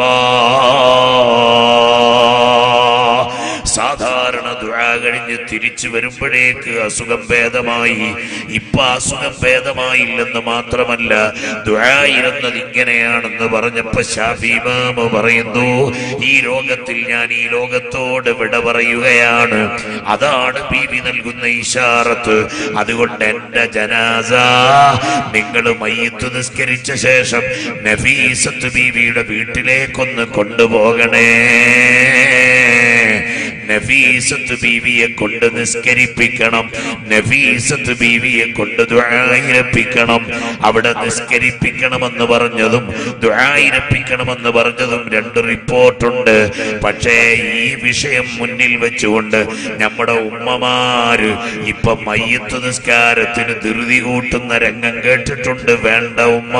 അല്ലാഹ്. സാധാരണ ദുആ കഴിഞ്ഞ് തിരിച്ചു വരുമ്പോഴേക്ക് അസുഖം ഭേദമായി. ഇപ്പൊ അസുഖം ഭേദമായില്ലെന്ന് മാത്രമല്ല, ദുആ ഇരുന്നത് ഇങ്ങനെയാണെന്ന് പറഞ്ഞപ്പോ ശാഫി ഇമാം പറയുന്നു, ഈ രോഗത്തിൽ ഞാൻ ഈ ലോകത്തോട് വിട പറയുകയാണ്. അതാണ് ബീവി നൽകുന്ന ഇശാറത്ത്. അതുകൊണ്ട് എന്റെ ജനാസ നിങ്ങൾ മയ്യിത്ത് നിസ്കരിച്ച ശേഷം നഫീസത്ത് ബീവിയുടെ വീട്ടിലേക്കൊന്ന് കൊണ്ടുപോകണേ. നഫീസത്ത് ബീവിയെ കൊണ്ട് നിസ്കരിപ്പിക്കണം, നഫീസത്ത് ബീവിയെ കൊണ്ട് ദുആയിരപ്പിക്കണം. അവിടെ നിസ്കരിപ്പിക്കണമെന്ന് പറഞ്ഞതും ദുആയിരപ്പിക്കണമെന്ന് പറഞ്ഞതും രണ്ട് റിപ്പോർട്ടുണ്ട്. പക്ഷേ ഈ വിഷയം മുന്നിൽ വെച്ചുകൊണ്ട് നമ്മുടെ ഉമ്മമാര് ഇപ്പൊ മയ്യിത്ത് നിസ്കാരത്തിന് ധൃതി കൂട്ടുന്ന രംഗം കേട്ടിട്ടുണ്ട്. വേണ്ട ഉമ്മ,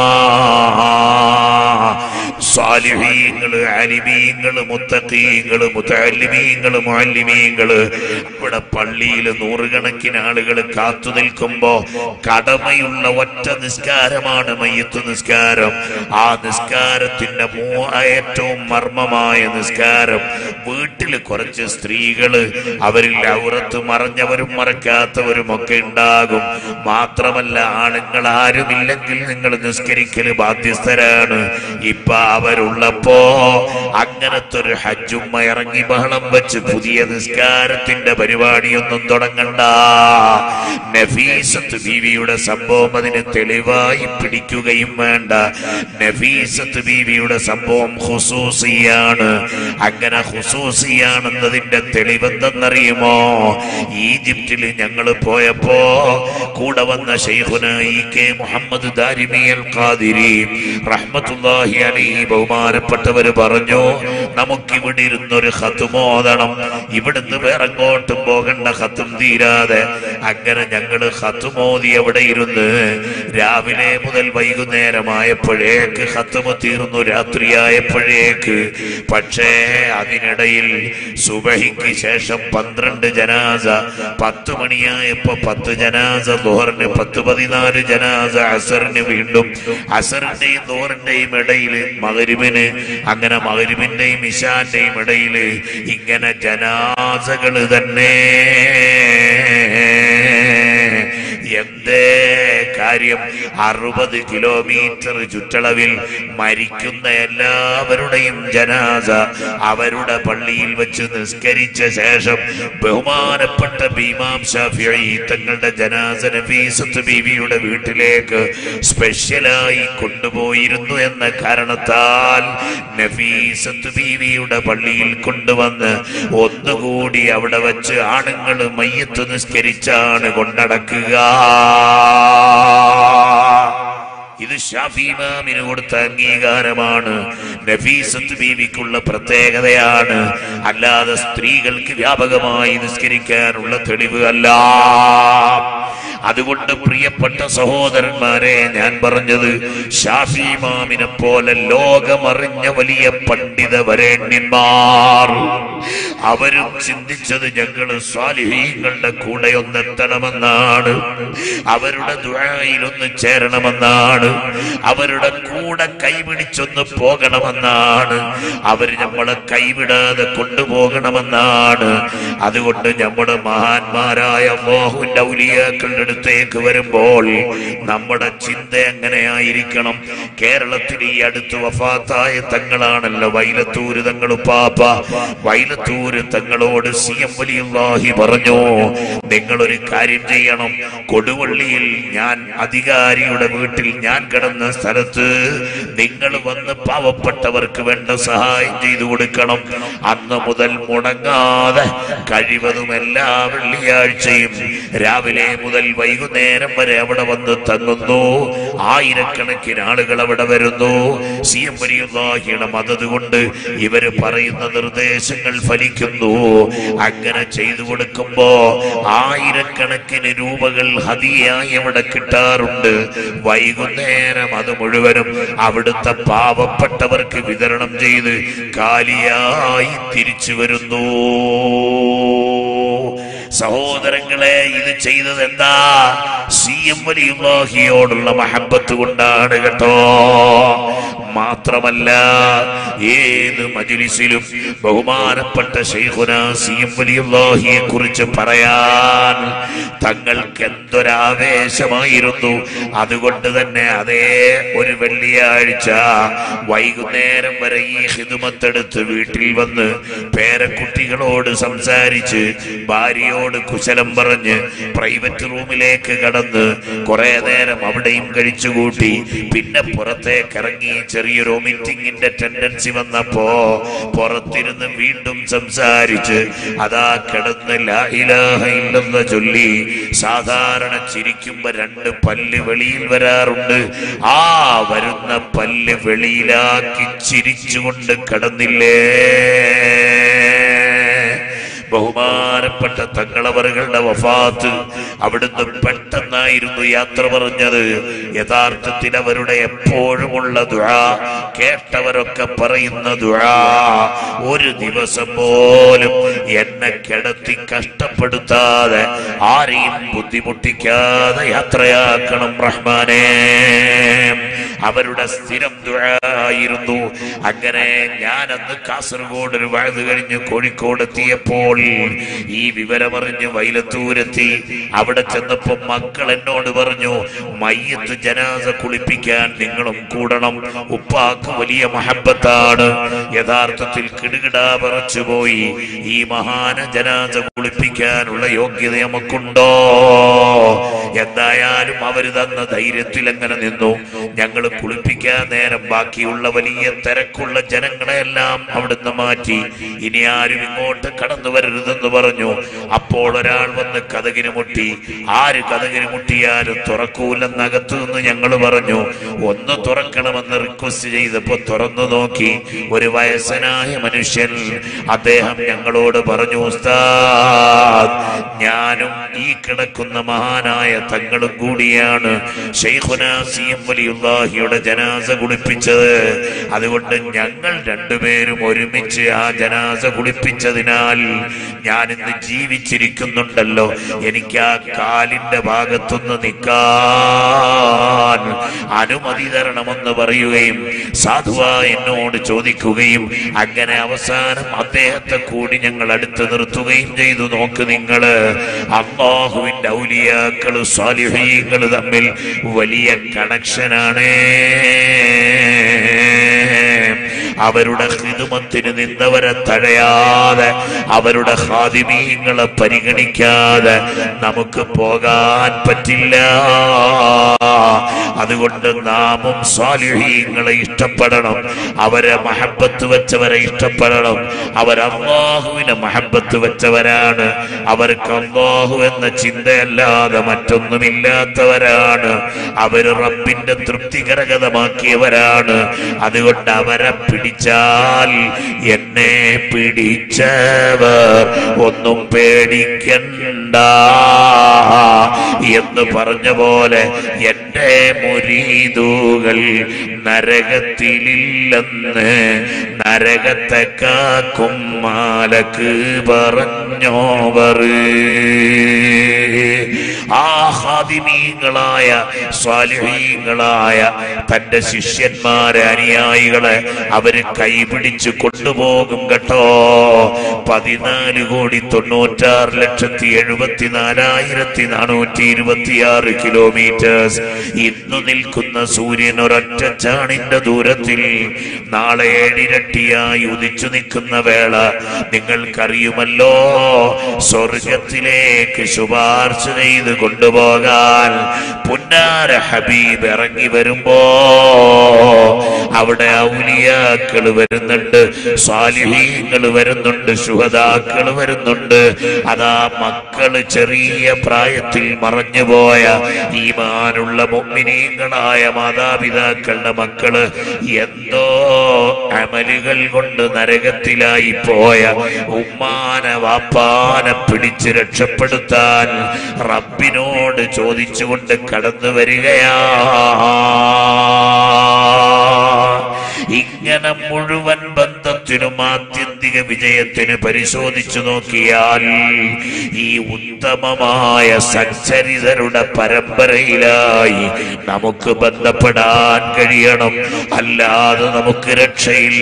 സ്വാലിഹീങ്ങള്, അലിമീങ്ങള്, മുത്തഖീങ്ങള്, മുതഅല്ലിമീങ്ങള്, മുഅല്ലിമീങ്ങള് ഇവിടെ പള്ളിയിൽ നൂറുകണക്കിന് ആളുകൾ കാത്തു നിൽക്കുമ്പോ കടമയുള്ള ഒറ്റ നിസ്കാരമാണ് മയ്യിത്ത് നിസ്കാരം. ആ നിസ്കാരത്തിന്റെ ഏറ്റവും മർമ്മമായ നിസ്കാരം. വീട്ടിൽ കുറച്ച് സ്ത്രീകള്, അവരിൽ ഔറത്ത് മറഞ്ഞവരും മറക്കാത്തവരും ഒക്കെ ഉണ്ടാകും. മാത്രമല്ല, ആണുങ്ങൾ ആരുമില്ലെങ്കിൽ നിങ്ങൾ നിസ്കരിക്കല് ബാധ്യസ്ഥരാണ്. ഇപ്പൊ അവരുള്ളപ്പോ അങ്ങനത്തെ ഒരു ഹജ്ജുമ്മ ഇറങ്ങി ബഹളം വെച്ച് പുതിയ നിസ്കാരത്തിന്റെ പരിപാടിയൊന്നും തുടങ്ങണ്ട. നഫീസത്ത് ബീവിയുടെ സംഭവം അതിന് തെളിവായി പിടിക്കുകയും വേണ്ട. നഫീസത്ത് ബീവിയുടെ സംഭവം ഖുസൂസിയാണ്. അങ്ങനെ ഖുസൂസിയാണെന്നതിന്റെ തെളിവെന്തെന്നറിയുമോ? ഈജിപ്തിൽ ഞങ്ങൾ പോയപ്പോ കൂടെ വന്ന ശൈഖുന ഇ കെ മുഹമ്മദ് ദാരിമി അൽ ഖാദിരി റഹ്മത്തുള്ളാഹി അലൈഹി ബഹുമാനപ്പെട്ടവര് പറഞ്ഞു, നമുക്കിവിടെ ഇരുന്നൊരു ഖത്മ് ഓതണം, ഇവിടുന്ന് വേറെ എങ്ങോട്ടും പോകണ്ട, ഖത്മ് തീരാതെ. അങ്ങനെ ഞങ്ങള് ഖത്മ് ഓതി അവിടെ ഇരുന്ന് രാവിലെ മുതൽ വൈകുന്നേരമായപ്പോഴേക്ക് ഖത്മ് തീർന്നു, രാത്രിയായപ്പോഴേക്ക്. പക്ഷേ അതിനിടയിൽ ഇടയിൽ സുബഹിക്ക് ശേഷം പന്ത്രണ്ട് ജനാസ, പത്ത് മണിയായപ്പോ പത്ത് ജനാസ, ദുഹറിന് പത്ത് പതിനാല് ജനാസ, അസറിന് വീണ്ടും അസറിന്റെയും ദുഹറിന്റെയും ഇടയില് മഗ്‌രിബിന്, അങ്ങനെ മഗ്‌രിബിന്റെയും ഇശാന്റെയും ഇടയില് ഇങ്ങനെ ജനാസകള് തന്നെ. എന്തേ കാര്യം? അറുപത് കിലോമീറ്റർ ചുറ്റളവിൽ മരിക്കുന്ന എല്ലാവരുടെയും ജനാസ അവരുടെ പള്ളിയിൽ വെച്ച് നിസ്കരിച്ച ശേഷം ബഹുമാനപ്പെട്ട ഇമാം ശാഫിഈ തങ്ങളുടെ ജനാസ നഫീസത്ത് ബീവിയുടെ വീട്ടിലേക്ക് സ്പെഷ്യലായി കൊണ്ടുപോയിരുന്നു എന്ന കാരണത്താൽ നഫീസത്ത് ബീവിയുടെ പള്ളിയിൽ കൊണ്ടുവന്ന് ഒന്നുകൂടി അവിടെ വെച്ച് ആണുങ്ങൾ മയ്യത്ത് നിസ്കരിച്ചാണ് കൊണ്ടടക്കുക. ഇത് ശാഫി ഇമാമിന് കൊടുത്ത അംഗീകാരമാണ്, നഫീസത്ത് ബീവിക്കുള്ള പ്രത്യേകതയാണ്, അല്ലാതെ സ്ത്രീകൾക്ക് വ്യാപകമായി നിസ്കരിക്കാനുള്ള തെളിവ് അല്ല. അതുകൊണ്ട് പ്രിയപ്പെട്ട സഹോദരന്മാരെ, ഞാൻ പറഞ്ഞത് ശാഫി ഇമാമിനെ പോലെ ലോകമറിഞ്ഞ വലിയ പണ്ഡിത വരേണ്യന്മാർ അവരും ചിന്തിച്ചത് ഞങ്ങൾ സ്വാലിഹീങ്ങളുടെ കൂടെ ഒന്നെത്തണമെന്നാണ്, അവരുടെ ദുആയിലൊന്ന് ചേരണമെന്നാണ്, അവരുടെ കൂടെ കൈപിടിച്ചൊന്ന് പോകണമെന്നാണ്, അവർ നമ്മളെ കൈവിടാതെ കൊണ്ടുപോകണമെന്നാണ്. അതുകൊണ്ട് നമ്മുടെ മഹാന്മാരായ അല്ലാഹുവിന്റെ ഔലിയാക്കളുടെ അടുത്തേക്ക് വരുമ്പോൾ നമ്മുടെ ചിന്ത എങ്ങനെയായിരിക്കണം? കേരളത്തിൽ ഈ അടുത്ത് വഫാത്തായ തങ്ങളാണല്ലോ വൈലത്തൂര് തങ്ങൾ ഉപ്പാപ്പ. വൈലത്തൂര് തങ്ങളോട് സി എം വലിയുള്ളാഹി പറഞ്ഞു, നിങ്ങളൊരു കാര്യം ചെയ്യണം, കൊടുവള്ളിയിൽ ഞാൻ അധികാരിയുടെ വീട്ടിൽ ഞാൻ കിടന്ന സ്ഥലത്ത് നിങ്ങൾ വന്ന് പാവപ്പെട്ടവർക്ക് വേണ്ട സഹായം ചെയ്തു കൊടുക്കണം. അന്ന് മുതൽ മുടങ്ങാതെ കഴിവതും എല്ലാ വെള്ളിയാഴ്ചയും രാവിലെ മുതൽ വൈകുന്നേരം വരെ അവിടെ വന്ന് തങ്ങുന്നു. ആയിരക്കണക്കിന് ആളുകൾ അവിടെ വരുന്നു. സി എം വലിയുള്ളാഹിയുടെ മദദ് കൊണ്ട് ഇവര് പറയുന്ന നിർദ്ദേശങ്ങൾ ഫലിക്കുന്നു. അങ്ങനെ ചെയ്തു കൊടുക്കുമ്പോ ആയിരക്കണക്കിന് രൂപകൾ ഹദിയായി അവിടെ കിട്ടാറുണ്ട്. വൈകുന്നേരം അത് മുഴുവനും അവിടുത്തെ പാവപ്പെട്ടവർക്ക് വിതരണം ചെയ്ത് കാലിയായി തിരിച്ചു വരുന്നു. സഹോദരങ്ങളെ, ഇത് ചെയ്തത് എന്താ? സി എം വലിയുള്ളാഹിയോടുള്ള മഹബത്ത് കൊണ്ടാണ് കേട്ടോ. മാത്രമല്ല, ഏത് മജ്‌ലിസിലും ബഹുമാനപ്പെട്ട ശൈഖുന സി എം വലിയുള്ളാഹിയെ കുറിച്ച് പറയാൻ തങ്ങൾക്ക് എന്തൊരാവേശമായിരുന്നു. അതുകൊണ്ട് തന്നെ അതേ ഒരു വെള്ളിയാഴ്ച വൈകുന്നേരം വരെ ഈ ഖിദ്മത്തെടുത്ത് വീട്ടിൽ വന്ന് പേരക്കുട്ടികളോട് സംസാരിച്ച് ഭാര്യയോട് കുശലം പറഞ്ഞ് പ്രൈവറ്റ് റൂമിലേക്ക് കടന്ന് കുറെ നേരം അവിടെയും കഴിച്ചുകൂട്ടി പിന്നെ പുറത്തേക്ക് ഇറങ്ങി ചെറിയൊരു മീറ്റിംഗിന്റെ ടെൻഡൻസി വന്നപ്പോ പുറത്തിരുന്ന് വീണ്ടും സംസാരിച്ച് അതാ കിടന്ന് ലാ ഇലാഹ ഇല്ലല്ലാഹ് ചൊല്ലി. സാധാരണ ചിരിക്കുമ്പോ രണ്ട് പല്ല് വെളിയിൽ വരാറുണ്ട്. ആ വരുന്ന പല്ല് വെളിയിലാക്കി ചിരിച്ചുകൊണ്ട് കിടന്നില്ലേ. ബഹുമാനപ്പെട്ട തങ്ങളവറുകളുടെ വഫാത്ത് അവിടുന്ന് പെട്ടെന്നായിരുന്നു യാത്ര പറഞ്ഞത്. യഥാർത്ഥത്തിൽ അവരുടെ എപ്പോഴുമുള്ള ദുആ, കേട്ടവരൊക്കെ പറയുന്ന ദുആ, ഒരു ദിവസം പോലും എന്നെ കിടത്തി കഷ്ടപ്പെടുത്താതെ ആരെയും ബുദ്ധിമുട്ടിക്കാതെ യാത്രയാക്കണം റഹ്മാനേ. അവരുടെ സ്ഥിരം ദുആയിരുന്നു. അങ്ങനെ ഞാനന്ന് കാസർഗോഡ് ഒരു വഅദ് കഴിഞ്ഞ് കോഴിക്കോട് എത്തിയപ്പോൾ ഈ വിവരമറിഞ്ഞ് വൈലത്തൂരെത്തി. അവിടെ ചെന്നപ്പോ മക്കൾ എന്നോട് പറഞ്ഞു, മയ്യത്ത് ജനാസ കുളിപ്പിക്കാൻ നിങ്ങളും കൂടണം, ഉപ്പാക്ക് വലിയ മഹബത്താണ്. യഥാർത്ഥത്തിൽ കിടുകിടാ പറച്ചുപോയി. ഈ മഹാന ജനാസ കുളിപ്പിക്കാനുള്ള യോഗ്യത നമുക്കുണ്ടോ? എന്തായാലും അവര് തന്ന ധൈര്യത്തിൽ അങ്ങനെ നിന്നു. ഞങ്ങൾ കുളിപ്പിക്കാൻ നേരം ബാക്കിയുള്ള വലിയ തിരക്കുള്ള ജനങ്ങളെല്ലാം അവിടുന്ന് മാറ്റി. ഇനി ആരും ഇങ്ങോട്ട് കടന്നു വരരുതെന്ന് പറഞ്ഞു. പറഞ്ഞു. അപ്പോൾ ഒരാൾ വന്ന് കതകിന് മുട്ടി. ആര് കതകിന് മുട്ടിയാലും തുറക്കൂലെന്നകത്തു നിന്ന് ഞങ്ങൾ പറഞ്ഞു. ഒന്ന് തുറക്കണമെന്ന് റിക്വസ്റ്റ് ചെയ്തപ്പോ തുറന്നു നോക്കി ഒരു വയസ്സനായ മനുഷ്യൻ. അദ്ദേഹം ഞങ്ങളോട് പറഞ്ഞു, ഉസ്താദ്, ഞാനും ഈ കിടക്കുന്ന മഹാനായ തങ്ങളും കൂടിയാണ് ശൈഖുനാ സി എം വലിയുള്ളാഹിയുടെ ജനാസ കുളിപ്പിച്ചത്. അതുകൊണ്ട് ഞങ്ങൾ രണ്ടുപേരും ഒരുമിച്ച് ആ ജനാസ കുളിപ്പിച്ചതിനാൽ ഞാൻ ഇന്ന് ജീവിച്ചിരിക്കുന്നുണ്ടല്ലോ. എനിക്ക് ആ കാലിന്റെ ഭാഗത്തുനിന്ന് നിൽക്കാൻ അനുമതി തരണമെന്ന് പറയുകയും സാധുവാ എന്നോട് ചോദിക്കുകയും അങ്ങനെ അവസാനം അദ്ദേഹത്തെ കൂടി ഞങ്ങൾ അടുത്ത് നിർത്തുകയും ചെയ്തു. നോക്ക് നിങ്ങള്, അല്ലാഹുവിന്റെ ഔലിയാക്കള് സ്വാലിഹീങ്ങള് തമ്മിൽ വലിയ കണക്ഷനാണ്. അവരുടെ ഖിദ്മത്തിന് നിന്നവരെ തടയാതെ, അവരുടെ ഖാദിമീങ്ങളെ പരിഗണിക്കാതെ നമുക്ക് പോകാൻ പറ്റില്ല. അതുകൊണ്ട് നാമും സ്വാലിഹീങ്ങളെ ഇഷ്ടപ്പെടണം, അവരെ മഹബത്ത് വെച്ചവരെ ഇഷ്ടപ്പെടണം. അവർ അല്ലാഹുവിനെ മഹബത്ത് വെച്ചവരാണ്. അവർക്ക് അല്ലാഹു എന്ന ചിന്തയല്ലാതെ മറ്റൊന്നുമില്ലാത്തവരാണ്. അവര് റബ്ബിന്റെ തൃപ്തി കരഗതമാക്കിയവരാണ്. അതുകൊണ്ട് അവരെ പിടിച്ചാൽ എന്നെ പിടിച്ചവർ ഒന്നും പേടിക്കണ്ട എന്ന് പറഞ്ഞ പോലെ എന്റെ മുരീദുകൾ നരകത്തിലില്ലെന്ന് നരകത്തെ കാക്കും മാലക്ക് പറഞ്ഞോവർ. ആ ഖാദിമീങ്ങളായ സ്വാലിഹീങ്ങളായ തന്റെ ശിഷ്യന്മാരെ, അനുയായികളെ അവര് കൈപിടിച്ച് കൊണ്ടുപോകും കേട്ടോ. പതിനാല് കോടി തൊണ്ണൂറ്റാറ് ലക്ഷത്തി എഴുപത്തി നാലായിരത്തി നാനൂറ്റി ഇരുപത്തിയാറ് കിലോമീറ്റേഴ്സ്. ഇന്ന് നിൽക്കുന്ന സൂര്യൻ ഒരൊറ്റ ചാണിന്റെ ദൂരത്തിൽ നാളെ ഏഴിരട്ടിയായി ഉദിച്ചു നിൽക്കുന്ന വേള നിങ്ങൾക്കറിയുമല്ലോ. സ്വർഗത്തിലേക്ക് ശുപാർശ ചെയ്ത് കൊണ്ടുപോകാൻ പുന്നാര ഹബീബ് ഇറങ്ങി വരുമ്പോ അവിടെ ഔലിയാക്കള് വരുന്നുണ്ട്, സ്വാലിഹീങ്ങള് വരുന്നുണ്ട്, ശുഹദാക്കള് വരുന്നുണ്ട്. അതാ മക്കള് ചെറിയ പ്രായത്തിൽ മറഞ്ഞുപോയ ഈമാനുള്ള മുഅ്മിനീങ്ങളായ മാതാപിതാക്കളുടെ മക്കള് എന്തോ അമലുകൾ കൊണ്ട് നരകത്തിലായി പോയ ഉമ്മാനെ വാപ്പാനെ പിടിച്ച് രക്ഷപ്പെടുത്താൻ റബ്ബിനോട് ചോദിച്ചുകൊണ്ട് കടന്നു വരികയാ. ഇങ്ങനെ മുഴുവൻ ബന്ധത്തിനും ആത്യന്തിക വിജയത്തിന് പരിശോധിച്ചു നോക്കിയാൽ ഈ ഉത്തമമായ സച്ചരിതരുടെ പരമ്പരയിലായി നമുക്ക് ബന്ധപ്പെടാൻ കഴിയണം. അല്ലാതെ നമുക്ക് രക്ഷയില്ല.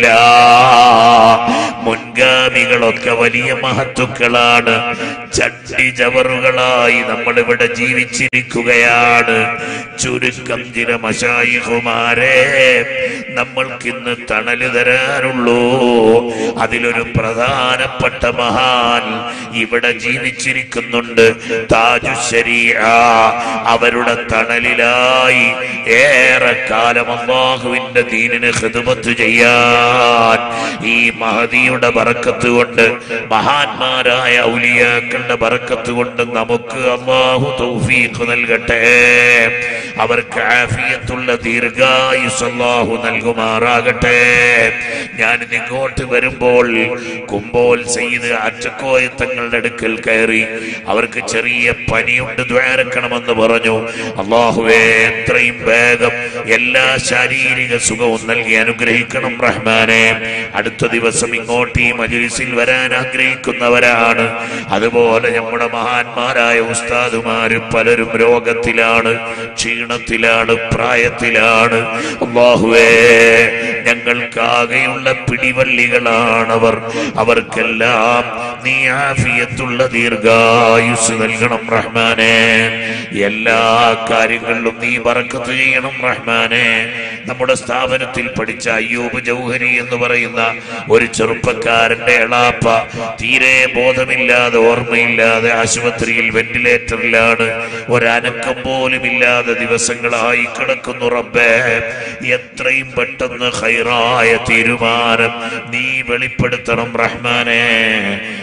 മുൻഗാമികളൊക്കെ വലിയ മഹത്തുക്കളാണ്. ചട്ടി ചവറുകളായി നമ്മളിവിടെ ജീവിച്ചിരിക്കുകയാണ്. ചുരുക്കം ചില മശായിഖുമാരെ നമ്മൾക്കിന്ന് തണല് തരാനുള്ളൂ. അതിലൊരു പ്രധാനപ്പെട്ട മഹാൻ ഇവിടെ ജീവിച്ചിരിക്കുന്നുണ്ട്, താജു ശരീഅ. അവരുടെ തണലിലായി ഏറെ കാലം അല്ലാഹുവിന്റെ ദീനിന് ഖിദ്മത്ത് ചെയ്യാൻ ഈ മഹദിയുടെ ബറക്കത്ത് കൊണ്ട്, മഹാന്മാരായ ഔലിയാക്കളുടെ ബറക്കത്ത് കൊണ്ട് നമുക്ക് അല്ലാഹു തൗഫീഖ് നൽകട്ടെ. അവർക്ക് ആഫിയത്തുള്ള ദീർഘായുസ് അല്ലാഹു നൽകുമാറാകട്ടെ. ഞാൻ ഇങ്ങോട്ട് വരുമ്പോൾ കുമ്പോൾ സയ്യിദ് അച്ചക്കോയ തങ്ങളുടെ അടുക്കൽ കയറി. അവർക്ക് ചെറിയ പനിയുണ്ട്, ദ്വാരക്കണമെന്ന് പറഞ്ഞു. അല്ലാഹുവേ, എത്രയും വേഗം എല്ലാ ശാരീരിക സുഖവും നൽകി അനുഗ്രഹിക്കണം റഹ്മാനെ. അടുത്ത ദിവസം ഇങ്ങോട്ട് ഈ മജ്‌ലിസിൽ വരാൻ ആഗ്രഹിക്കുന്നവരാണ്. അതുപോലെ നമ്മുടെ മഹാന്മാരായ ഉസ്താദുമാര് പലരും രോഗത്തിലാണ്, ക്ഷീണത്തിലാണ്, പ്രായത്തിലാണ്. അല്ലാഹുവേ, ഞങ്ങൾക്കാകെയുള്ള പിടിവള്ളികളാണവർ. അവർക്കെല്ലാം നീ ആഫിയത്തുള്ള ദീർഘായുസ് നൽകണം റഹ്മാനെ. എല്ലാ കാര്യങ്ങളിലും നീ ബറക്കത്ത് ചെയ്യണം റഹ്മാനെ. നമ്മുടെ സ്ഥാപനത്തിൽ പഠിച്ച അയ്യൂബ് ജൗഹരി എന്ന് പറയുന്ന ഒരു ചെറുപ്പക്കാരന്റെ എളാപ്പ തീരെ ബോധമില്ലാതെ, ഓർമ്മയില്ലാതെ ആശുപത്രിയിൽ വെന്റിലേറ്ററിലാണ്. ഒരനക്കം പോലും ഇല്ലാതെ ദിവസങ്ങളായി കിടക്കുന്നു. റബ്ബേ, എത്രയും പെട്ടെന്ന് ഖൈറായ തീരുമാനം നീ വെളിപ്പെടുത്തണം റഹ്മാനെ.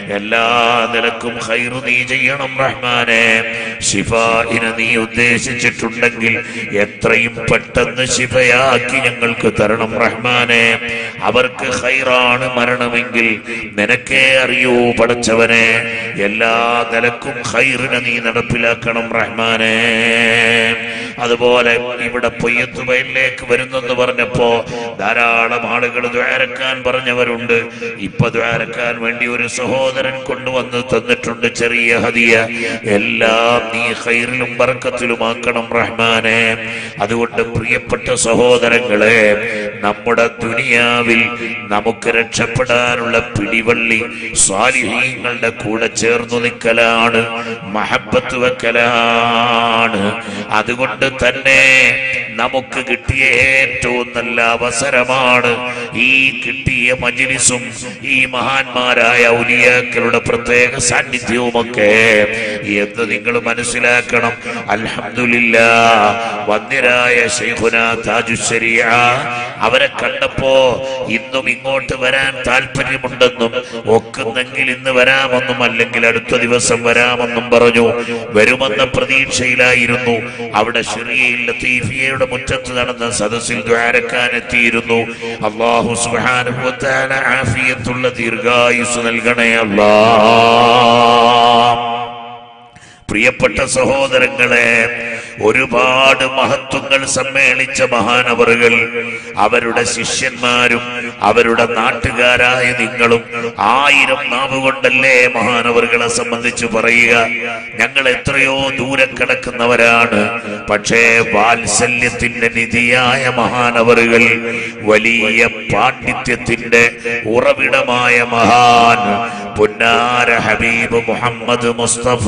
എല്ലാ നിലക്കും ഖൈർ നീ ചെയ്യണം റഹ്മാനെ. ശിഫാഇനെ നീ ഉദ്ദേശിച്ചിട്ടുണ്ടെങ്കിൽ എത്രയും പെട്ടെന്ന് ശിഫയാക്കി ഞങ്ങൾക്ക് തരണം റഹ്മാനെ. അവർക്ക് ഖൈറാണ് മരണമെങ്കിൽ നിനക്കേ അറിയൂ പടച്ചവനെ. എല്ലാ നിലക്കും ഖൈറിനെ നീ നടപ്പിലാക്കണം റഹ്മാനെ. അതുപോലെ ഇവിടെ പൊയ്യത്തുബയിലേക്ക് വരുന്നെന്ന് പറഞ്ഞപ്പോ ധാരാളം ആളുകൾ ദ്വാരക്കാൻ പറഞ്ഞവരുണ്ട്. ഇപ്പൊ ദ്വാരക്കാൻ വേണ്ടി ഒരു സഹോദരൻ കൊണ്ടുവന്ന് തന്നിട്ടുണ്ട് ചെറിയ ഹദിയ. എല്ലാം നീ ഖൈറിലും ബർക്കത്തിലുമാക്കണം റഹ്മാനെ. അതുകൊണ്ട് പ്രിയപ്പെട്ട സഹോദരങ്ങളെ, നമ്മുടെ ദുനിയാവിൽ നമുക്ക് രക്ഷപ്പെടാനുള്ള പിടിവള്ളി സ്വാലിഹീങ്ങളുടെ കൂടെ ചേർന്നു നിൽക്കലാണ്, മഹബത്ത് വെക്കലാണ്. അതുകൊണ്ട് തന്നെ നമുക്ക് കിട്ടിയ ഏറ്റവും നല്ല അവസരമാണ് ഈ കിട്ടിയ മജ്‌ലിസും ഈ മഹാന്മാരായ ഔലിയാക്കളുടെ പ്രത്യേക സാന്നിധ്യവുമൊക്കെ എന്ന് നിങ്ങൾ മനസ്സിലാക്കണം. അൽഹംദുലില്ലാഹ്, വന്ദ്യരായ ശൈഖുനാ താജുശ്ശരീഅ അവരെ കണ്ടപ്പോ ഇന്നും ഇങ്ങോട്ട് വരാൻ താല്പര്യമുണ്ടെന്നും ഒക്കുന്നെങ്കിൽ ഇന്ന് വരാമെന്നും അല്ലെങ്കിൽ അടുത്ത ദിവസം വരാമെന്നും പറഞ്ഞു. വരുമെന്ന പ്രതീക്ഷയിലായിരുന്നു. അവിടെ ശിറിയയിൽ ലത്തീഫിയയുടെ മുറ്റത്ത് നടന്ന സദസ്സിൽ ദ്വാരക്കാൻ എത്തിയിരുന്നു. അല്ലാഹു സുബ്ഹാനഹു വ തആല ആഫിയത്തുള്ള ദീർഘായുസ് നൽകണേ അല്ലാഹ്. പ്രിയപ്പെട്ട സഹോദരങ്ങളെ, ഒരുപാട് മഹത്വങ്ങൾ സമ്മേളിച്ച മഹാനവറുകൾ, അവരുടെ ശിഷ്യന്മാരും അവരുടെ നാട്ടുകാരായ നിങ്ങളും ആയിരം നാവ് കൊണ്ടല്ലേ മഹാനവറുകളെ സംബന്ധിച്ച് പറയുക. ഞങ്ങൾ എത്രയോ ദൂരെ കിടക്കുന്നവരാണ്. പക്ഷേ വാത്സല്യത്തിന്റെ നിധിയായ മഹാനവറുകൾ, വലിയ പാണ്ഡിത്യത്തിന്റെ ഉറവിടമായ മഹാൻ പുന്നാര ഹബീബ് മുഹമ്മദ് മുസ്തഫ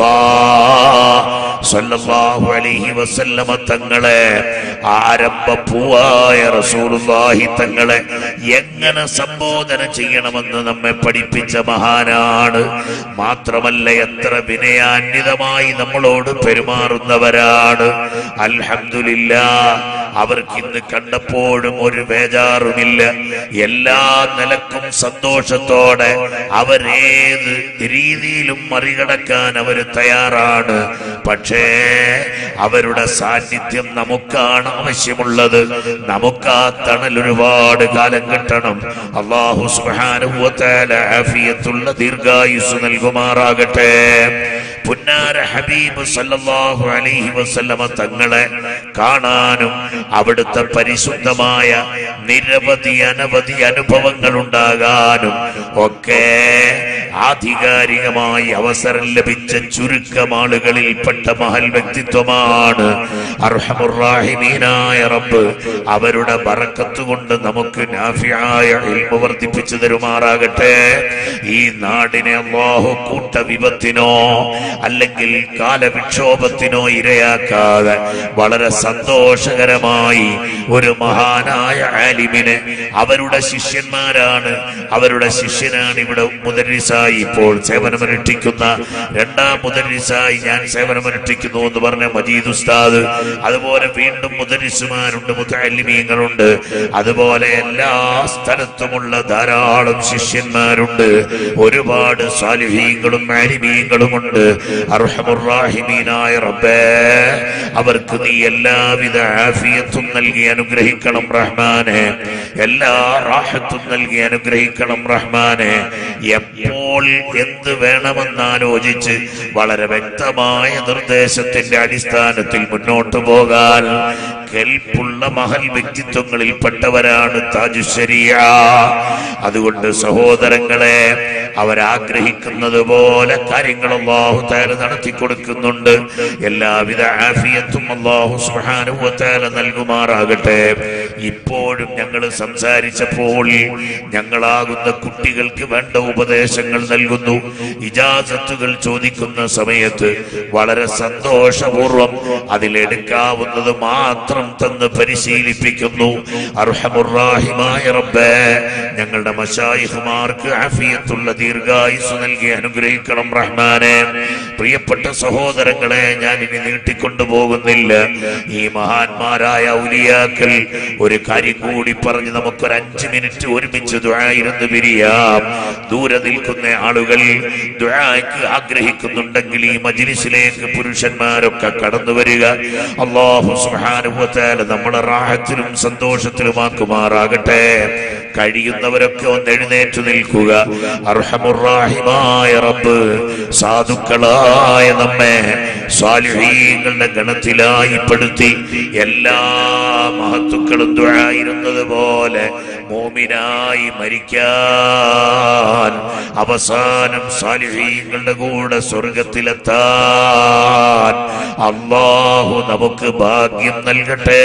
സല്ലല്ലാഹു അലൈഹി വസല്ലമ തങ്ങളെ, ആരംഭ പൂവായ റസൂലുള്ളാഹി തങ്ങളെ എങ്ങനെ സംബോധന ചെയ്യണമെന്ന് നമ്മെ പഠിപ്പിച്ച മഹാനാണ്. മാത്രമല്ല എത്ര വിനയാന്വിതമായി നമ്മളോട് പെരുമാറുന്നവരാണ്. അൽഹംദുലില്ലാഹ്, അവർക്ക് ഇന്ന് കണ്ടപ്പോഴും ഒരു ബേജാറുമില്ല. എല്ലാ നിലക്കും സന്തോഷത്തോടെ അവരേത് രീതിയിലും മറികടക്കാൻ അവർ തയ്യാറാണ്. പക്ഷേ അവരുടെ സാന്നിധ്യം നമുക്കാണ് ആവശ്യമുള്ളത്. നമുക്ക് ആ തണൽ ഒരുപാട് കാലം കിട്ടണം. അല്ലാഹു സുബ്ഹാനഹു വ തആല ആഫിയത്തുള്ള ദീർഘായുസ് നൽകുമാറാകട്ടെ. പുന്നാര ഹബീബ് സല്ലല്ലാഹു അലൈഹി വസല്ലമ തങ്ങളെ കാണാനും അവിടുത്തെ പരിശുദ്ധമായ നിരവധി അനവധി അനുഭവങ്ങൾ ഉണ്ടാകാനും ഒക്കെ ആധികാരികമായി അവസരം ലഭിച്ച ചുരുക്കം ആളുകളിൽപ്പെട്ട മഹൽ വ്യക്തിത്വമാണ് അർഹമുർ റഹീമീനായ റബ്ബ്. അവരുടെ ബറക്കത്ത് കൊണ്ട് നമുക്ക് നാഫിയായ ഇൽമു വർദ്ധിപ്പിച്ചു തരുമാറാകട്ടെ. ഈ നാടിനെ അല്ലാഹു കൂട്ട വിപത്തിനോ അല്ലെങ്കിൽ കാലവിക്ഷോഭത്തിനോ ഇരയാക്കാതെ വളരെ സന്തോഷകരമായി ഒരു മഹാനായ ആലിമിനെ, അവരുടെ ശിഷ്യന്മാരാണ്, അവരുടെ ശിഷ്യനാണ് ഇവിടെ മുദരിസായി ഇപ്പോൾ സേവനമനുഷ്ഠിക്കുന്ന, രണ്ടാം മുദരിസായി ഞാൻ സേവനമനുഷ്ഠിക്കുന്നു എന്ന് പറഞ്ഞ മജീദ് ഉസ്താദ്. അതുപോലെ വീണ്ടും മുദരിസുമാരുണ്ട്, മുതഅല്ലിമീങ്ങളുണ്ട്. അതുപോലെ എല്ലാ സ്ഥലത്തുമുള്ള ധാരാളം ശിഷ്യന്മാരുണ്ട്. ഒരുപാട് സാലിഹീങ്ങളും ആലിമീങ്ങളുമുണ്ട്. അർഹമുർ റഹീമീനായ റബ്ബേ, അവർക്ക് നീ എല്ലാവിധ ആഫിയത്തും നൽകി അനുഗ്രഹിക്കണം റഹ്മാനെ. എല്ലാ റാഹത്തും നൽകി അനുഗ്രഹിക്കണം റഹ്മാനെ. എപ്പോൾ എന്ത് വേണമെന്നാലോചിച്ച് വളരെ വ്യക്തമായ നിർദ്ദേശത്തിന്റെ അടിസ്ഥാനത്തിൽ മുന്നോട്ട് പോകാൻ കെൽപ്പുള്ള മഹൽ വ്യക്തിത്വങ്ങളിൽപ്പെട്ടവരാണ് താജുശ്ശരീഅ. അതുകൊണ്ട് സഹോദരങ്ങളെ, അവരാഗ്രഹിക്കുന്നത് പോലെ കാര്യങ്ങൾ അല്ലാഹു തആല നടത്തി കൊടുക്കുന്നുണ്ട്. എല്ലാവിധ ആഫിയത്തും അല്ലാഹു സുബ്ഹാനഹു വ തആല നൽകുമാറാകട്ടെ. ഇപ്പോഴും ഞങ്ങൾ സംസാരിച്ചപ്പോൾ ഞങ്ങളാകുന്ന കുട്ടികൾക്ക് വേണ്ട ഉപദേശങ്ങൾ നൽകുന്നു. ഇജാസത്തുകൾ ചോദിക്കുന്ന സമയത്ത് വളരെ സന്തോഷപൂർവം അതിലെടുക്കാവുന്നത് മാത്രം മാത്രം തന്ന് പരിശീലിപ്പിക്കുന്നു. അർഹമുർ റഹീമായ റബ്ബേ, ഞങ്ങളുടെ മശായിഖുമാർക്ക് ആഫിയത്തുള്ള ദീർഘായുസ് നൽകി അനുഗ്രഹിക്കണം റഹ്മാനെ. പ്രിയപ്പെട്ട സഹോദരങ്ങളെ, ഞാൻ ഇനി നീട്ടിക്കൊണ്ടുപോകുന്നില്ല. ഈ മഹാന്മാരായ ഔലിയാക്കൾ ഒരു കാര്യം കൂടി പറഞ്ഞ് നമുക്കൊരു അഞ്ച് മിനിറ്റ് ഒരുമിച്ച് ദുആയിരുന്ന് പിരിയാം. ദൂരെ നിൽക്കുന്ന ആളുകൾ ദുആക്ക് ആഗ്രഹിക്കുന്നുണ്ടെങ്കിൽ ഈ മജ്ലിസിലേക്ക് പുരുഷന്മാരൊക്കെ കടന്നു വരിക. അല്ലാഹു സുബ്ഹാനഹു വ തആല നമ്മളെ റാഹത്തിലും സന്തോഷത്തിലുമാക്കുമാറാകട്ടെ. കഴിയുന്നവരൊക്കെ ഒന്ന് എഴുന്നേറ്റ് നിൽക്കുക. അർഹമുർ റഹീമായ റബ്ബ് സാധുക്കളായ നമ്മെ സ്വാലിഹീങ്ങളുടെ ഗണത്തിലായി പെടുത്തി എല്ലാ മഹത്തുക്കളും ദുആയിരുന്നത് പോലെ മോമിനായി മരിക്കാൻ, അവസാനം സ്വാലിഹീങ്ങളുടെ കൂടെ സ്വർഗത്തിലെത്താൻ അല്ലാഹു നമുക്ക് ഭാഗ്യം നൽകട്ടെ.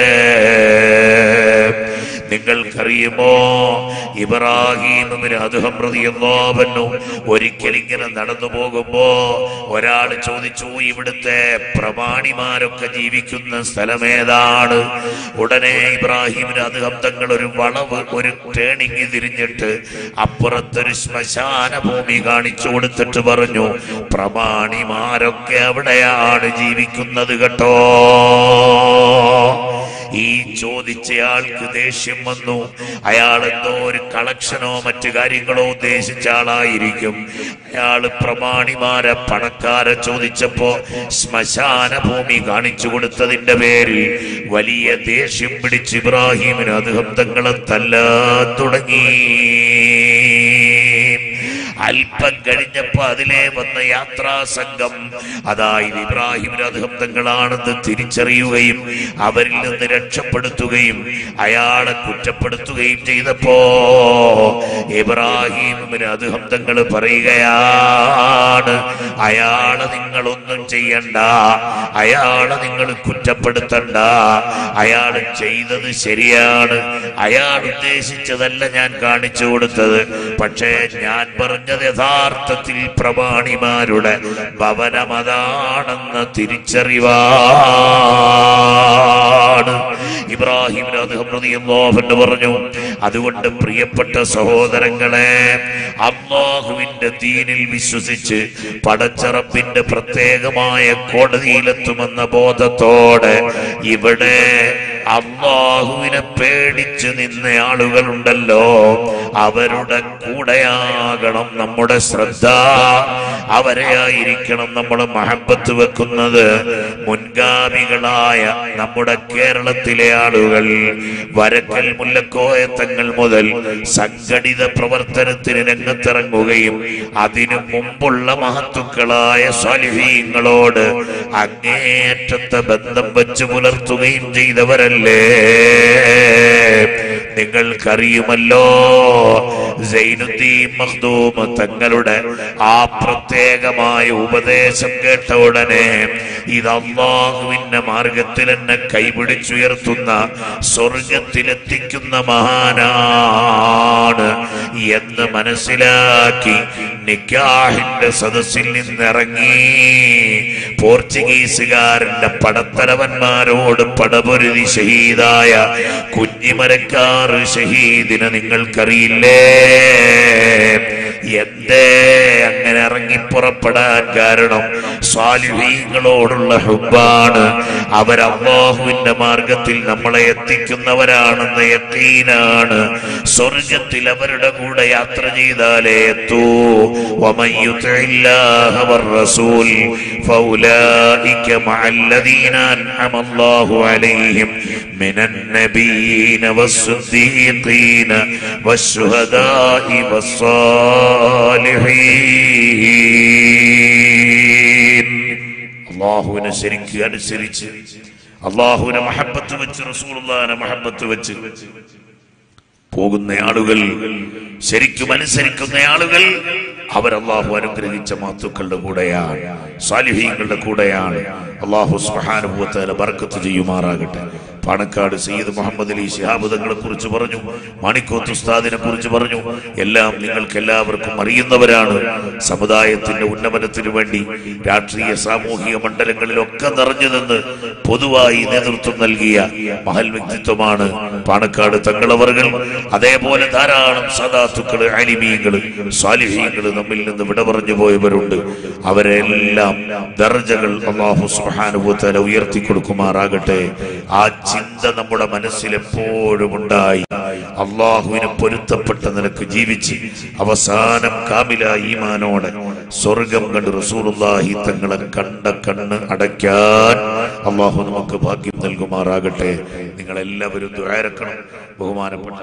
നിങ്ങൾക്കറിയുമോ, ഇബ്രാഹിം ഇബ്നു അദ്ഹം റളിയല്ലാഹു അൻഹു ഒരിക്കൽ ഇങ്ങനെ നടന്നു പോകുമ്പോ ഒരാൾ ചോദിച്ചു, ഇവിടുത്തെ പ്രമാണിമാരൊക്കെ ജീവിക്കുന്ന സ്ഥലമേതാണ്? ഉടനെ ഇബ്രാഹിം ഇബ്നു അദ്ഹം തങ്ങൾ ഒരു വളവ്, ഒരു ടേണിങ് തിരിഞ്ഞിട്ട് അപ്പുറത്തൊരു ശ്മശാന ഭൂമി കാണിച്ചു കൊടുത്തിട്ട് പറഞ്ഞു, പ്രമാണിമാരൊക്കെ അവിടെയാണ് ജീവിക്കുന്നത് കേട്ടോ. ഈ ചോദിച്ചയാൾക്ക് ദേഷ്യം വന്നു. അയാൾ എന്തോ ഒരു കളക്ഷനോ മറ്റു കാര്യങ്ങളോ ഉദ്ദേശിച്ച ആളായിരിക്കും. അയാള് പ്രമാണിമാരെ, പണക്കാരെ ചോദിച്ചപ്പോ ശ്മശാന ഭൂമി കാണിച്ചു കൊടുത്തതിന്റെ പേരിൽ വലിയ ദേഷ്യം പിടിച്ച് ഇബ്രാഹിമിന് അദ്ഹം തങ്ങളെ തല്ലാൻ തുടങ്ങി. അല്പം കഴിഞ്ഞപ്പോ അതിലെ വന്ന യാത്രാ സംഘം അതായത് ഇബ്രാഹിം അദ്ഹം തങ്ങളാണെന്ന് തിരിച്ചറിയുകയും അവരിൽ നിന്ന് രക്ഷപ്പെടുത്തുകയും അയാളെ കുറ്റപ്പെടുത്തുകയും ചെയ്തപ്പോ ഇബ്രാഹിം അദ്ഹം തങ്ങൾ പറയുകയാണ്, അയാളെ നിങ്ങളൊന്നും ചെയ്യണ്ട, അയാളെ നിങ്ങൾ കുറ്റപ്പെടുത്തണ്ട, അയാൾ ചെയ്തത് ശരിയാണ്, അയാൾ ഉദ്ദേശിച്ചതല്ല ഞാൻ കാണിച്ചു കൊടുത്തത്. പക്ഷേ ഞാൻ പറഞ്ഞ യഥാർത്ഥത്തിൽ പ്രമാണിമാരുടെ ഭവനമതാണെന്ന് തിരിച്ചറിവാണ്. ഇബ്രാഹിം അദ്ഹം റളിയല്ലാഹു അൻഹു പറഞ്ഞു, അതുകൊണ്ട് പ്രിയപ്പെട്ട സഹോദരങ്ങളെ, അല്ലാഹുവിന്റെ ദീനിൽ വിശ്വസിച്ച് പടച്ചറപ്പിന്റെ പ്രത്യേകമായ കോടതിയിലെത്തുമെന്ന ബോധത്തോടെ ഇവിടെ അല്ലാഹുവിനെ പേടിച്ച് നിന്ന ആളുകളുണ്ടല്ലോ, അവരുടെ കൂടെയാകണം നമ്മുടെ ശ്രദ്ധ, അവരെ ആയിരിക്കണം നമ്മൾ മഹബത്ത് വെക്കുന്നത്. മുൻഗാമികളായ നമ്മുടെ കേരളത്തിലെ ആളുകൾ വരക്കൽ മുല്ലക്കോയ തങ്ങൾ മുതൽ സംഘടിത പ്രവർത്തനത്തിന് രംഗത്തിറങ്ങുകയും അതിനു മുമ്പുള്ള മഹത്തുക്കളായ സ്വാലിഹീങ്ങളോട് അങ്ങേയറ്റത്തെ ബന്ധം വെച്ച് പുലർത്തുകയും ചെയ്തവരല്ലേ. നിങ്ങൾക്കറിയുമല്ലോ, സൈനുദ്ദീൻ മഖ്ദൂം തങ്ങളുടെ ആ പ്രത്യേകമായ ഉപദേശം കേട്ട ഉടനെ ഇത് അല്ലാഹുവിന്റെ മാർഗത്തിൽ എന്നെ കൈപിടിച്ചുയർത്തുന്ന, സ്വർഗത്തിലെത്തിക്കുന്ന മഹാനാണ് എന്ന് മനസ്സിലാക്കി നിക്കാഹിന്റെ സദസ്സിൽ നിന്നിറങ്ങി പോർച്ചുഗീസുകാരന്റെ പടത്തലവന്മാരോട് പടപൊരുതി ഷഹീദായ കുഞ്ഞിമരക്കാർ ഷഹീദിനെ നിങ്ങൾക്കറിയില്ലേ? എന്തേ അങ്ങനെ ഇറങ്ങി പുറപ്പെടാൻ കാരണം? സ്വാലിഹീങ്ങളോടുള്ള ഹുബ്ബാണ്. അവർ അല്ലാഹുവിന്റെ മാർഗത്തിൽ നമ്മളെ എത്തിക്കുന്നവരാണെന്ന യഖീനാണ്. സ്വർഗത്തിൽ അവരുടെ കൂടെ യാത്ര ചെയ്താലേ എത്തൂ. വമൻ യുതിഇല്ലാഹ വറസൂൽ ഫൗലായിക മഅല്ലദീന അൻഅമല്ലാഹു അലൈഹിം മിനൻ നബിയ്യീന വസ്സുദ്ദീഖീന വശുഹദാഇ വസ്സാലിഹീൻ. അല്ലാഹുവിനെ ശരിക്ക് അനുസരിച്ച്, അല്ലാഹുവിനെ മഹബത്ത് വെച്ച്, റസൂലുള്ളാഹിനെ മഹബത്ത് വെച്ച് പോകുന്ന ആളുകൾ, ശരിക്കും അനുസരിക്കുന്ന ആളുകൾ, അവർ അല്ലാഹു അനുഗ്രഹിച്ച മഹത്തുക്കളുടെ കൂടെയാണ്, സാലിഹീങ്ങളുടെ കൂടെയാണ്. അല്ലാഹു സുബ്ഹാനഹു വ തആല ബർക്കത്ത് ചെയ്യുമാറാകട്ടെ. പാണക്കാട് സയ്യിദ് മുഹമ്മദ് അലി ശിഹാബ് തങ്ങളെ കുറിച്ച് പറഞ്ഞു, മാണിക്കോത്ത് ഉസ്താദിനെ കുറിച്ച് പറഞ്ഞു. എല്ലാം നിങ്ങൾക്ക് എല്ലാവർക്കും അറിയുന്നവരാണ്. സമുദായത്തിന്റെ ഉന്നമനത്തിനു വേണ്ടി രാഷ്ട്രീയ സാമൂഹിക മണ്ഡലങ്ങളിലൊക്കെ നിറഞ്ഞു നിന്ന് പൊതുവായി നേതൃത്വം നൽകിയ മഹൽ വ്യക്തിത്വമാണ് പാണക്കാട് തങ്ങളവറുകൾ. അതേപോലെ ധാരാളം സദാത്തുക്കള്, അലിമീങ്ങള്, സ്വാലിഹീങ്ങള് നമ്മിൽ നിന്ന് വിട പറഞ്ഞു പോയവരുണ്ട്. അവരെല്ലാം ദർജകൾ അല്ലാഹു സുബ്ഹാനഹു വ തആല ഉയർത്തി കൊടുക്കുമാറാകട്ടെ. ആ ചിന്ത നമ്മുടെ മനസ്സിൽ എപ്പോഴും ഉണ്ടായി അള്ളാഹുവിന് പൊരുത്തപ്പെട്ട നിനക്ക് ജീവിച്ച് അവസാനം കാമില ഈമാനോടെ സ്വർഗം കണ്ട് റസൂലുള്ളാഹി തങ്ങളെ കണ്ട കണ്ണ് അടയ്ക്കാൻ അള്ളാഹു നമുക്ക് ഭാഗ്യം നൽകുമാറാകട്ടെ. നിങ്ങളെല്ലാവരും ദുആരക്കണം. ബഹുമാനപ്പെട്ട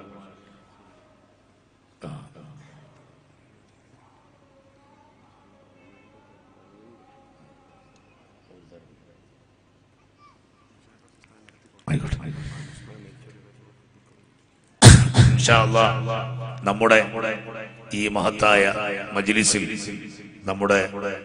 നമ്മുടെ ഈ മഹത്തായ മജ്ലിസിൽ, നമ്മുടെ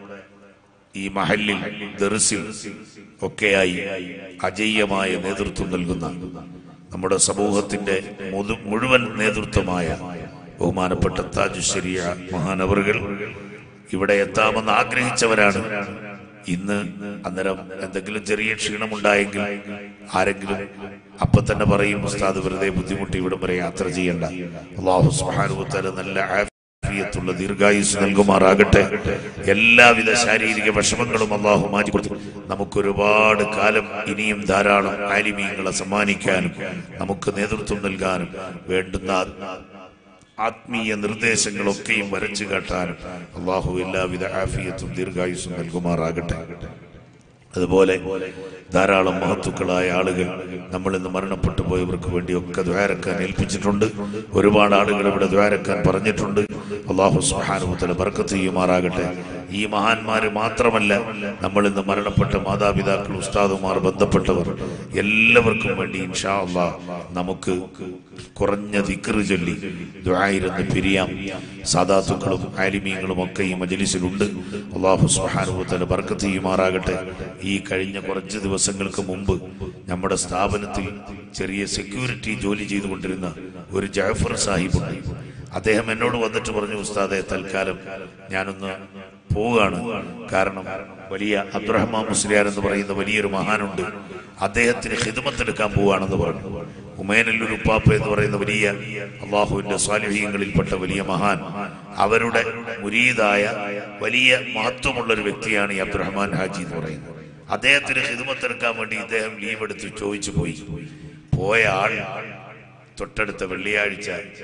ഈ മഹല്ലിൽ, ദർസിൽ ഒക്കെയായി അജയ്യമായ നേതൃത്വം നൽകുന്ന നമ്മുടെ സമൂഹത്തിന്റെ മുഴുവൻ നേതൃത്വമായ ബഹുമാനപ്പെട്ട താജു ശരിയ മഹാനവറുകൾ ഇവിടെ എത്താമെന്ന് ആഗ്രഹിച്ചവരാണ്. ഇന്ന് അന്നേരം എന്തെങ്കിലും ചെറിയ ക്ഷീണമുണ്ടായെങ്കിൽ ആരെങ്കിലും അപ്പൊ തന്നെ പറയും, ഉസ്താദ് വെറുതെ ബുദ്ധിമുട്ടി ഇവിടം വരെ യാത്ര ചെയ്യണ്ട. അല്ലാഹു സുബ്ഹാനഹു വ തആല നല്ല ആഫിയത്തുള്ള ദീർഘായുസ് നൽകുമാറാകട്ടെ. എല്ലാവിധ ശാരീരിക വിഷമങ്ങളും അല്ലാഹു മാറ്റി കൊടുത്തു നമുക്കൊരുപാട് കാലം ഇനിയും ധാരാളം ആലിമീങ്ങളെ സമ്മാനിക്കാനും നമുക്ക് നേതൃത്വം നൽകാനും വേണ്ടുന്ന ആത്മീയ നിർദ്ദേശങ്ങളൊക്കെയും വരച്ചു കാട്ടാനും അല്ലാഹു എല്ലാവിധ ആഫിയത്തും ദീർഘായുസ്സും നൽകുമാറാകട്ടെ. അതുപോലെ ധാരാളം മഹത്തുക്കളായ ആളുകൾ നമ്മൾ ഇന്ന് മരണപ്പെട്ടു പോയവർക്ക് വേണ്ടിയൊക്കെ ദ്വാരക്കാൻ ഏൽപ്പിച്ചിട്ടുണ്ട്. ഒരുപാട് ആളുകൾ ഇവിടെ ദ്വാരക്കാൻ പറഞ്ഞിട്ടുണ്ട്. അല്ലാഹു സുബ്ഹാനഹു വ തആല ബർക്കത്ത് ചെയ്യുമാറാകട്ടെ. ഈ മഹാന്മാര് മാത്രമല്ല, നമ്മൾ ഇന്ന് മരണപ്പെട്ട മാതാപിതാക്കൾ, ഉസ്താദുമാർ, ബന്ധപ്പെട്ടവർ എല്ലാവർക്കും വേണ്ടി ഇൻഷാ അല്ലാഹ് നമുക്ക് കുറഞ്ഞ ദിക്റ് ചൊല്ലി ദുആയിരന്ന് പിരിയാം. സാദാത്തുക്കളും ആലിമീങ്ങളും ഒക്കെ ഈ മജ്ലിസിലുണ്ട്. അല്ലാഹു സുബ്ഹാനഹു വ തആല ബർക്കത്ത് ചെയ്യുമാറാകട്ടെ. ഈ കഴിഞ്ഞ കുറച്ച് ദിവസങ്ങൾക്ക് മുമ്പ് നമ്മുടെ സ്ഥാപനത്തിൽ ചെറിയ സെക്യൂരിറ്റി ജോലി ചെയ്തുകൊണ്ടിരുന്ന ഒരു ജാഫർ സാഹിബുണ്ട്. അദ്ദേഹം എന്നോട് വന്നിട്ട് പറഞ്ഞു, ഉസ്താദെ തൽക്കാലം ഞാനൊന്ന് പോവുകയാണ്. കാരണം വലിയ അബ്ദുറഹ്മാൻ മുസ്ലിയാർ എന്ന് പറയുന്ന വലിയൊരു മഹാനുണ്ട്, അദ്ദേഹത്തിന് ഖിദ്മത്തെടുക്കാൻ പോവുകയാണെന്ന് പറഞ്ഞു. ഉമേനല്ലൂർ ഉപ്പാപ്പ എന്ന് പറയുന്ന വലിയ അള്ളാഹുവിന്റെ സ്വാലിഹീങ്ങളിൽപ്പെട്ട വലിയ മഹാൻ, അവരുടെ മുരീദായ വലിയ മഹത്വമുള്ള ഒരു വ്യക്തിയാണ് ഈ അബ്ദുറഹ്മാൻ ഹാജി എന്ന് പറയുന്നത്. അദ്ദേഹത്തിന് ഖിദ്മത്തെടുക്കാൻ വേണ്ടി ഇദ്ദേഹം ലീവ് എടുത്ത് ചോദിച്ചു പോയി. പോയ ആൾ തൊട്ടടുത്ത വെള്ളിയാഴ്ച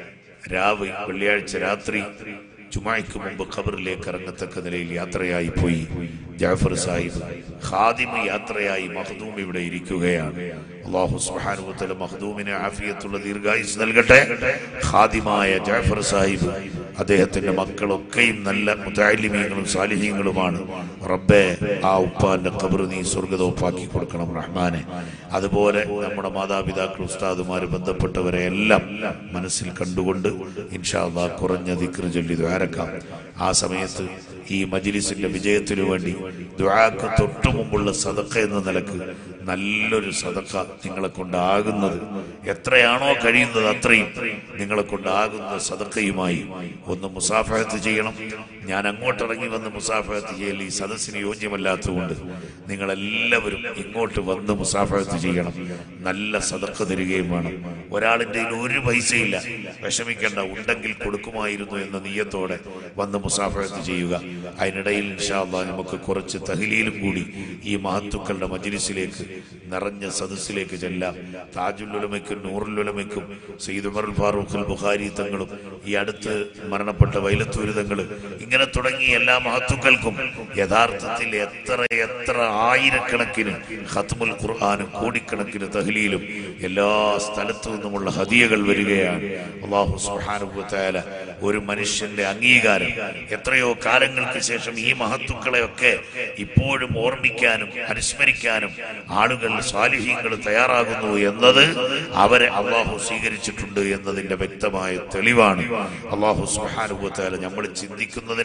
രാവ്, വെള്ളിയാഴ്ച രാത്രി ജുമായ്ക്ക് മുമ്പ് ഖബറിലേക്ക് ഇറങ്ങത്തക്ക നിലയിൽ യാത്രയായി പോയി. ജാഫർ സാഹിബ് ഖാദിമ് യാത്രയായി മഖ്ദൂം ഇവിടെ ഇരിക്കുകയാണ്. അല്ലാഹു സുബ്ഹാനഹു വ തആല മഖ്ദൂമിനെ ആഫിയത്തുള്ള ദീർഘായുസ് നൽകട്ടെ. ഖാദിമായ ജാഫർ സാഹിബ്, അദ്ദേഹത്തിന്റെ മക്കളൊക്കെയും നല്ല മുതഅല്ലിമീങ്ങളും സാലിഹീങ്ങളുമാണ്. റബ്ബേ, ആ ഉപ്പാന്റെ ഖബർ നീ സ്വർഗ്ഗതോപ്പാക്കി കൊടുക്കണം റഹ്മാനെ. അതുപോലെ നമ്മുടെ മാതാപിതാക്കൾ, ഉസ്താദുമാര്, ബന്ധപ്പെട്ടവരെ എല്ലാം മനസ്സിൽ കണ്ടുകൊണ്ട് ഇൻഷാ അല്ലാഹ് കുറഞ്ഞ ദിക്ർ ചൊല്ലി ദുആരക്കാം. ആ സമയത്ത് ഈ മജ്ലിസിന്റെ വിജയത്തിനു വേണ്ടി ദുആക്ക് തൊട്ടു മുമ്പുള്ള സദഖ എന്ന നിലക്ക് നല്ലൊരു സദഖ നിങ്ങളെ കൊണ്ടാകുന്നത് എത്രയാണോ കഴിയുന്നത് അത്രയും നിങ്ങളെ കൊണ്ടാകുന്ന സദഖയുമായി ഒന്ന് മുസാഫഹത്ത് ചെയ്യണം. ഞാൻ അങ്ങോട്ടിറങ്ങി വന്ന് മുസാഫഹത്ത് ചെയ്യൽ ഈ സദസ്സിന് യോജ്യമല്ലാത്തതുകൊണ്ട് നിങ്ങളെല്ലാവരും ഇങ്ങോട്ട് വന്ന് മുസാഫഹത്ത് ചെയ്യണം. നല്ല സദഖ തരികയും വേണം. ഒരാളിൻ്റെ ഒരു പൈസയില്ല, വിഷമിക്കേണ്ട, ഉണ്ടെങ്കിൽ കൊടുക്കുമായിരുന്നു എന്ന നിയ്യത്തോടെ വന്ന് മുസാഫഹത്ത് ചെയ്യുക. അതിനിടയിൽ ഇൻഷാ അല്ലാഹ് നമുക്ക് കുറച്ച് തഹ്ലീലും കൂടി ഈ മഹത്തുക്കളുടെ മജ്ലിസിലേക്ക്, നിറഞ്ഞ സദസ്സിലേക്ക് ചെല്ലാം. താജുൽ ഉലമയ്ക്കും നൂറുൽ ഉലമയ്ക്കും സയ്യിദ് ഉമർ ഫാറൂഖ് അൽ ബുഖാരി തങ്ങളും ഈ അടുത്ത് മരണപ്പെട്ട വൈലത്തൂർ തങ്ങൾ, ഇങ്ങനെ തുടങ്ങി എല്ലാ മഹത്തുക്കൾക്കും യഥാർത്ഥത്തിൽ എത്ര എത്ര ആയിരക്കണക്കിന് ഖത്മുൽ ഖുർആനും കോടിക്കണക്കിന് തഹ്ലീലും എല്ലാ സ്ഥലത്തു നിന്നുമുള്ള ഹദിയകൾ വരികയാണ്. അല്ലാഹു സുബ്ഹാനഹു വ തആല ഒരു മനുഷ്യന്റെ അംഗീകാരം, എത്രയോ കാലങ്ങൾക്ക് ശേഷം ഈ മഹത്തുക്കളെയൊക്കെ ഇപ്പോഴും ഓർമ്മിക്കാനും അനുസ്മരിക്കാനും ആളുകൾ, സ്വാലിഹീങ്ങൾ തയ്യാറാകുന്നു എന്നത് അവരെ അള്ളാഹു സ്വീകരിച്ചിട്ടുണ്ട് എന്നതിന്റെ വ്യക്തമായ തെളിവാണ്. അള്ളാഹു സുബ്ഹാനഹു വ തആല നമ്മൾ ചിന്തിക്കുന്നതിനെ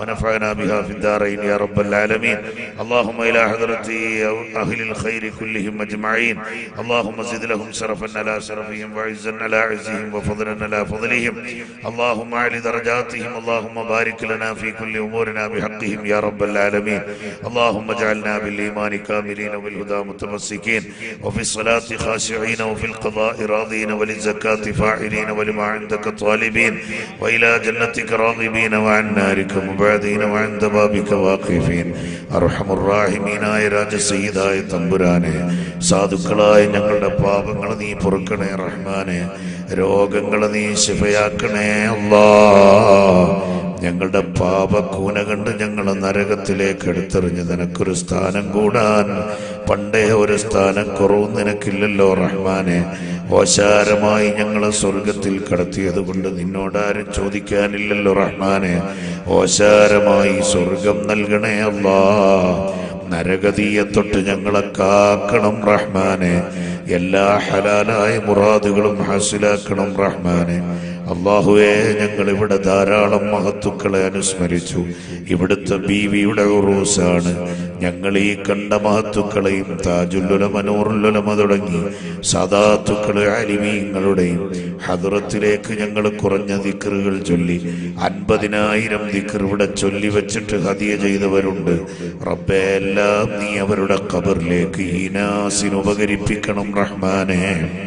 ونفعنا بها في الدارين يا رب العالمين. اللهم إلى حضرة أهل الخير كلهم أجمعين اللهم زد لهم شرفا على شرفهم وعزا على عزهم وفضلا على فضلهم. اللهم أعلِ درجاتهم. اللهم بارك لنا في كل أمورنا بحقهم يا رب العالمين. اللهم اجعلنا بالإيمان كاملين وبالهدى متمسكين وفي الصلاة خاشعين وفي القضاء راضين وللزكاة فاعلين ولما عندك طالبين وإلى جنتك راغبين وعن نارك مبعدين وعند بابك واقفين. أرحم الراحمين ആയ രാജസയ്യിദായ തമ്പുരാനെ, സാധുക്കളായ ഞങ്ങളുടെ പാപങ്ങൾ നീ പൊറുക്കണേ റഹ്മാനെ. രോഗങ്ങൾ നീ ശിഫയാക്കണേ അല്ലാഹ്. ഞങ്ങളുടെ പാപക്കൂന കണ്ട് ഞങ്ങളെ നരകത്തിലേക്ക് എടുത്തെറിഞ്ഞ് നിനക്കൊരു സ്ഥാനം കൂടാൻ പണ്ടേ ഒരു സ്ഥാനം കുറവും നിനക്കില്ലല്ലോ റഹ്മാനെ. ഓശാരമായി ഞങ്ങളെ സ്വർഗത്തിൽ കടത്തിയത് കൊണ്ട് നിന്നോടാരും ചോദിക്കാനില്ലല്ലോ റഹ്മാനെ. ഓശാരമായി സ്വർഗം നൽകണേ അല്ലാഹ്. നരകതീയെ തൊട്ട് ഞങ്ങളെ കാക്കണം റഹ്മാനെ. എല്ലാ ഹലാലായ മുറാദുകളും ഹാസിലാക്കണം റഹ്മാനെ. അല്ലാഹുവേ, ഞങ്ങൾ ഇവിടെ ധാരാളം മഹത്തുക്കളെ അനുസ്മരിച്ചു. ഇവിടുത്തെ ബീവിയുടെ ഉറൂസാണ്. ഞങ്ങൾ ഈ കണ്ട മഹത്തുക്കളെയും താജുല്ലുലമ നൂറുല്ലുലമ തുടങ്ങി സദാത്തുക്കള് അലിമീങ്ങളുടെയും ഹദ്റത്തിലേക്ക് ഞങ്ങൾ കുറഞ്ഞ ദിക്റുകൾ ചൊല്ലി അൻപതിനായിരം ദിക്ർ ഇവിടെ ചൊല്ലി വെച്ചിട്ട് ഹദിയ ചെയ്തവരുണ്ട്. റബ്ബേ, എല്ലാം നീ അവരുടെ ഖബറിലേക്ക് ഈനാസിന് ഉപകരിപ്പിക്കണം റഹ്മാനെ.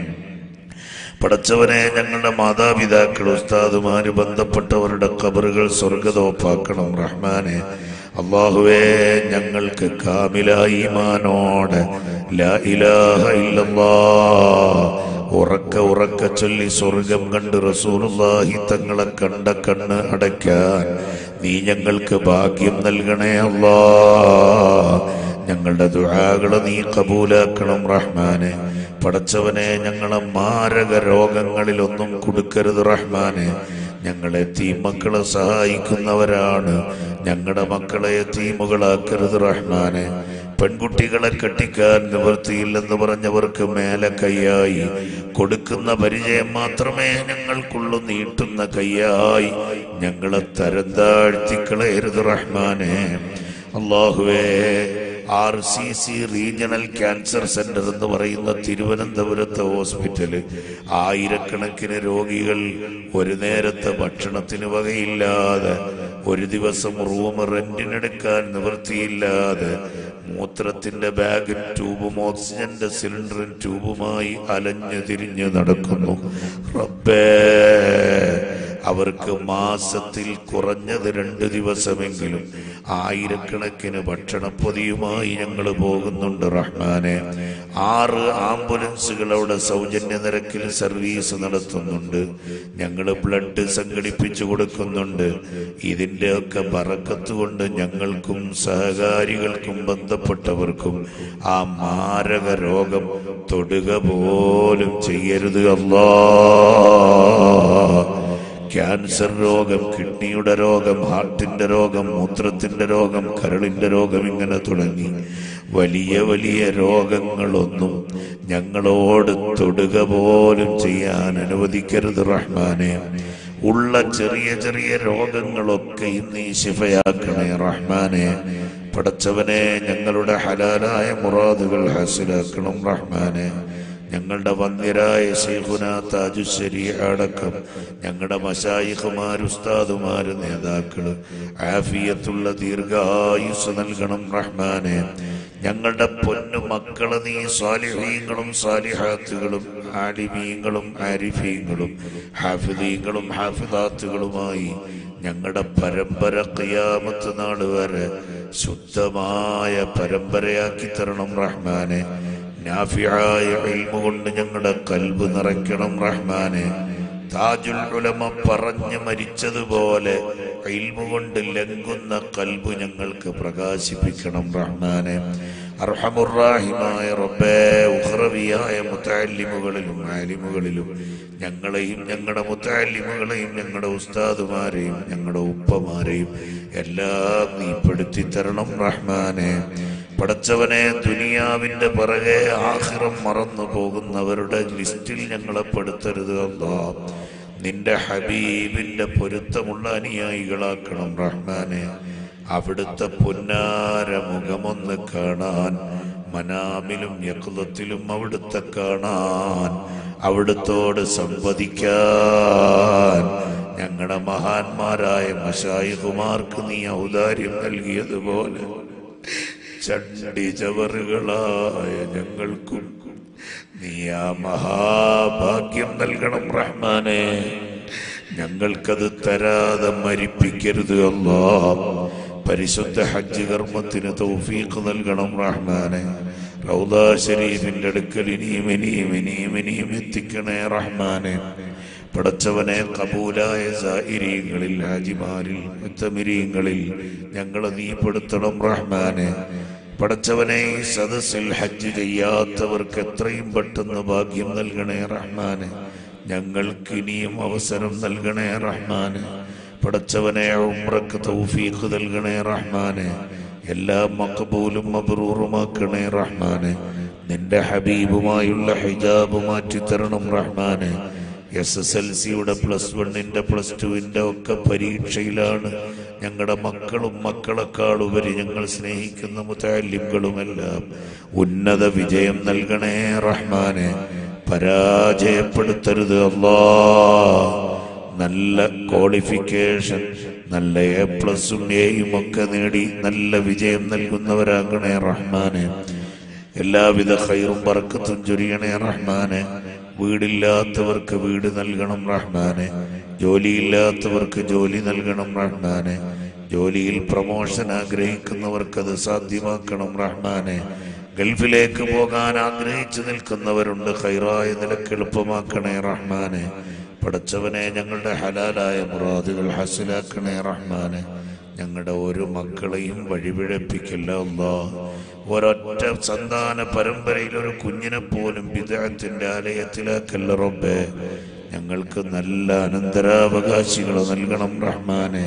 പടച്ചവനെ, ഞങ്ങളുടെ മാതാപിതാക്കൾ ഉസ്താദുമാര് ബന്ധപ്പെട്ടവരുടെ ഖബറുകൾ സ്വർഗതോപ്പാക്കണം റഹ്മാനെ. അല്ലാഹുവേ, ഞങ്ങൾക്ക് കാമിലായ ഈമാനോടെ ലാ ഇലാഹ ഇല്ലല്ലാഹ് ഉറക്ക ഉറക്ക ചൊല്ലി സ്വർഗം കണ്ട് റസൂലുള്ളാഹി തങ്ങളെ കണ്ട കണ്ണ് അടയ്ക്കാൻ നീ ഞങ്ങൾക്ക് ഭാഗ്യം നൽകണേ അല്ലാഹ്. ഞങ്ങളുടെ ദുആകളെ നീ കബൂലാക്കണം റഹ്മാനെ. പടച്ചവനെ, ഞങ്ങളെ മാരക രോഗങ്ങളിലൊന്നും കൊടുക്കരുത് റഹ്മാനെ. ഞങ്ങളെ തീമക്കളെ സഹായിക്കുന്നവരാണ്. ഞങ്ങളുടെ മക്കളെ തീമുകളാക്കരുത് റഹ്മാനെ. പെൺകുട്ടികളെ കെട്ടിക്കാൻ നിവൃത്തിയില്ലെന്ന് പറഞ്ഞവർക്ക് മേലെ കയ്യായി കൊടുക്കുന്ന പരിചയം മാത്രമേ ഞങ്ങൾക്കുള്ളൂ. നീട്ടുന്ന കയ്യായി ഞങ്ങളെ തരം താഴ്ത്തിക്കളയരുത് റഹ്മാനെ. അല്ലാഹുവേ, R C C regional cancer centre എന്ന് പറയുന്ന തിരുവനന്തപുരത്തെ ഹോസ്പിറ്റല് ആയിരക്കണക്കിന് രോഗികൾ ഒരു നേരത്തെ ഭക്ഷണത്തിന് വകയില്ലാതെ, ഒരു ദിവസം റൂം റെന്റിനെടുക്കാൻ നിവൃത്തിയില്ലാതെ, മൂത്രത്തിന്റെ ബാഗും ട്യൂബും ഓക്സിജന്റെ സിലിണ്ടറും ട്യൂബുമായി അലഞ്ഞു തിരിഞ്ഞ് നടക്കുന്നു. റബ്ബേ, അവർക്ക് മാസത്തിൽ കുറഞ്ഞത് രണ്ട് ദിവസമെങ്കിലും ആയിരക്കണക്കിന് ഭക്ഷണപ്പൊതിയുമായി ഞങ്ങൾ പോകുന്നുണ്ട് റഹ്മാനെ. ആറ് ആംബുലൻസുകൾ അവിടെ സൗജന്യ നിരക്കിൽ സർവീസ് നടത്തുന്നുണ്ട്. ഞങ്ങൾ ബ്ലഡ് സംഘടിപ്പിച്ചു കൊടുക്കുന്നുണ്ട്. ഇതിൻ്റെയൊക്കെ ബറക്കത്ത് കൊണ്ട് ഞങ്ങൾക്കും സഹകാരികൾക്കും ബന്ധപ്പെട്ടവർക്കും ആ മാരക രോഗം തൊടുക പോലും ചെയ്യരുത് അല്ലാഹ്. ക്യാൻസർ രോഗം, കിഡ്നിയുടെ രോഗം, ഹാർട്ടിന്റെ രോഗം, മൂത്രത്തിന്റെ രോഗം, കരളിന്റെ രോഗം, ഇങ്ങനെ തുടങ്ങി വലിയ വലിയ രോഗങ്ങളൊന്നും ഞങ്ങളോട് തൊടുക പോലും ചെയ്യാൻ അനുവദിക്കരുത് റഹ്മാനെ. ഉള്ള ചെറിയ ചെറിയ രോഗങ്ങളൊക്കെയും നീ ശിഫയാക്കണേ റഹ്മാനെ. പടച്ചവനെ, ഞങ്ങളുടെ ഹലാലായ മുറാദുകൾ ഹാസിലാക്കണം റഹ്മാനെ. ഞങ്ങളുടെ വന്ദ്യരായ ശൈഖുനാ താജുശ്ശരീഅ അടക്കം ഞങ്ങളുടെ മശായിഖുമാർ, ഉസ്താദുമാർ, നേതാക്കൾ ആഫിയത്തുള്ള ദീർഘായുസ് നൽകണം റഹ്മാനെ. ഞങ്ങളുടെ പൊന്നു മക്കളെ നീ സാലിഹീങ്ങളും സാലിഹാത്തുകളും ആലിമീങ്ങളും ആരിഫീങ്ങളും ഹാഫിദീങ്ങളും ഹാഫിദാത്തുകളുമായി ഞങ്ങളുടെ പരമ്പര ഖിയാമത്ത് നാൾ വരെ ശുദ്ധമായ പരമ്പരയാക്കി തരണം റഹ്മാനെ. നാഫിയായ ഇൽമു കൊണ്ട് ഞങ്ങളുടെ കൽബ് നിറയ്ക്കണം റഹ്മാനെ. താജുൽ ഉലമ പറഞ്ഞു മരിച്ചതുപോലെ ഇൽമു കൊണ്ട് ലംഘുന്ന കൽബ് ഞങ്ങൾക്ക് പ്രകാശിപ്പിക്കണം റഹ്മാനെ. അർഹമുർറാഹിമായ റബ്ബേ, ഉഖ്റവിയായ മുതഅല്ലിമുകളിലും ആലിമുകളിലും ഞങ്ങളെയും ഞങ്ങളുടെ മുതഅല്ലിമുകളെയും ഞങ്ങളുടെ ഉസ്താദുമാരെയും ഞങ്ങളുടെ ഉപ്പമാരെയും എല്ലാം നീ പെടുത്തി തരണം റഹ്മാനെ. പടച്ചവനെ, ദുനിയാവിന്റെ പിറകെ ആഖിറം മറന്നു പോകുന്നവരുടെ ലിസ്റ്റിൽ ഞങ്ങളെ പെടുത്തരുത് അല്ലാഹ്. നിന്റെ ഹബീബിന്റെ പൊരുത്തമുള്ള അനുയായികളാക്കണം റഹ്മാനെ. അവിടുത്തെ പൊന്നാര മുഖമൊന്ന് കാണാൻ, മനാമിലും യഖ്ലത്തിലും അവിടുത്തെ കാണാൻ, അവിടുത്തോട് സംവദിക്കാൻ ഞങ്ങളുടെ മഹാന്മാരായ മശായിഖുമാർക്ക് നീ ഔദാര്യം നൽകിയതുപോലെ ചണ്ടി ചവറുകളായ ഞങ്ങൾക്കും നീ ആ മഹാഭാഗ്യം നൽകണം റഹ്മാനെ. ഞങ്ങൾക്കത് തരാതെ മരിപ്പിക്കരുത് അല്ലാഹ്. പരിശുദ്ധ ഹജ്ജ് കർമ്മത്തിന് തൗഫീഖ് നൽകണം റഹ്മാനെ. റൗദ ശരീഫിന്റെ അടുക്കൽ ഇനിയും ഇനിയും ഇനിയും ഇനിയും എത്തിക്കണേ റഹ്മാനെ. പടച്ചവനെ കബൂലായ സായിരീങ്ങളിൽ, ഹാജിമാരിൽ, മുത്തമിരീങ്ങളിൽ ഞങ്ങളെ നീ പെടുത്തണം റഹ്മാനെ. പടച്ചവനെ ഈ സദസ്സിൽ ഹജ്ജ് ചെയ്യാത്തവർക്ക് എത്രയും പെട്ടെന്ന് ഭാഗ്യം നൽകണേ റഹ്മാനെ. ഞങ്ങൾക്ക് ഇനിയും അവസരം നൽകണേ റഹ്മാനെ. പടച്ചവനെ ഉംറക്ക് തൗഫീഖ് നൽകണേ റഹ്മാനെ. എല്ലാം മഖബൂലും മബ്റൂറുമാക്കണേ റഹ്മാനെ. നിന്റെ ഹബീബുമായുള്ള ഹിജാബ് മാറ്റിത്തരണം റഹ്മാനെ. എസ് എസ് എൽ സിയുടെ പ്ലസ് വണ്ണിന്റെ പ്ലസ് ടുവിന്റെ ഒക്കെ പരീക്ഷയിലാണ് ഞങ്ങളുടെ മക്കളും മക്കളെക്കാളുപരി ഞങ്ങൾ സ്നേഹിക്കുന്ന മുതഅല്ലിംകളുമെല്ലാം ഉന്നത വിജയം നൽകണേ റഹ്മാനെ. പരാജയപ്പെടുത്തരുത് അല്ലാഹ്. നല്ല ക്വാളിഫിക്കേഷൻ, നല്ല എ പ്ലസും എയും ഒക്കെ നേടി നല്ല വിജയം നൽകുന്നവരാകണേ റഹ്മാനെ. എല്ലാവിധ ഖൈറും ബർക്കത്തും ചൊരിയണേ റഹ്മാനെ. വീടില്ലാത്തവർക്ക് വീട് നൽകണം റഹ്മാനെ. ജോലിയില്ലാത്തവർക്ക് ജോലി നൽകണം റഹ്മാനെ. ജോലിയിൽ പ്രമോഷൻ ആഗ്രഹിക്കുന്നവർക്കത് സാധ്യമാക്കണം റഹ്മാനെ. ഗൾഫിലേക്ക് പോകാൻ ആഗ്രഹിച്ചു നിൽക്കുന്നവരുണ്ട്, ഖൈറായ നിലക്ക് എളുപ്പമാക്കണേ റഹ്മാനെ. പടച്ചവനെ ഞങ്ങളുടെ ഹലാലായ മുറാദുകൾ ഹസിലാക്കണേ റഹ്മാനെ. ഞങ്ങളുടെ ഒരു മക്കളെയും വഴിപിഴപ്പിക്കില്ല അല്ലാഹ്. ഒരൊറ്റ സന്താന പരമ്പരയിൽ ഒരു കുഞ്ഞിനെ പോലും ബിദ്അത്തിന്റെ ആലയത്തിലാക്കല്ല റബ്ബേ. ഞങ്ങൾക്ക് നല്ല അനന്തരാവകാശികൾ നൽകണം റഹ്മാനെ.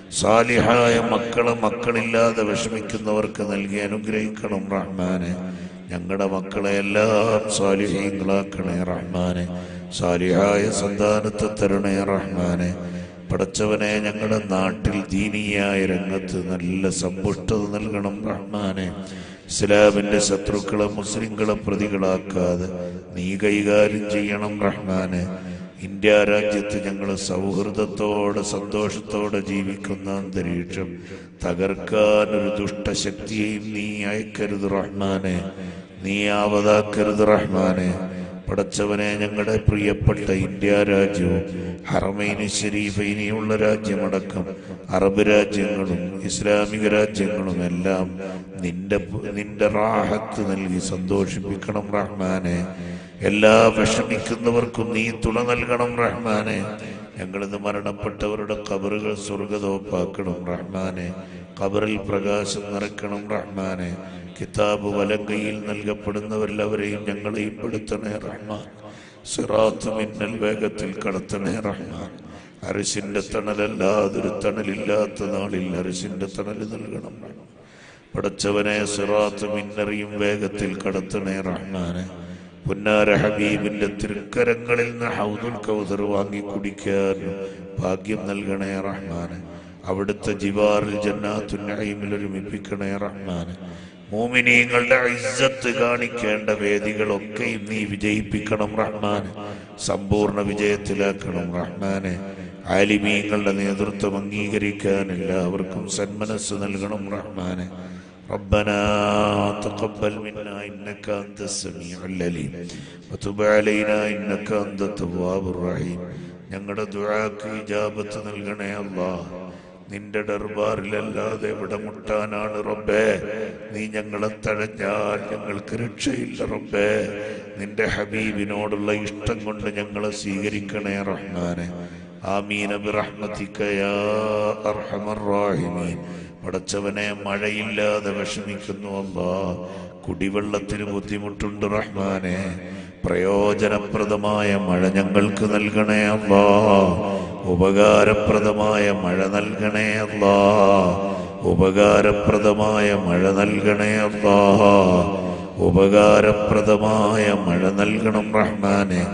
സാലിഹായ മക്കളെ മക്കളില്ലാതെ വിഷമിക്കുന്നവർക്ക് നൽകി അനുഗ്രഹിക്കണം റഹ്മാനെ. ഞങ്ങളുടെ മക്കളെ എല്ലാം സാലിഹീങ്ങളാക്കണേ റഹ്മാനെ. സാലിഹായ സന്താനത്തെ തരണേ റഹ്മാനെ. പടച്ചവനെ ഞങ്ങളുടെ നാട്ടിൽ ദീനിയായ രംഗത്ത് നല്ല സമ്പുഷ്ടത നൽകണം റഹ്മാനെ. ഇസ്ലാമിന്റെ ശത്രുക്കളെ മുസ്ലിങ്ങളെ പ്രതികളാക്കാതെ നീ കൈകാര്യം ചെയ്യണം റഹ്മാനെ. ഇന്ത്യ രാജ്യത്ത് ഞങ്ങൾ സൗഹൃദത്തോടെ സന്തോഷത്തോടെ ജീവിക്കുന്ന അന്തരീക്ഷം തകർക്കാൻ ഒരു ദുഷ്ടശക്തിയെയും നീ അയക്കരുത് റഹ്മാനെ. നീ ആവതാക്കരുത് റഹ്മാനെ. പടച്ചവനെ ഞങ്ങളുടെ പ്രിയപ്പെട്ട ഇന്ത്യ രാജ്യവും ഹറമൈനി ശരീഫൈനിയുള്ള രാജ്യമടക്കം അറബ് രാജ്യങ്ങളും ഇസ്ലാമിക രാജ്യങ്ങളും എല്ലാം നിന്റെ നിന്റെ റാഹത്ത് നൽകി സന്തോഷിപ്പിക്കണം റഹ്മാനെ. എല്ലാ വിഷമിക്കുന്നവർക്കും നീ തുണ നൽകണം റഹ്മാനെ. ഞങ്ങളിന്ന് മരണപ്പെട്ടവരുടെ ഖബറുകൾ സ്വർഗതോപ്പാക്കണം റഹ്മാനെ. ഖബറിൽ പ്രകാശം നിറക്കണം റഹ്മാനെ. കിതാബ് വലങ്കയിൽ നൽകപ്പെടുന്നവരെല്ലാവരെയും ഞങ്ങളെയും പെടുത്തണേ റഹ്മാൻ. സിറാത്ത് മിന്നൽ വേഗത്തിൽ കടത്തണേ റഹ്മാൻ. അരിശിന്റെ തണലല്ലാതൊരു തണലില്ലാത്ത നാളിൽ അരിശിന്റെ തണൽ നൽകണം. പടച്ചവനെ സിറാത്ത് മിന്നറിയും വേഗത്തിൽ കടത്തണേ റഹ്മാനെ. പുന്നാര ഹബീബിന്റെ തൃക്കരങ്ങളിൽ നിന്ന് ഹൗദുൽ കൗസർ വാങ്ങി കുടിക്കാൻ ഭാഗ്യം നൽകണേ റഹ്മാനെ. അവിടുത്തെ ജിവാറിൽ ജന്നാത്തുൻ നഈമിൽ ഒരുമിപ്പിക്കണേ റഹ്മാനെ. മോമിനീങ്ങളുടെ ഇസ്സത്ത് കാണിക്കേണ്ട വേദികളൊക്കെയും നീ വിജയിപ്പിക്കണം റഹ്മാനെ. സമ്പൂർണ്ണ വിജയത്തിലാക്കണം റഹ്മാനെ. ആലിമീങ്ങളുടെ നേതൃത്വം അംഗീകരിക്കാൻ എല്ലാവർക്കും സന്മനസ് നൽകണം റഹ്മാനെ. ربنا تقبل منا إنك أنت السميع العليم وتب علينا إنك أنت التواب الرحيم. ഞങ്ങളുടെ ദുആക്ക് ഇജാബത്ത് നൽകണേ അല്ലാഹ്. നിന്റെ ദർബാറിലല്ലാതെ എവിടെ മുട്ടാനാണ് റബ്ബേ. നീ ഞങ്ങളെ തഴഞ്ഞാൽ ഞങ്ങൾക്ക് രക്ഷയില്ല റബ്ബേ. നിന്റെ ഹബീബിനോടുള്ള ഇഷ്ടം കൊണ്ട് ഞങ്ങളെ സ്വീകരിക്കണേ റഹ്മാനെ. ആമീന ബിറഹ്മതിക യാ അർഹമർ റഹീമീൻ. പടച്ചവനെ മഴയില്ലാതെ വിഷമിക്കുന്നു അല്ലാഹ്. കുടിവെള്ളത്തിന് ബുദ്ധിമുട്ടുണ്ട് റഹ്മാനെ. പ്രയോജനപ്രദമായ മഴ ഞങ്ങൾക്ക് നൽകണേ അല്ലാഹ്. ഉപകാരപ്രദമായ മഴ നൽകണേ അല്ലാഹ്. ഉപകാരപ്രദമായ മഴ നൽകണേ അല്ലാഹ്. ഉപകാരപ്രദമായ മഴ നൽകണം റഹ്മാനെ.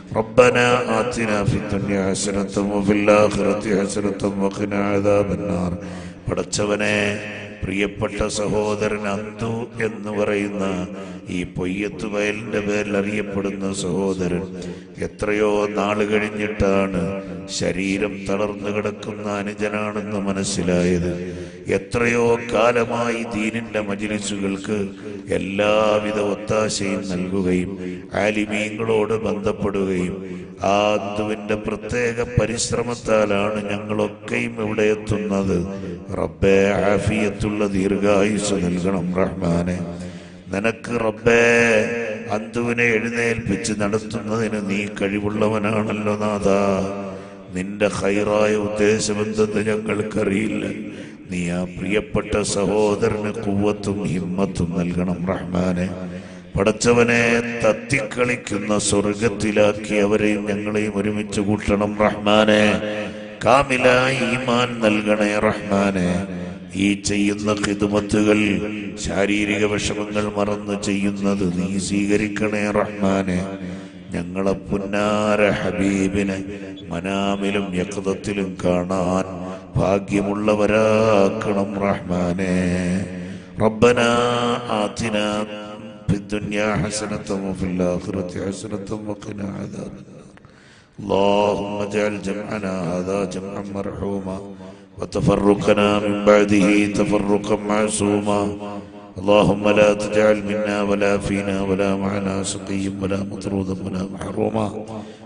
ربنا آتنا في الدنيا حسنة وفي الآخرة حسنة وقنا عذاب النار. പടച്ചവനെ, പ്രിയപ്പെട്ട സഹോദരൻ അന്തു എന്ന് പറയുന്ന ഈ പൊയ്യത്ത് വയലിന്റെ പേരിൽ അറിയപ്പെടുന്ന സഹോദരൻ എത്രയോ നാള് കഴിഞ്ഞിട്ടാണ് ശരീരം തളർന്നു കിടക്കുന്ന അനുജനാണെന്ന് മനസ്സിലായത്. എത്രയോ കാലമായി ദീനിന്റെ മജ്‌ലിസുകൾക്ക് എല്ലാവിധ ഒത്താശയും നൽകുകയും ആലിമീങ്ങളോട് ബന്ധപ്പെടുകയും ആ അന്തുവിന്റെ പ്രത്യേക പരിശ്രമത്താലാണ് ഞങ്ങളൊക്കെയും ഇവിടെ എത്തുന്നത്. റബ്ബേ, ആഫിയത്തുള്ള ദീർഘായുസ് നൽകണം റഹ്മാനെ. നിനക്ക് റബ്ബേ അന്തുവിനെ എഴുന്നേൽപ്പിച്ച് നടത്തുന്നതിന് നീ കഴിവുള്ളവനാണല്ലോ നാഥാ. നിന്റെ ഖൈറായ ഉദ്ദേശമെന്തെന്ന് ഞങ്ങൾക്കറിയില്ല. നീ ആ പ്രിയപ്പെട്ട സഹോദരന് ഖുവ്വത്തും ഹിമ്മത്തും നൽകണം റഹ്മാനെ. പടച്ചവനെ, തത്തിക്കളിക്കുന്ന സ്വർഗത്തിലാക്കി അവരെയും ഞങ്ങളെയും ഒരുമിച്ച് കൂട്ടണം റഹ്മാനെ. കാമിലായ ഈമാൻ നൽകണേ റഹ്മാനെ. ഈ ചെയ്യുന്ന ഖിദ്മത്തുകൾ ശാരീരിക വിഷമങ്ങൾ മറന്ന് ചെയ്യുന്നത് നീ സ്വീകരിക്കണേ റഹ്മാനെ. ഞങ്ങളെ പുന്നാര ഹബീബിനെ മനാമിലും യഖ്ദത്തിലും കാണാൻ ഭാഗ്യമുള്ളവരാക്കണം റഹ്മാനെ. റബ്ബനാ ആതിനാ ഫിദ്ദുനിയാ ഹസനതൻ വഫിൽ ആഖിറതി ഹസനതൻ വഖിനാ അദാബന്നാർ. اللهم اجعل جمعنا هذا جمعا مرحوما وتفرقنا من بعده تفرقا معصوما. اللهم لا تجعل منا ولا فينا ولا معنا شقيا ولا مطرودا ولا محروما.